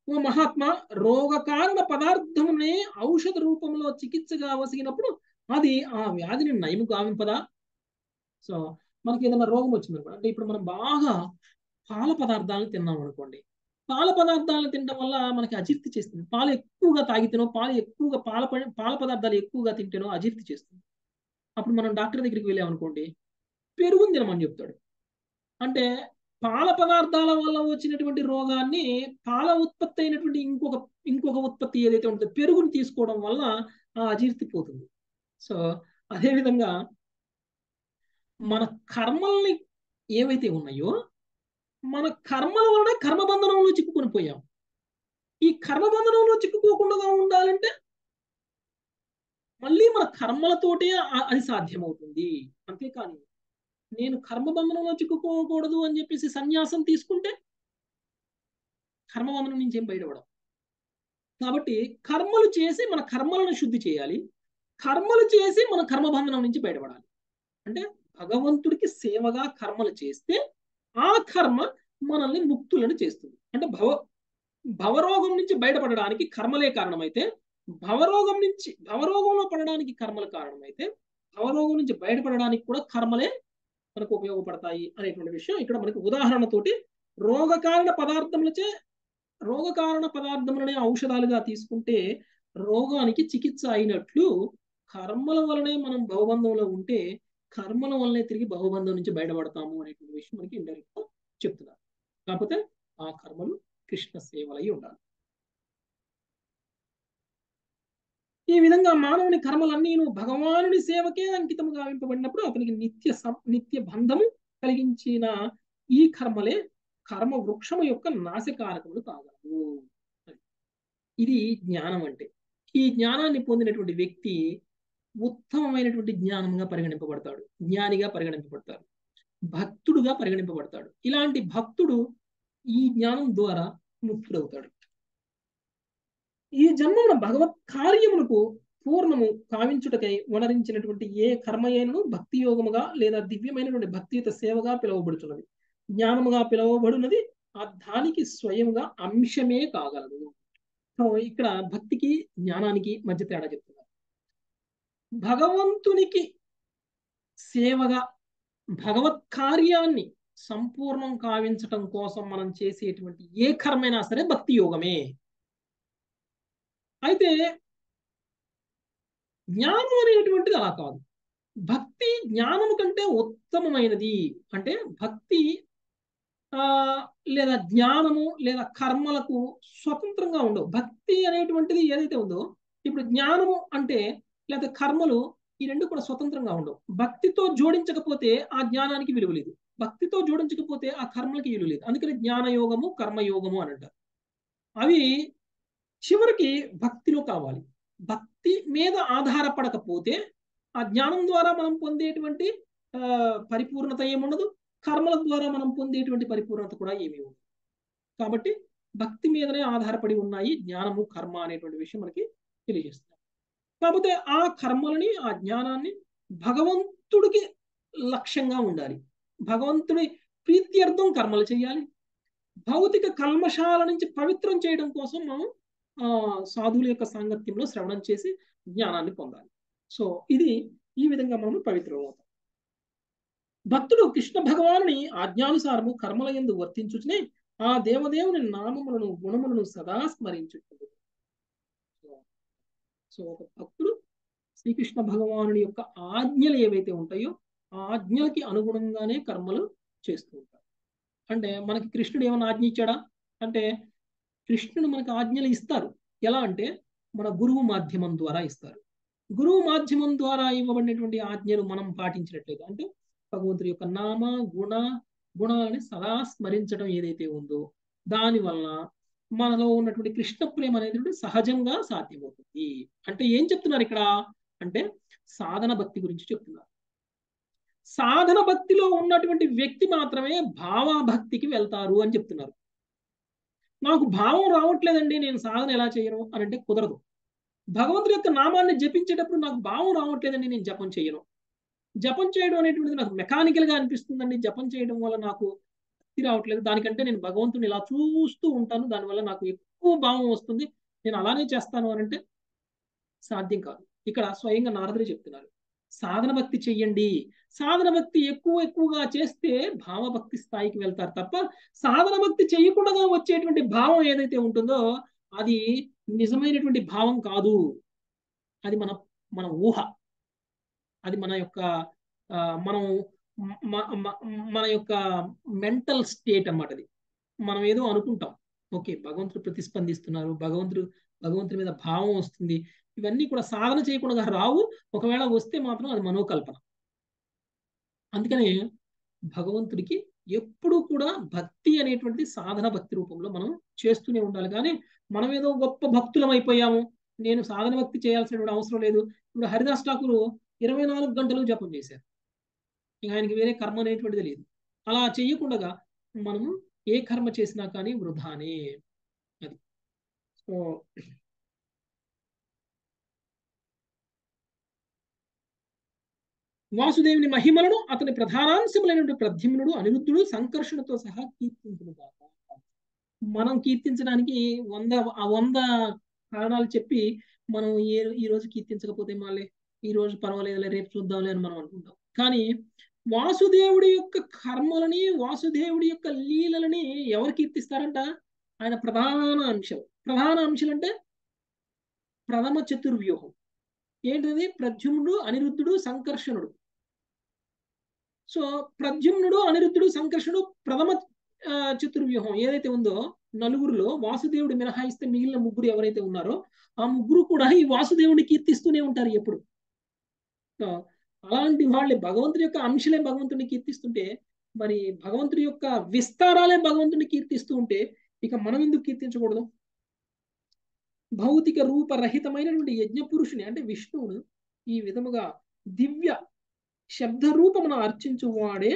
ఓ మహాత్మ, రోగ కారణ పదార్థమునే ఔషధ రూపంలో చికిత్సగా వసిగినప్పుడు అది ఆ వ్యాధిని నయము గావింపదా? సో మనకి ఏదైనా రోగం వచ్చిందనుకో, అంటే ఇప్పుడు మనం బాగా పాల పదార్థాలను తిన్నాం అనుకోండి, పాల పదార్థాలను తినడం వల్ల మనకి అజీర్తి చేస్తుంది. పాలు ఎక్కువగా తాగితేనో, పాలు ఎక్కువగా పాల పాల పదార్థాలు ఎక్కువగా తింటేనో అజీర్తి చేస్తుంది. అప్పుడు మనం డాక్టర్ దగ్గరికి వెళ్ళామనుకోండి, పెరుగుని తినమని చెప్తాడు. అంటే పాల పదార్థాల వల్ల వచ్చినటువంటి రోగాన్ని పాల ఉత్పత్తి అయినటువంటి ఇంకొక ఇంకొక ఉత్పత్తి ఏదైతే ఉంటుందో పెరుగుని తీసుకోవడం వల్ల ఆ అజీర్తి పోతుంది. సో అదేవిధంగా మన కర్మల్ని ఏవైతే ఉన్నాయో, మన కర్మల వలన కర్మబంధనంలో చిక్కుకొని పోయాం. ఈ కర్మబంధనంలో చిక్కుకోకుండా ఉండాలంటే మళ్ళీ మన కర్మలతోటే అది సాధ్యమవుతుంది. అంతేకాని నేను కర్మబంధనంలో చిక్కుకోకూడదు అని చెప్పేసి సన్యాసం తీసుకుంటే కర్మబంధనం నుంచి ఏం బయటపడం. కాబట్టి కర్మలు చేసి మన కర్మలను శుద్ధి చేయాలి, కర్మలు చేసి మన కర్మబంధనం నుంచి బయటపడాలి. అంటే భగవంతుడికి సేవగా కర్మలు చేస్తే ఆ కర్మ మనల్ని ముక్తులను చేస్తుంది. అంటే భవ భవరోగం నుంచి బయటపడడానికి కర్మలే కారణమైతే, భవరోగం నుంచి భవరోగంలో పడడానికి కర్మలు కారణమైతే, భవరోగం నుంచి బయటపడడానికి కూడా కర్మలే మనకు ఉపయోగపడతాయి అనేటువంటి విషయం ఇక్కడ మనకి ఉదాహరణతోటి రోగకారణ పదార్థములచే రోగకారణ పదార్థములనే ఔషధాలుగా తీసుకుంటే రోగానికి చికిత్స అయినట్లు కర్మల వలనే మనం భవబంధంలో ఉంటే కర్మల వల్లనే తిరిగి భవబంధం నుంచి బయటపడతాము అనేటువంటి విషయం మనకి ఇండైరెక్ట్ గా చెప్తున్నారు. కాకపోతే ఆ కర్మలు కృష్ణ సేవలై ఉండాలి. ఈ విధంగా మానవుని కర్మలన్నీ భగవానుడి సేవకే అంకితము గావింపబడినప్పుడు అతనికి నిత్య నిత్య బంధము కలిగించిన ఈ కర్మలే కర్మ వృక్షము యొక్క నాశకారకములు కాగలవు. ఇది జ్ఞానం అంటే. ఈ జ్ఞానాన్ని పొందినటువంటి వ్యక్తి ఉత్తమమైనటువంటి జ్ఞానంగా పరిగణింపబడతాడు, జ్ఞానిగా పరిగణింపబడతాడు, భక్తుడుగా పరిగణింపబడతాడు. ఇలాంటి భక్తుడు ఈ జ్ఞానం ద్వారా ముక్తుడవుతాడు. ఈ జన్మమున భగవత్ కార్యములకు పూర్ణము కావించుటకై వనరించినటువంటి ఏ కర్మయైనను భక్తి యోగముగా లేదా దివ్యమైనటువంటి భక్తియుత సేవగా పిలువబడుతున్నది. జ్ఞానముగా పిలువబడినది ఆ దానికి స్వయంగా అంశమే కాగలదు. ఇక్కడ భక్తికి జ్ఞానానికి మధ్య తేడా చెప్తున్నారు. భగవంతునికి సేవగా భగవత్ కార్యాన్ని సంపూర్ణం కావించటం కోసం మనం చేసేటువంటి ఏ కర్మైనా సరే భక్తి యోగమే. అయితే జ్ఞానం అనేటువంటిది అలా కాదు. భక్తి జ్ఞానము కంటే ఉత్తమమైనది. అంటే భక్తి ఆ లేదా జ్ఞానము లేదా కర్మలకు స్వతంత్రంగా ఉండవు. భక్తి అనేటువంటిది ఏదైతే ఉందో, ఇప్పుడు జ్ఞానము అంటే లేదా కర్మలు ఈ రెండు కూడా స్వతంత్రంగా ఉండవు. భక్తితో జోడించకపోతే ఆ జ్ఞానానికి విలువ లేదు, భక్తితో జోడించకపోతే ఆ కర్మలకి విలువ లేదు. అందుకని జ్ఞానయోగము కర్మయోగము అని అంటారు. అవి చివరికి భక్తిలో కావాలి. భక్తి మీద ఆధారపడకపోతే ఆ జ్ఞానం ద్వారా మనం పొందేటువంటి ఆ పరిపూర్ణత ఏముండదు, కర్మల ద్వారా మనం పొందేటువంటి పరిపూర్ణత కూడా ఏమీ ఉండదు. కాబట్టి భక్తి మీదనే ఆధారపడి ఉన్నాయి జ్ఞానము కర్మ అనేటువంటి విషయం మనకి తెలియజేస్తుంది. కాకపోతే ఆ కర్మలని ఆ జ్ఞానాన్ని భగవంతుడికి లక్ష్యంగా ఉండాలి. భగవంతుడి ప్రీత్యర్థం కర్మలు చేయాలి. భౌతిక కల్మషాల నుంచి పవిత్రం చేయడం కోసం మనం ఆ సాధువుల యొక్క సాంగత్యంలో శ్రవణం చేసి జ్ఞానాన్ని పొందాలి. సో ఇది ఈ విధంగా మనం పవిత్రం అవుతాం. భక్తుడు కృష్ణ భగవానుని ఆజ్ఞానుసారము కర్మల యందు వర్తించుచునే ఆ దేవదేవుని నామములను గుణములను సదా స్మరించుచుండు. సో ఒక భక్తుడు శ్రీకృష్ణ భగవానుని యొక్క ఆజ్ఞలు ఏవైతే ఉంటాయో ఆ ఆజ్ఞలకి అనుగుణంగానే కర్మలు చేస్తూ ఉంటారు. అంటే మనకి కృష్ణుడు ఏమైనా ఆజ్ఞ ఇచ్చాడా అంటే, కృష్ణుడు మనకు ఆజ్ఞలు ఇస్తారు. ఎలా అంటే మన గురువు మాధ్యమం ద్వారా ఇస్తారు. గురువు మాధ్యమం ద్వారా ఇవ్వబడినటువంటి ఆజ్ఞలు మనం పాటించినట్లయితే, అంటే భగవంతుడి యొక్క నామ గుణ గుణాలని సదా స్మరించడం ఏదైతే ఉందో దాని వలన మనలో ఉన్నటువంటి కృష్ణ ప్రేమ అనేది సహజంగా సాధ్యమవుతుంది. అంటే ఏం చెప్తున్నారు ఇక్కడ అంటే సాధన భక్తి గురించి చెప్తున్నారు. సాధన భక్తిలో ఉన్నటువంటి వ్యక్తి మాత్రమే భావభక్తికి వెళ్తారు అని చెప్తున్నారు. నాకు భావం రావట్లేదండి, నేను సాధన ఎలా చేయను అని అంటే కుదరదు. భగవంతుడి యొక్క నామాన్ని జపించేటప్పుడు నాకు భావం రావట్లేదండి, నేను జపం చేయను. జపం చేయడం అనేటువంటిది నాకు మెకానికల్ గా అనిపిస్తుందండి, జపం చేయడం వల్ల నాకు భక్తి రావట్లేదు, దానికంటే నేను భగవంతుని ఇలా చూస్తూ ఉంటాను, దానివల్ల నాకు ఎక్కువ భావం వస్తుంది, నేను అలానే చేస్తాను అని అంటే సాధ్యం కాదు. ఇక్కడ స్వయంగా నారదుడే చెప్తున్నారు, సాధన భక్తి చెయ్యండి. సాధన భక్తి ఎక్కువ ఎక్కువగా చేస్తే భావభక్తి స్థాయికి వెళ్తారు తప్ప సాధన భక్తి చేయకుండా వచ్చేటువంటి భావం ఏదైతే ఉంటుందో అది నిజమైనటువంటి భావం కాదు. అది మన మన ఊహ, అది మన యొక్క ఆ, మనం మ- మ- మన యొక్క మెంటల్ స్టేట్ అన్నమాట. అది మనం ఏదో అనుకుంటాం, ఓకే భగవంతుడు ప్రతిస్పందిస్తున్నారు, భగవంతుడు భగవంతుడి మీద భావం వస్తుంది, ఇవన్నీ కూడా సాధన చేయకుండా రావు. ఒకవేళ వస్తే మాత్రం అది మనోకల్పన. అందుకనే భగవంతుడికి ఎప్పుడూ కూడా భక్తి అనేటువంటిది సాధన భక్తి రూపంలో మనం చేస్తూనే ఉండాలి. కానీ మనం ఏదో గొప్ప భక్తులం అయిపోయాము, నేను సాధన భక్తి చేయాల్సినటువంటి అవసరం లేదు. ఇప్పుడు హరిదాస్ ఠాకూర్ ఇరవై నాలుగు గంటలు జపం చేశారు, ఇంకా ఆయనకి వేరే కర్మ అనేటువంటిది లేదు. అలా చెయ్యకుండా మనము ఏ కర్మ చేసినా కానీ వృధానే. అది సో వాసుదేవుని మహిమలను అతని ప్రధానాంశములైనటువంటి ప్రద్యుమ్నుడు, అనిరుద్ధుడు, సంకర్షణతో సహా కీర్తించుగాక. మనం కీర్తించడానికి వంద ఆ వంద కారణాలు చెప్పి మనం ఏ ఈ రోజు కీర్తించకపోతే మళ్ళీ ఈ రోజు పర్వాలేదులే రేపు చూద్దాంలే అని మనం అనుకుంటాం. కానీ వాసుదేవుడి యొక్క కర్మలని, వాసుదేవుడి యొక్క లీలలని ఎవరు కీర్తిస్తారంట? ఆయన ప్రధాన అంశం. ప్రధాన అంశాలు అంటే ప్రథమ చతుర్వ్యూహం ఏంటిది? ప్రద్యుమ్నుడు, అనిరుద్ధుడు, సంకర్షణుడు. సో ప్రద్యుమ్నుడు, అనిరుద్ధుడు, సంకర్షణుడు ప్రథమ ఆ, చతుర్వ్యూహం ఏదైతే ఉందో నలుగురిలో వాసుదేవుడు మినహాయిస్తే మిగిలిన ముగ్గురు ఎవరైతే ఉన్నారో ఆ ముగ్గురు కూడా ఈ వాసుదేవుడిని కీర్తిస్తూనే ఉంటారు ఎప్పుడు. సో అలాంటి వాళ్ళే భగవంతుడి యొక్క అంశలే భగవంతుడిని కీర్తిస్తుంటే, మరి భగవంతుడి యొక్క విస్తారాలే భగవంతుడిని కీర్తిస్తూ ఉంటే ఇక మనం ఎందుకు కీర్తించకూడదు? భౌతిక రూపరహితమైనటువంటి యజ్ఞ పురుషుని అంటే విష్ణువును ఈ విధముగా దివ్య శబ్ద రూపమును అర్చించువాడే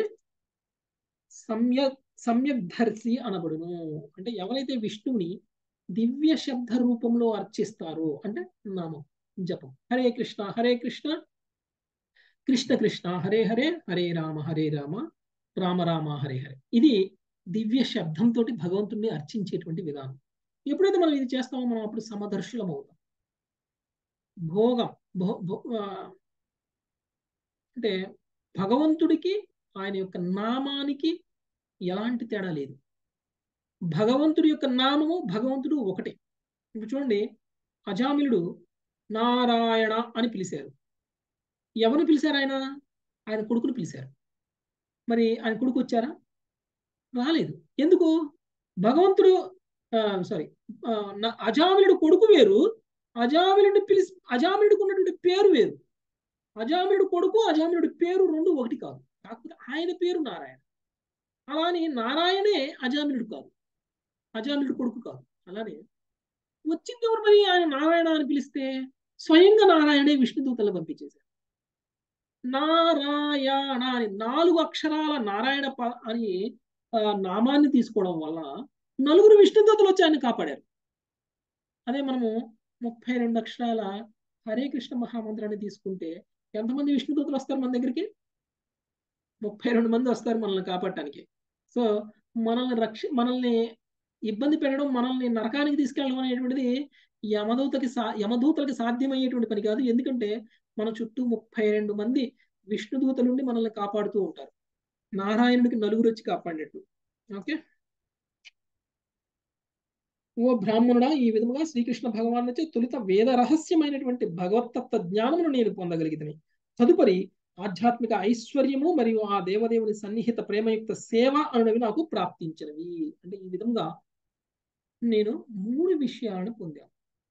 సమ్యక్ సమ్యక్దర్శి అనబడును. అంటే ఎవరైతే విష్ణువుని దివ్య శబ్ద రూపంలో అర్చిస్తారో అంటే నామం జపం, హరే కృష్ణ హరే కృష్ణ కృష్ణ కృష్ణ హరే హరే హరే రామ హరే రామ రామ రామ హరే హరే, ఇది దివ్య శబ్దంతో భగవంతుడిని అర్చించేటువంటి విధానం. ఎప్పుడైతే మనం ఇది చేస్తామో మనం అప్పుడు సమదర్శులం అవుతాం. భోగం భో భో- ఆ, అంటే భగవంతుడికి ఆయన యొక్క నామానికి ఎలాంటి తేడా లేదు. భగవంతుడి యొక్క నామము భగవంతుడు ఒకటే. ఇప్పుడు చూడండి, అజామిలుడు నారాయణ అని పిలిచారు. ఎవరిని పిలిచారు? ఆయన ఆయన కొడుకుని పిలిచారు. మరి ఆయన కొడుకు వచ్చారా? రాలేదు. ఎందుకు? భగవంతుడు సారీ అజామిలుడు కొడుకు వేరు, అజామిలుడిని పిలిచి అజామిలుడికి ఉన్నటువంటి పేరు వేరు. అజామిలుడు కొడుకు అజామిలుడి పేరు రెండు ఒకటి కాదు. కాకపోతే ఆయన పేరు నారాయణ. అలానే నారాయణే అజామిలుడు కాదు, అజామిలుడు కొడుకు కాదు. అలానే వచ్చింది ఎవరు మరి? ఆయన నారాయణ అని పిలిస్తే స్వయంగా నారాయణే విష్ణుదూతలను పంపించేశారు. నారాయణ అని నాలుగు అక్షరాల నారాయణ ప- అని ఆ, నామాన్ని తీసుకోవడం వల్ల నలుగురు విష్ణుదూతలు వచ్చి ఆయన కాపాడారు. అదే మనము ముప్పై రెండు అక్షరాల హరే కృష్ణ మహామంత్రాన్ని తీసుకుంటే ఎంతమంది విష్ణుదూతలు వస్తారు మన దగ్గరికి? ముప్పై రెండు మంది వస్తారు మనల్ని కాపాడటానికి. సో మనల్ని రక్ష మనల్ని ఇబ్బంది పెట్టడం, మనల్ని నరకానికి తీసుకెళ్ళడం అనేటువంటిది యమదూతకి సా యమదూతలకి సాధ్యమయ్యేటువంటి పని కాదు. ఎందుకంటే మన చుట్టూ ముప్పై రెండు మంది విష్ణుదూతల నుండి మనల్ని కాపాడుతూ ఉంటారు. నారాయణుడికి నలుగురు వచ్చి కాపాడినట్టు. ఓకే, ఓ బ్రాహ్మణుడా, ఈ విధముగా శ్రీకృష్ణ భగవాన్ నుంచి తొలుత వేద రహస్యమైనటువంటి భగవతత్వ జ్ఞానమును నేను పొందగలిగితని. తదుపరి ఆధ్యాత్మిక ఐశ్వర్యము మరియు ఆ దేవదేవుని సన్నిహిత ప్రేమయుక్త సేవ అనేవి నాకు ప్రాప్తించినవి. అంటే ఈ విధంగా నేను మూడు విషయాలను పొందాను.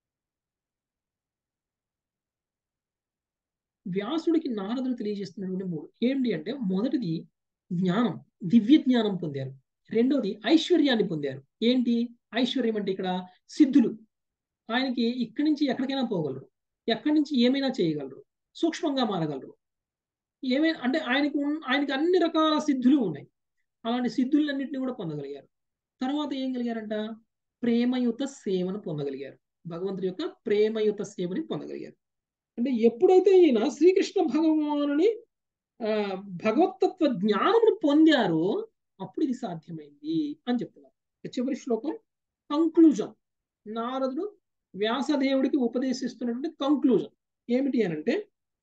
వ్యాసుడికి నారదుడు తెలియజేస్తున్నటువంటి మూడు ఏంటి అంటే, మొదటిది జ్ఞానం, దివ్య జ్ఞానం పొందారు. రెండవది ఐశ్వర్యాన్ని పొందారు. ఏంటి ఐశ్వర్యం అంటే? ఇక్కడ సిద్ధులు. ఆయనకి ఇక్కడి నుంచి ఎక్కడికైనా పోగలరు, ఎక్కడి నుంచి ఏమైనా చేయగలరు, సూక్ష్మంగా మారగలరు. ఏమైనా అంటే ఆయనకు ఆయనకి అన్ని రకాల సిద్ధులు ఉన్నాయి. అలాంటి సిద్ధులన్నింటినీ కూడా పొందగలిగారు. తర్వాత ఏం కలిగారంట? ప్రేమయుత సేవను పొందగలిగారు. భగవంతుడి యొక్క ప్రేమయుత సేవని పొందగలిగారు. అంటే ఎప్పుడైతే ఈయన శ్రీకృష్ణ భగవానుని ఆ భగవతత్వ జ్ఞానమును పొందారో అప్పుడు ఇది సాధ్యమైంది అని చెప్తున్నారు. చివరి శ్లోకం కంక్లూజన్. నారదుడు వ్యాసదేవుడికి ఉపదేశిస్తున్నటువంటి కంక్లూజన్ ఏమిటి అని అంటే,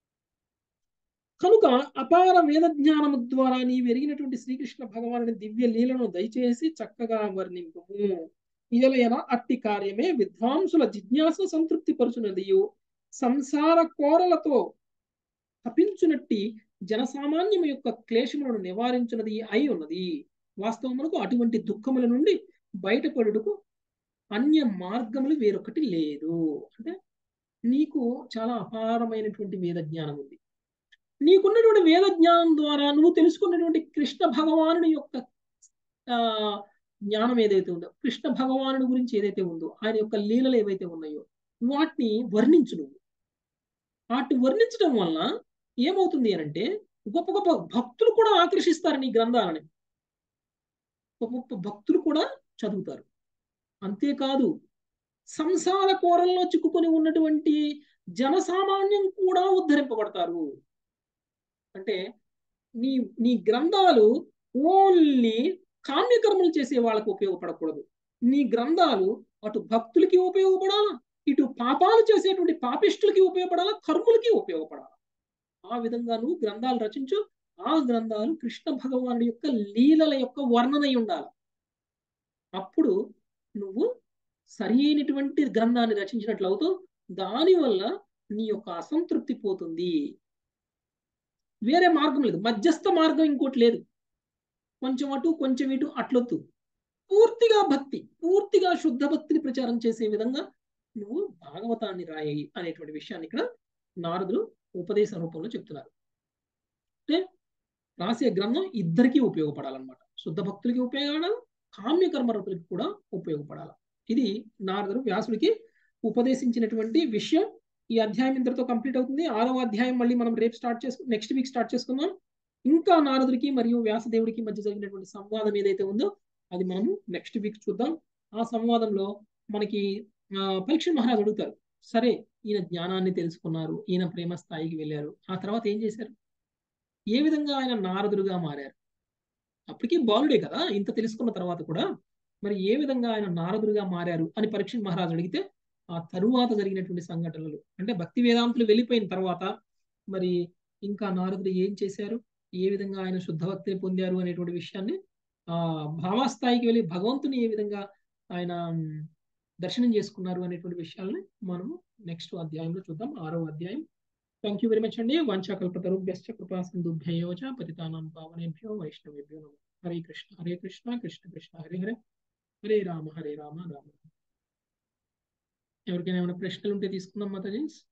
కనుక అపార వేద జ్ఞానము ద్వారా నీవు ఎరిగినటువంటి శ్రీకృష్ణ భగవానుని దివ్య లీలను దయచేసి చక్కగా వర్ణింపుము. ఇయలయన అట్టి కార్యమే విద్వాంసుల జిజ్ఞాస సంతృప్తి పరుచున్నదియు సంసార కోరలతో తపించునట్టి జనసామాన్యము యొక్క క్లేశములను నివారించున్నది అయి ఉన్నది. వాస్తవమునకు అటువంటి దుఃఖముల నుండి బయటపడుటకు అన్య మార్గములు వేరొకటి లేదు. అంటే నీకు చాలా అపారమైనటువంటి వేద జ్ఞానం ఉంది. నీకున్నటువంటి వేద జ్ఞానం ద్వారా నువ్వు తెలుసుకున్నటువంటి కృష్ణ భగవానుడి యొక్క ఆ జ్ఞానం ఏదైతే ఉందో, కృష్ణ భగవానుడి గురించి ఏదైతే ఉందో, ఆయన యొక్క లీలలు ఏవైతే ఉన్నాయో వాటిని వర్ణించు నువ్వు. వాటిని వర్ణించడం వలన ఏమవుతుంది అని అంటే, గొప్ప గొప్ప భక్తులు కూడా ఆకర్షిస్తారు నీ గ్రంథాలని. గొప్ప గొప్ప భక్తులు కూడా చదువుతారు. అంతేకాదు సంసార కోరల్లో చిక్కుకొని ఉన్నటువంటి జనసామాన్యం కూడా ఉద్ధరింపబడతారు. అంటే నీ నీ గ్రంథాలు ఓన్లీ కామ్యకర్మలు చేసే వాళ్ళకు ఉపయోగపడకూడదు. నీ గ్రంథాలు అటు భక్తులకి ఉపయోగపడాలా, ఇటు పాపాలు చేసేటువంటి పాపిష్టులకి ఉపయోగపడాలా, కర్ములకి ఉపయోగపడాలా. ఆ విధంగా నువ్వు గ్రంథాలు రచించు. ఆ గ్రంథాలు కృష్ణ భగవానుడి యొక్క లీలల యొక్క వర్ణనై ఉండాలి. అప్పుడు నువ్వు సరి అయినటువంటి గ్రంథాన్ని రచించినట్లు అవుతావు. దానివల్ల నీ యొక్క అసంతృప్తి పోతుంది. వేరే మార్గం లేదు, మధ్యస్థ మార్గం ఇంకోటి లేదు. కొంచెం అటు కొంచెం ఇటు అట్లొద్దు. పూర్తిగా భక్తి, పూర్తిగా శుద్ధ భక్తిని ప్రచారం చేసే విధంగా నువ్వు భాగవతాన్ని రాయి అనేటువంటి విషయాన్ని ఇక్కడ నారదులు ఉపదేశ రూపంలో చెప్తున్నారు. అంటే రాసే గ్రంథం ఇద్దరికీ ఉపయోగపడాలన్నమాట. శుద్ధ భక్తులకి ఉపయోగపడాలి, కామ్య కర్మరతులకి కూడా ఉపయోగపడాలి. ఇది నారదుడు వ్యాసుడికి ఉపదేశించినటువంటి విషయం. ఈ అధ్యాయం ఇంతటితో కంప్లీట్ అవుతుంది. ఆరవ అధ్యాయం మళ్ళీ మనం రేపు స్టార్ట్ చేసుకు నెక్స్ట్ వీక్ స్టార్ట్ చేసుకుందాం. ఇంకా నారదుడికి మరియు వ్యాసదేవుడికి మధ్య జరిగినటువంటి సంవాదం ఏదైతే ఉందో అది మనము నెక్స్ట్ వీక్ చూద్దాం. ఆ సంవాదంలో మనకి పరీక్ష మహారాజు అడుగుతారు, సరే ఈయన జ్ఞానాన్ని తెలుసుకున్నారు, ఈయన ప్రేమ స్థాయికి వెళ్ళారు, ఆ తర్వాత ఏం చేశారు, ఏ విధంగా ఆయన నారదుడుగా మారారు? అప్పటికీ బాలుడే కదా, ఇంత తెలుసుకున్న తర్వాత కూడా మరి ఏ విధంగా ఆయన నారదుడుగా మారారు అని పరీక్ష మహారాజు అడిగితే ఆ తరువాత జరిగినటువంటి సంఘటనలు, అంటే భక్తి వేదాంతులు వెళ్ళిపోయిన తర్వాత మరి ఇంకా నారదుడు ఏం చేశారు, ఏ విధంగా ఆయన శుద్ధ భక్తిని పొందారు అనేటువంటి విషయాన్ని, ఆ భావస్థాయికి వెళ్ళి భగవంతుని ఏ విధంగా ఆయన దర్శనం చేసుకున్నారు అనేటువంటి విషయాల్ని మనము నెక్స్ట్ అధ్యాయంలో చూద్దాం. ఆరవ అధ్యాయం. థ్యాంక్ యూ వెరీ మచ్ అండి. వాంఛాకల్పతరుభ్యశ్చ కృపా సింధుభ్యో చ పతితానాం పావనేభ్యో వైష్ణవేభ్యో నమః. హరే కృష్ణ హరే కృష్ణ కృష్ణ కృష్ణ హరే హరే, హరే రామ హరే రామ రామ. ఎవరికైనా ఏమైనా ప్రశ్నలు ఉంటే తీసుకుందాం మాతాజీ.